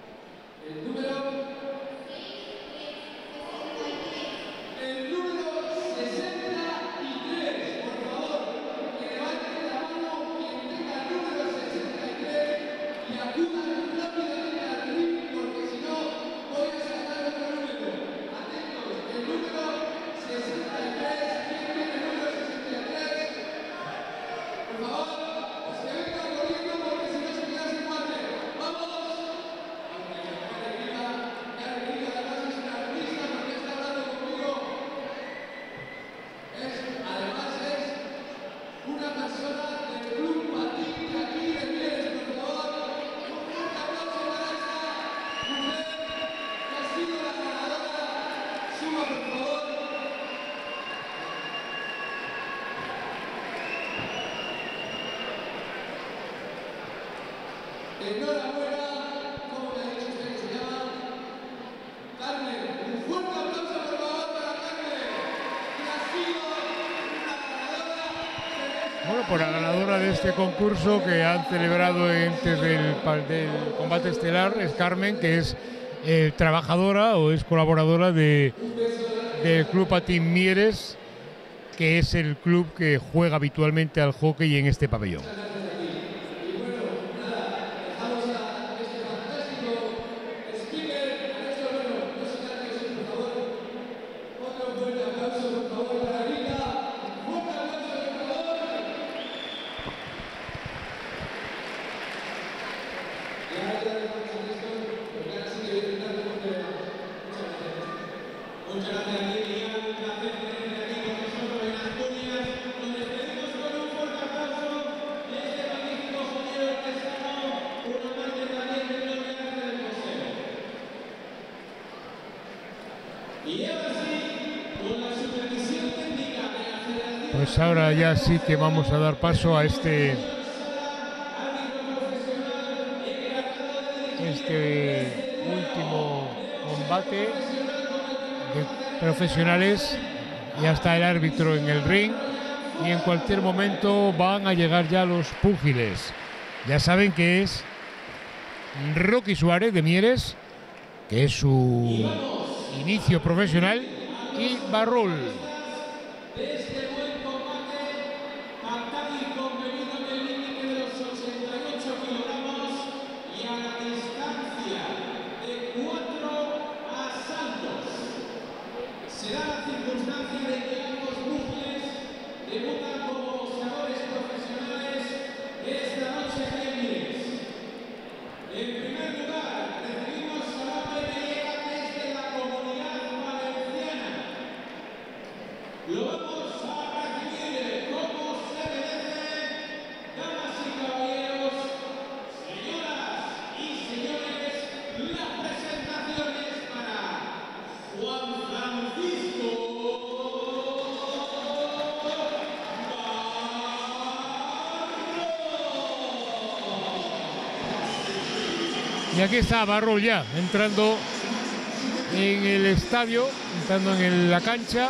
Por la ganadora de este concurso que han celebrado antes del combate estelar es Carmen, que es trabajadora o es colaboradora del Club Patín Mieres, que es el club que juega habitualmente al hockey en este pabellón. Pues ahora ya sí que vamos a dar paso a este último combate de profesionales. Ya está el árbitro en el ring y en cualquier momento van a llegar ya los púgiles. Ya saben que es Rocky Suárez de Mieres, que es su inicio profesional, y Barrul. Y aquí está Barrul ya entrando en el estadio, entrando en la cancha.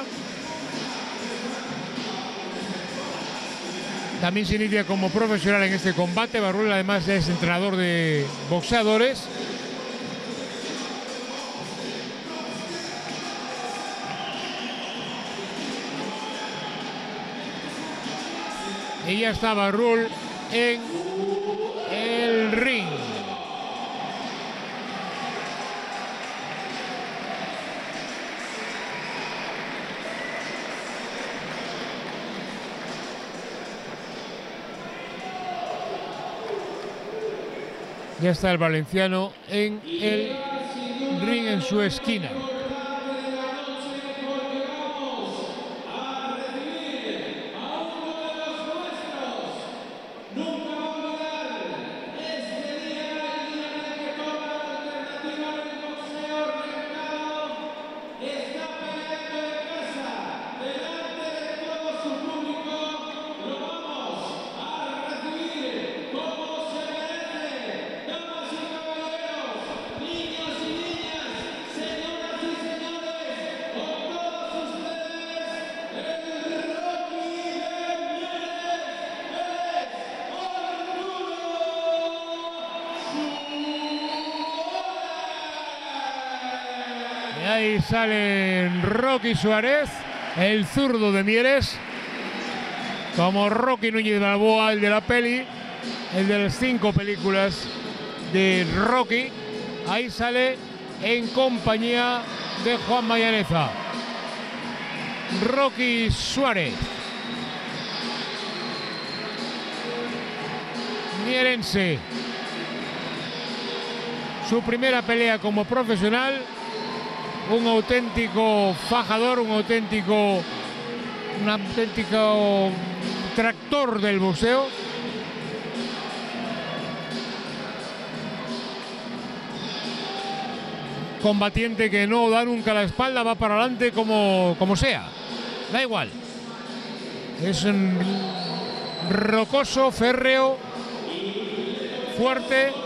También se inicia como profesional en este combate. Barrul además es entrenador de boxeadores. Y ya está Barrul en el ring. Ya está el valenciano en el ring, en su esquina. Y ahí sale Rocky Suárez, el zurdo de Mieres, como Rocky Núñez Balboa, el de la peli, el de las 5 películas de Rocky. Ahí sale en compañía de Juan Mayaneza. Rocky Suárez, mierense, su primera pelea como profesional, un auténtico fajador, un auténtico tractor del boxeo. Combatiente que no da nunca la espalda, va para adelante como sea, da igual. Es un rocoso, férreo, fuerte.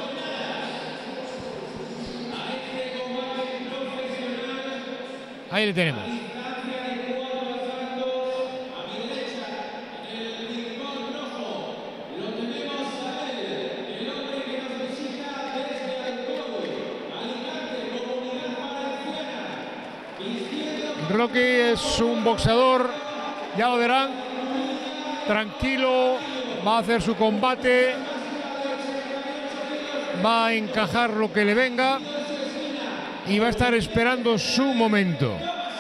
Ahí le tenemos. Rocky es un boxeador, ya lo verán, tranquilo, va a hacer su combate, va a encajar lo que le venga y va a estar esperando su momento.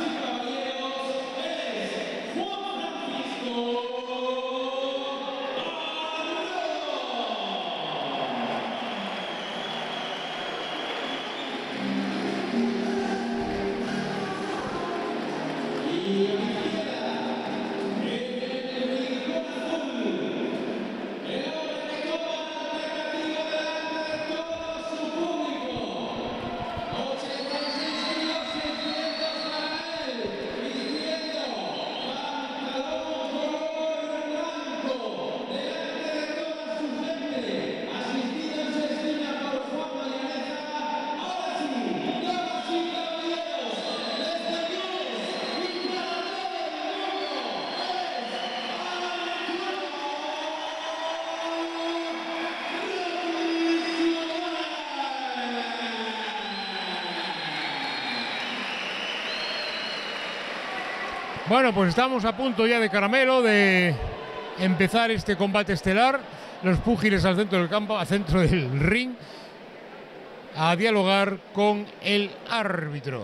Bueno, pues estamos a punto ya de caramelo de empezar este combate estelar. Los púgiles al centro del campo, al centro del ring, a dialogar con el árbitro.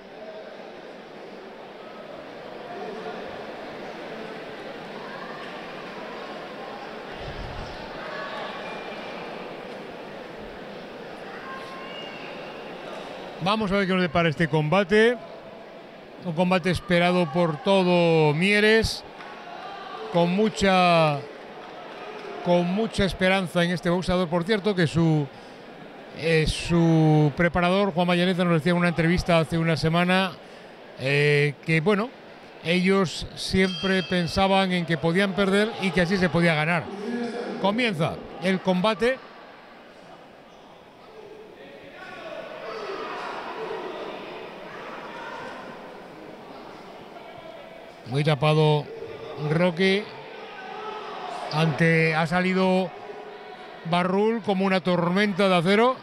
Vamos a ver qué nos depara este combate. Un combate esperado por todo Mieres, con mucha esperanza en este boxeador. Por cierto, que su preparador, Juan Mayaneza, nos decía en una entrevista hace una semana que, bueno, ellos siempre pensaban en que podían perder y que así se podía ganar. Comienza el combate. Muy tapado Rocky. Ha salido Barrul como una tormenta de acero.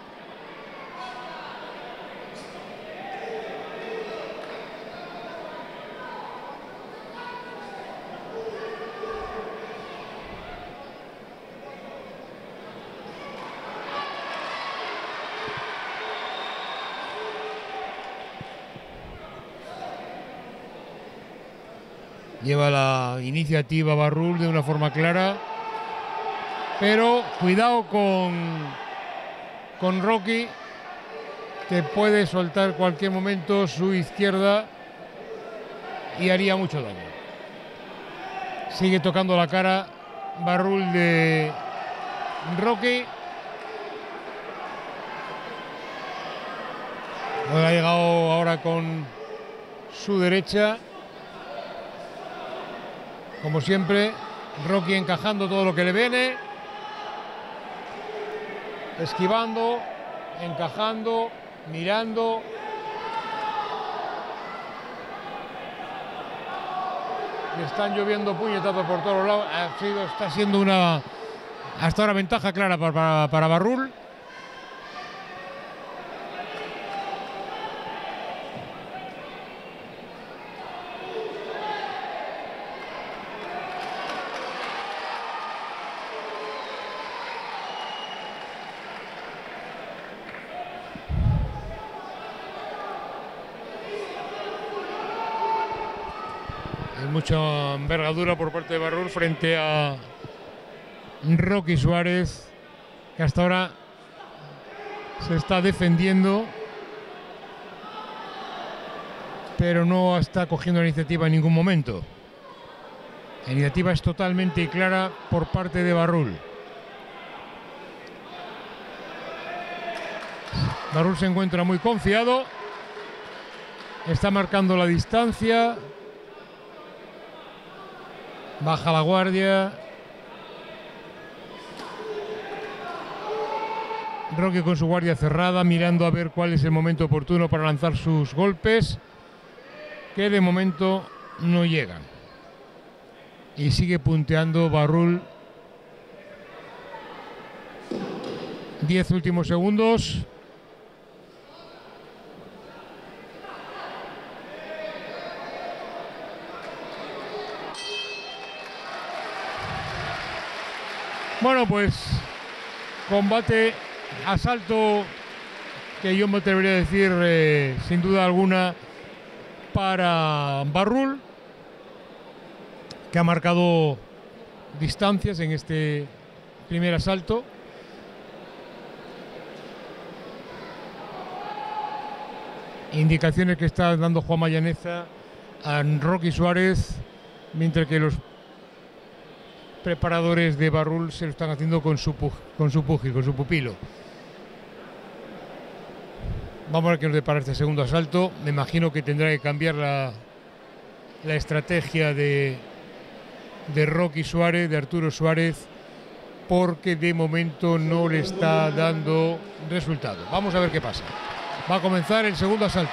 Lleva la iniciativa Barrul de una forma clara. Pero cuidado con Rocky, que puede soltar cualquier momento su izquierda y haría mucho daño. Sigue tocando la cara Barrul de Rocky. Ha llegado ahora con su derecha. Como siempre, Rocky encajando todo lo que le viene. Esquivando, encajando, mirando. Le están lloviendo puñetazos por todos lados. Está siendo una hasta ahora ventaja clara para Barrul. Mucha envergadura por parte de Barrul frente a Rocky Suárez, que hasta ahora se está defendiendo, pero no está cogiendo la iniciativa en ningún momento. La iniciativa es totalmente clara por parte de Barrul. Barrul se encuentra muy confiado, está marcando la distancia. Baja la guardia. Rocky con su guardia cerrada, mirando a ver cuál es el momento oportuno para lanzar sus golpes, que de momento no llegan. Y sigue punteando Barrul. 10 últimos segundos. Bueno, pues combate, asalto que yo me atrevería a decir sin duda alguna para Barrul, que ha marcado distancias en este primer asalto. Indicaciones que está dando Juan Mayaneza a Rocky Suárez, mientras que los preparadores de Barrul se lo están haciendo con su pupilo. Vamos a ver qué nos depara este segundo asalto. Me imagino que tendrá que cambiar la estrategia de Rocky Suárez, de Arturo Suárez, porque de momento no le está dando resultado. Vamos a ver qué pasa. Va a comenzar el segundo asalto.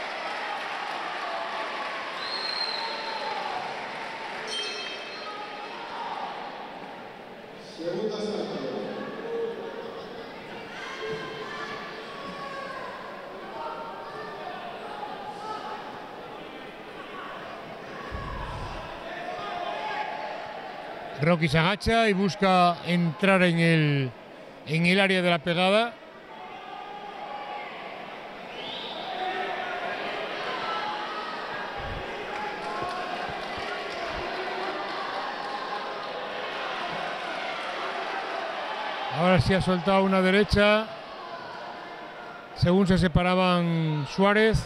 Rocky se agacha y busca entrar en el área de la pegada. Ahora sí ha soltado una derecha. Según se separaban Suárez.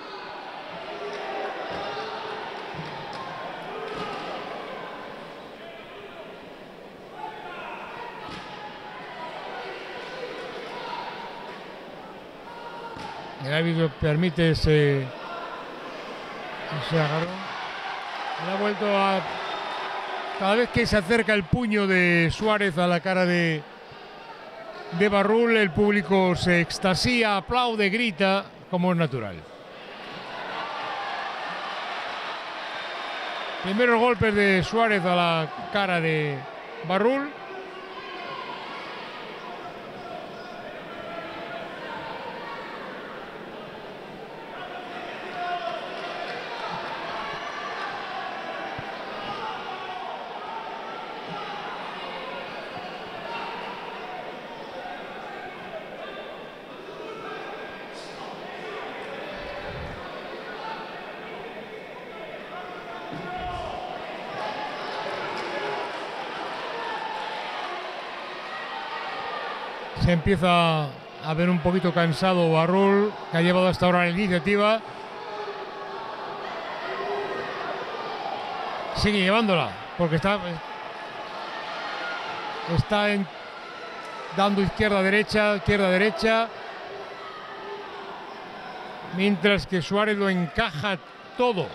El árbitro permite ese agarrón. Le ha vuelto a... Cada vez que se acerca el puño de Suárez a la cara de Barrul, el público se extasía, aplaude, grita, como es natural. Primeros golpes de Suárez a la cara de Barrul. Se empieza a ver un poquito cansado Barrul, que ha llevado hasta ahora la iniciativa. Sigue llevándola, porque está dando izquierda-derecha, mientras que Suárez lo encaja todo.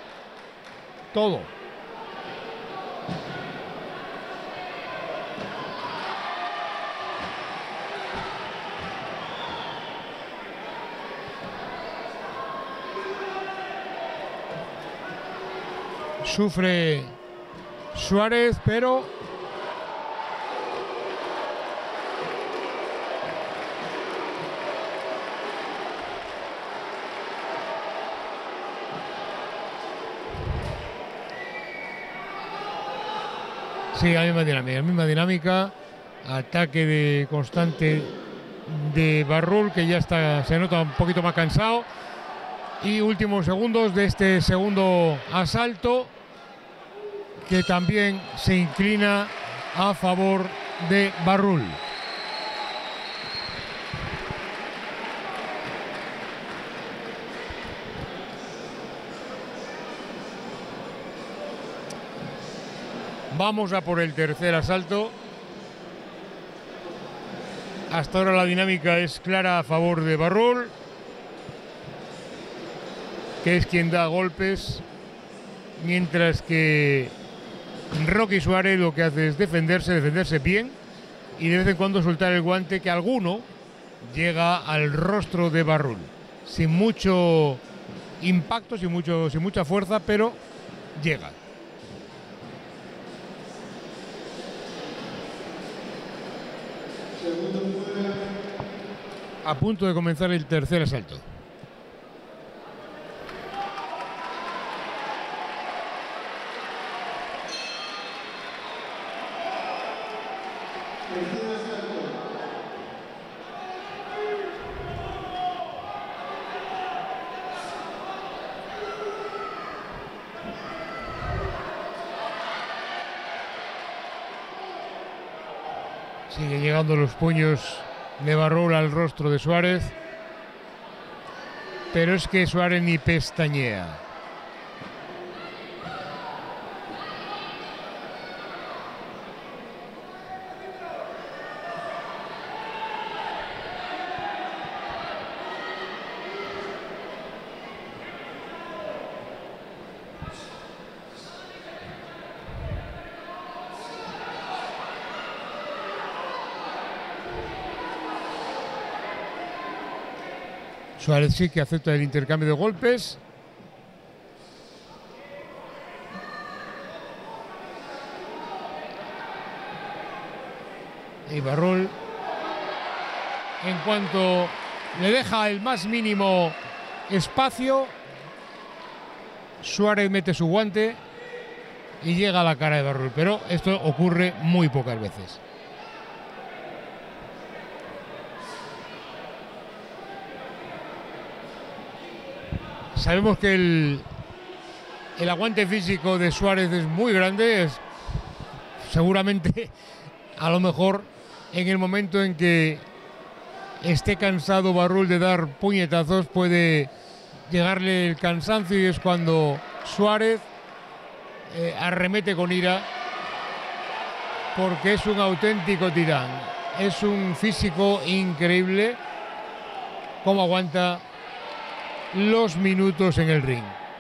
Sufre Suárez, pero sí, la misma dinámica, ataque constante de Barrul, que ya se nota un poquito más cansado. Y últimos segundos de este segundo asalto, que también se inclina a favor de Barrul. Vamos a por el tercer asalto. Hasta ahora la dinámica es clara a favor de Barrul, que es quien da golpes, mientras que Rocky Suárez lo que hace es defenderse bien, y de vez en cuando soltar el guante, que alguno llega al rostro de Barrul, sin mucho impacto, sin mucha fuerza, pero llega. A punto de comenzar el tercer asalto. Sigue llegando los puños de Barrul al rostro de Suárez, pero es que Suárez ni pestañea. Suárez sí que acepta el intercambio de golpes. Y Barrul, en cuanto le deja el más mínimo espacio, Suárez mete su guante y llega a la cara de Barrul. Pero esto ocurre muy pocas veces. Sabemos que el aguante físico de Suárez es muy grande. Seguramente, a lo mejor, en el momento en que esté cansado Barrul de dar puñetazos, puede llegarle el cansancio, y es cuando Suárez arremete con ira, porque es un auténtico tirán. Es un físico increíble, cómo aguanta los minutos en el ring.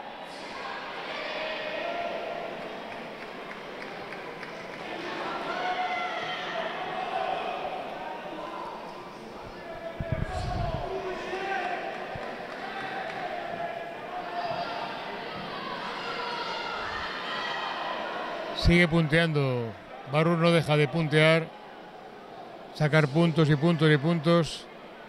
Sigue punteando. Barrul no deja de puntear, sacar puntos y puntos y puntos.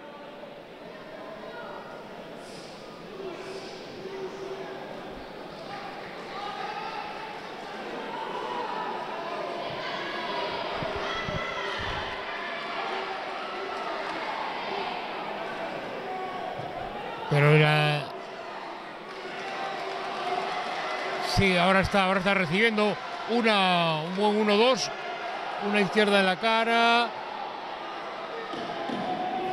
Pero sí, ahora está recibiendo un buen 1-2, una izquierda en la cara.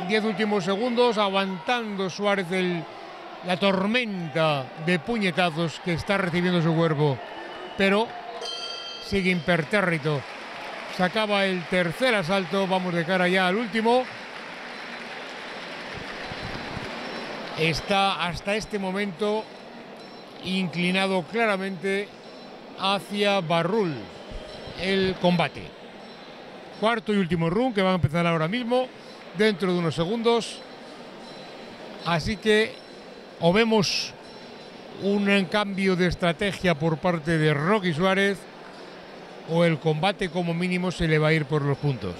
10 últimos segundos, aguantando Suárez la tormenta de puñetazos que está recibiendo su cuerpo, pero sigue impertérrito. Se acaba el tercer asalto, vamos de cara ya al último. Está hasta este momento inclinado claramente hacia Barrul el combate. Cuarto y último round que va a empezar ahora mismo, dentro de unos segundos. Así que o vemos un cambio de estrategia por parte de Rocky Suárez, o el combate como mínimo se le va a ir por los puntos.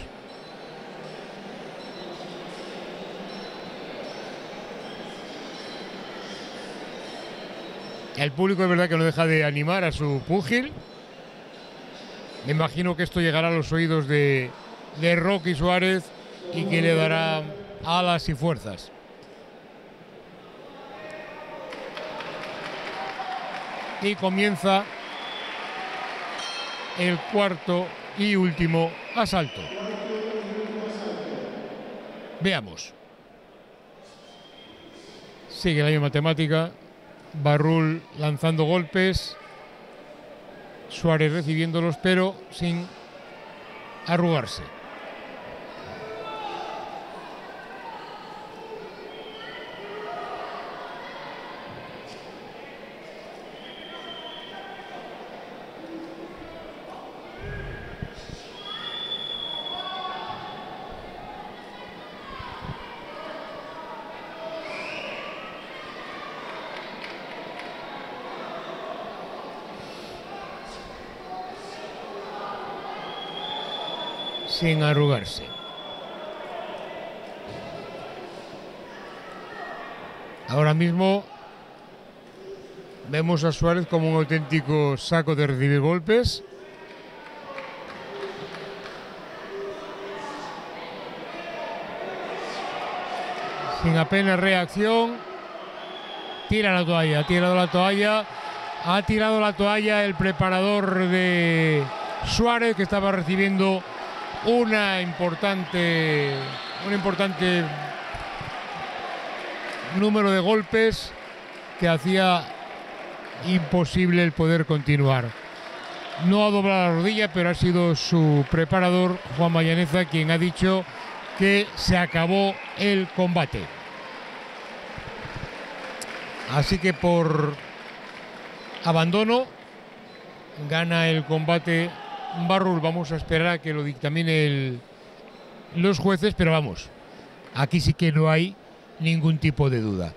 El público es verdad que no deja de animar a su púgil. Me imagino que esto llegará a los oídos de Rocky Suárez y que le dará alas y fuerzas. Y comienza el cuarto y último asalto. Veamos. Sigue la misma temática. Barrul lanzando golpes, Suárez recibiéndolos, pero sin arrugarse. Sin arrugarse. Ahora mismo vemos a Suárez como un auténtico saco de recibir golpes. Sin apenas reacción. Tira la toalla, ha tirado la toalla. Ha tirado la toalla el preparador de Suárez, que estaba recibiendo un importante número de golpes que hacía imposible el poder continuar. No ha doblado la rodilla, pero ha sido su preparador, Juan Mayaneza, quien ha dicho que se acabó el combate. Así que por abandono gana el combate Barrul. Vamos a esperar a que lo dictaminen los jueces, pero vamos, aquí sí que no hay ningún tipo de duda.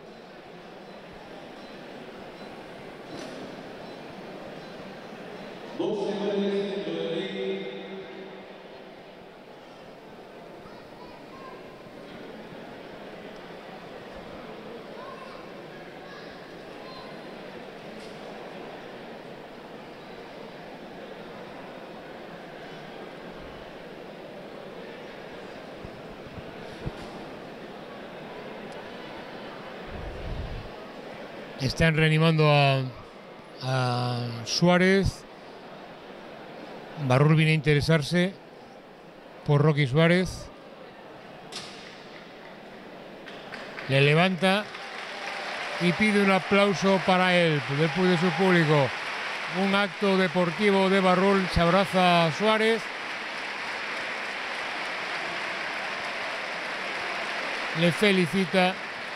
Están reanimando a Suárez. Barrul viene a interesarse por Rocky Suárez. Le levanta y pide un aplauso para él, de su público. Un acto deportivo de Barrul. Se abraza a Suárez. Le felicita.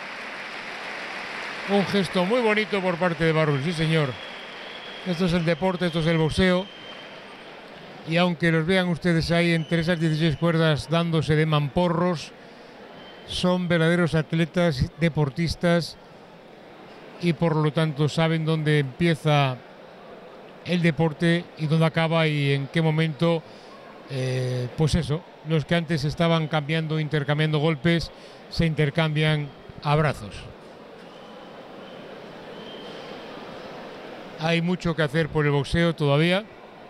Un gesto muy bonito por parte de Barrul, sí señor. Esto es el deporte, esto es el boxeo. Y aunque los vean ustedes ahí entre esas 16 cuerdas dándose de mamporros, son verdaderos atletas, deportistas, y por lo tanto saben dónde empieza el deporte y dónde acaba y en qué momento, pues eso, los que antes estaban intercambiando golpes, se intercambian abrazos. Hay mucho que hacer por el boxeo todavía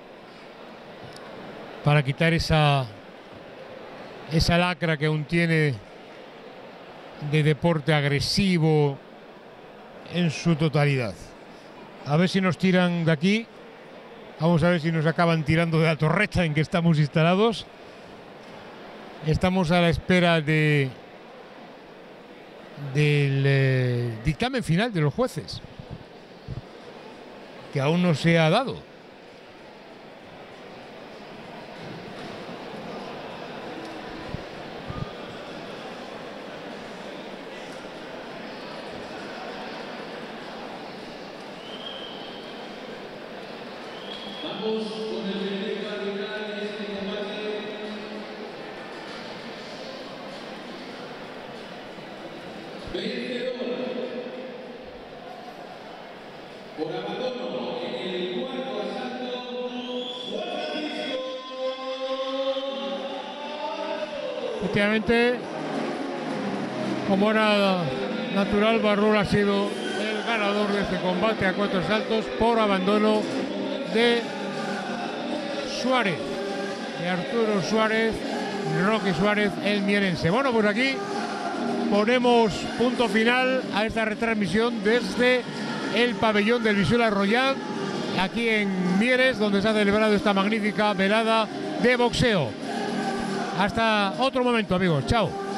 para quitar esa lacra que aún tiene de deporte agresivo en su totalidad. A ver si nos tiran de aquí. Vamos a ver si nos acaban tirando de la torreta en que estamos instalados. Estamos a la espera de del dictamen final de los jueces, que aún no se ha dado. Vamos con el veredicto arbitral de este combate. Vencedor por abandono en el cuarto asalto, Juan Francisco. Efectivamente, como era natural, Barrul ha sido el ganador de este combate a 4 asaltos por abandono de Suárez, de Arturo Suárez, Roque Suárez, el mierense. Bueno, pues aquí ponemos punto final a esta retransmisión desde el pabellón del Visual Arroyán, aquí en Mieres, donde se ha celebrado esta magnífica velada de boxeo. Hasta otro momento, amigos. Chao.